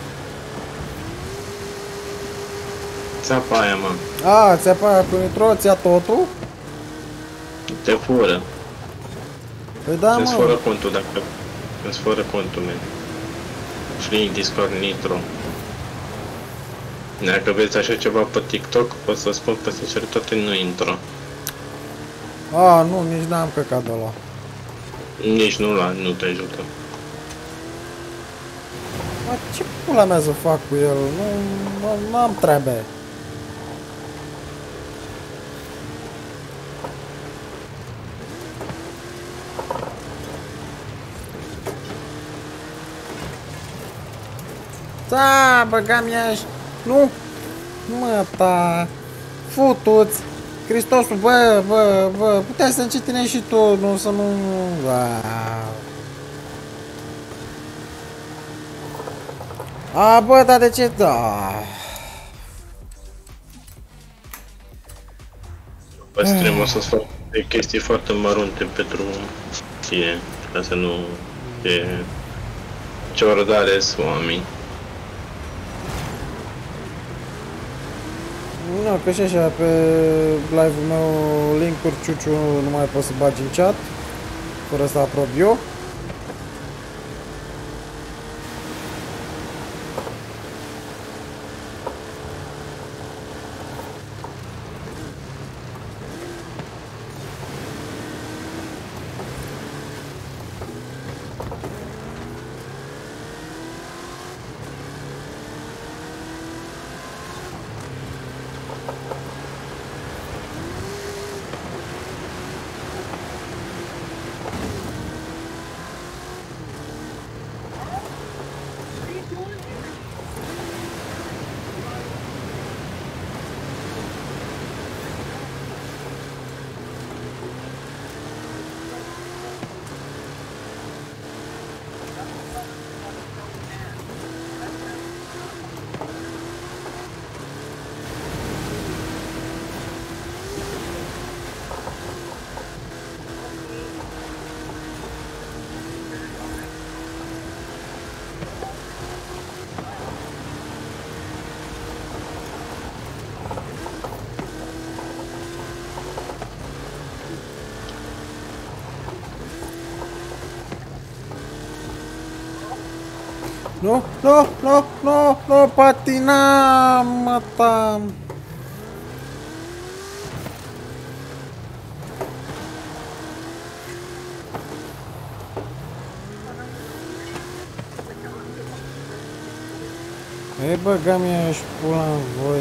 Țeapa aia, mă. A, țeapa aia cu Nitro, ți-a totul? Te fură. Păi da, mă. Îți fără contul dacă... Îți fără contul meu. Și Discord Nitro. Dacă vezi așa ceva pe TikTok, pot să spun pe sinceritate, nu intră. A, nu, nici n-am căcat de ăla. Nici nu la, nu te ajută. Ma, ce pula mea să fac cu el? Nu, nu am treabă. Da, băgam ești. Nu. Mă, ta. Futuți. Cristosul, bă, bă, bă, puteai să încetinești și tu, nu, să nu... A, bă, dar de ce? Da. Pe stream o să-ți fac chestii foarte mărunte pentru tine, ca să nu fie ciordare oameni. Nu, că și așa, pe live-ul meu, link-uri, ciuciu, nu mai pot să bagi în chat, fără să aprob eu. Nu, nu, nu, nu, nu, patina, mă, ta. Ei, băga mea și pula în voi.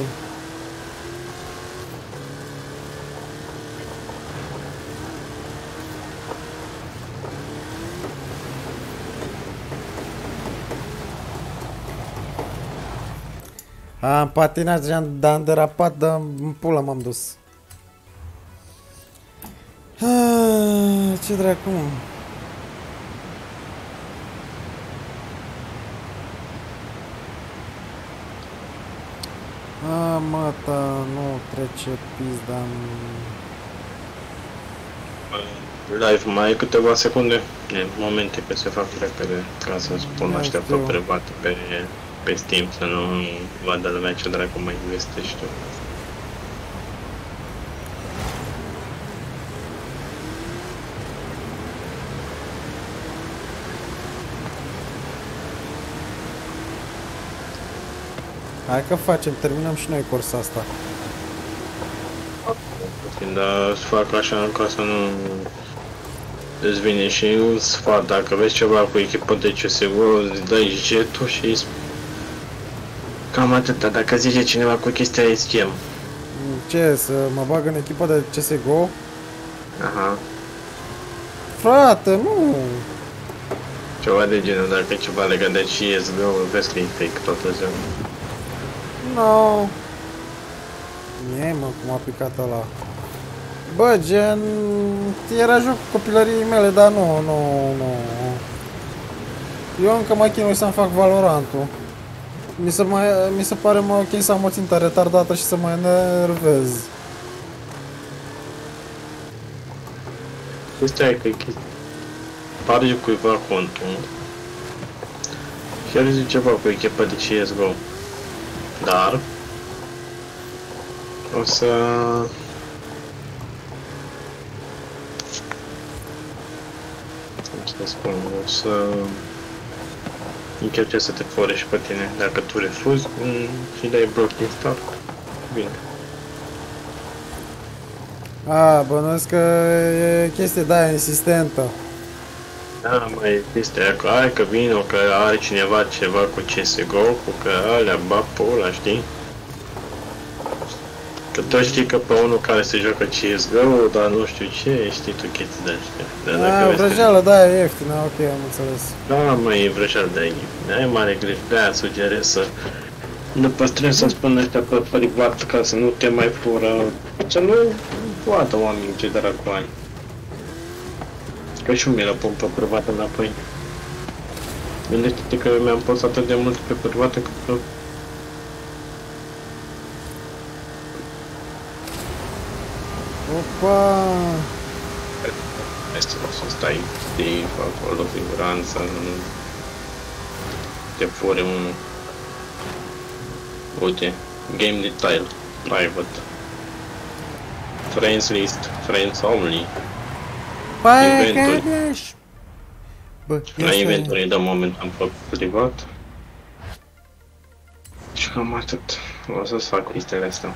Am patinat, am derapat, dar în pula m-am dus. Ah, ce dracu? Ah, mata, nu trece pizda. Live mai ai câteva secunde, e momente că se fac repede, ca să spun așteaptă privat pe, pe Steam, să nu vadă lumea ce dracu mai investești. Hai că facem, terminăm și noi cursa asta. Dar îți fac așa ca să nu îți vine și un sfat, dacă vezi ceva cu echipă de C S G O, îți dai jetul și cam atâta, dacă zice cineva cu chestia e schem. Ce, să mă bag în echipă de C S G O? Aha. Frate, nu! Ceva de genul, dacă e ceva legat de C S G O, vezi că e fake toată ziua. No. Nie, mă, cum a picat ăla. Bă, gen... Era joc copilării mele, dar nu, nu, nu. Eu încă mă chinui să-mi fac Valorantul. Mi se, mai, mi se pare mai ok să am o țintă retardată și să mă enervez. Stai că e chestia. Parge cuiva contul. Și are zice ceva cu echipa de C S G O. Dar o să cum să spun, o să încerce să te fure și pe tine. Dacă tu refuzi și dai bloc din start, bine. A, bănuiesc că e chestie de aia insistentă. Da, mai este că ai că vine, că are cineva ceva cu C S G O, cu că alea bag pe ăla, știi? Că tu știi că pe unul care se joacă C S G O, dar nu știu ce, știi tu chestii de-astea. A, vrăjeală, da, e ieftină, ok, am înțeles. Da, mai e vrăjeală de aia, ai mare grif, de-aia sugerez să nu păstrezi să spun ăștia pe privat ca să nu te mai fură, să nu poată oamenii ce dracu ai. Că și mi-l pun pe privat înapoi. Gândește-te că mi-am pus atât de mult pe privată că... Opa! Este o să stai safe acolo, siguranță, nu te fure unul. Uite, game detail, private. Friends list, friends only. Inventory. La inventory de moment am făcut privat. Și cam atât. O să fac listele astea.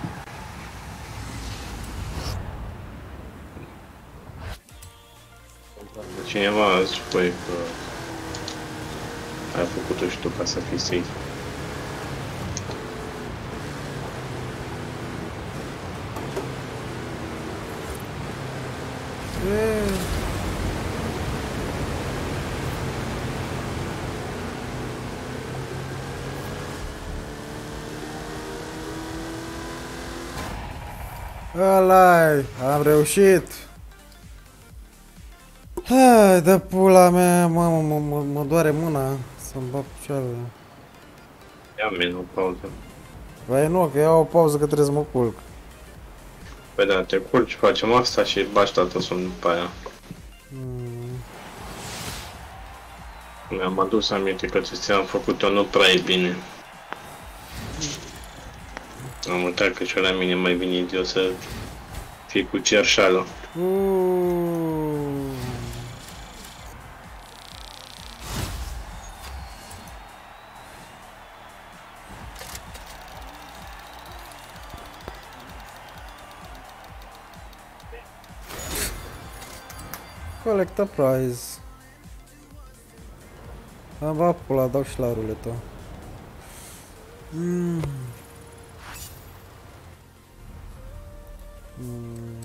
Cineva îți spune că ai făcut-o și tu ca să fii safe. Ăla-i, am reușit. Hai, dă pula mea, mă, mă, mă, mă doare mâna să-mi bag picioarele. Ia mine o pauză. Păi nu, că iau o pauză că trebuie să mă culc. Păi da, te culci, facem asta și bași toată somn după aia. Mm. Mi-am adus aminte că ți-am făcut-o nu prea e bine. Am uitat că și la mine mai vine eu să fii cu cerșală. Uh. Collect a prize. Am va pula, dau și la ruletă. Mm. Mm.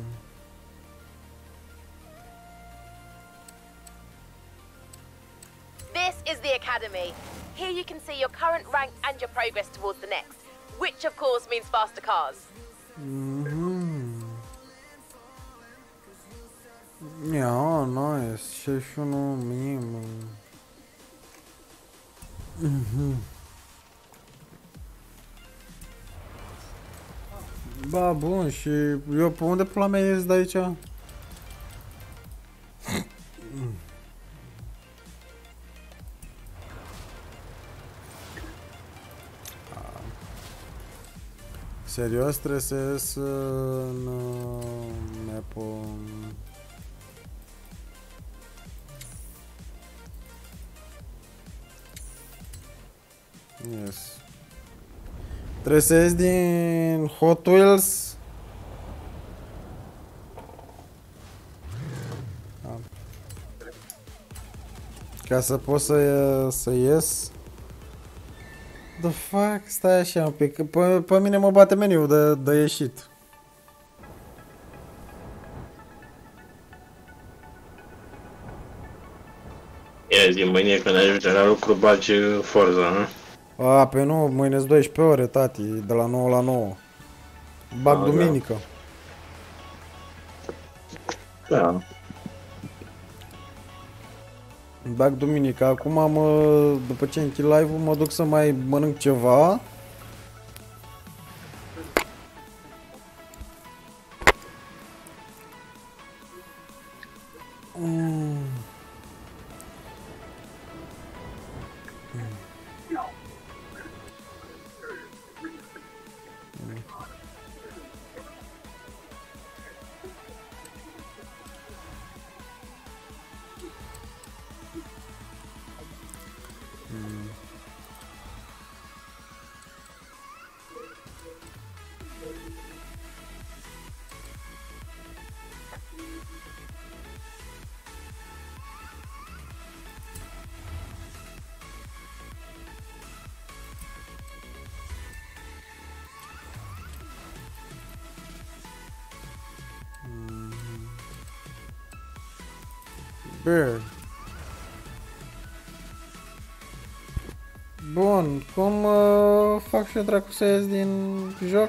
This is the academy. Here you can see your current rank and your progress towards the next, which of course means faster cars. Mm-hmm. Yeah, nice. Și unul minim. Mhm. Ba, bun, și eu pe unde pula mea ies de aici? Serios, trebuie să ies în map-ul... Yes. Trebuie să ies din Hot Wheels. Ca să pot să, să ies. The fuck? Stai așa un pic. Pe, pe mine mă bate meniul de, de ieșit. Ia zi, mâine când ajunge la lucru bagi Forza, nu? A, pe nu, mâine-s doisprezece ore, tati, de la nouă la nouă. Bag A, duminică. Da. Bag duminică. Acum, mă, după ce închid live-ul, mă duc să mai mănânc ceva. Mm. Hmm. Bă. Bun, cum uh, fac și eu dracu să ies din joc?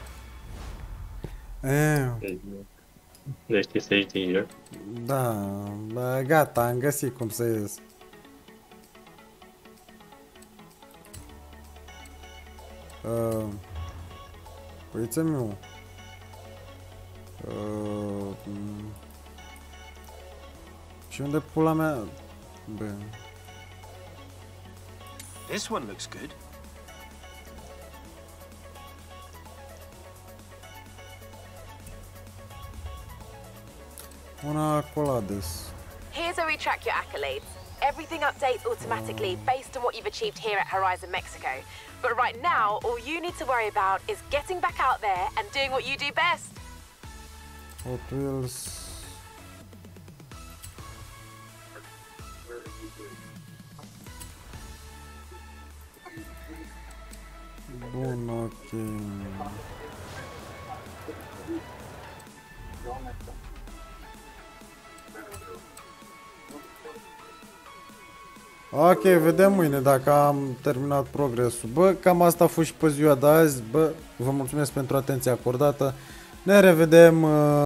Eh. Nu știi să ieși din joc? Da, bă, gata, am găsit cum să ies. Uh, Uite meu. Uh, și unde pula mea? Bă. This one looks good. Una Colades. Here's where we track your accolades. Everything updates automatically based on what you've achieved here at Horizon Mexico. But right now, all you need to worry about is getting back out there and doing what you do best. Hot Wheels. Bun, ok. Ok, vedem mâine dacă am terminat progresul. Bă, cam asta a fost și pe ziua de azi. Bă, vă mulțumesc pentru atenția acordată. Ne revedem uh,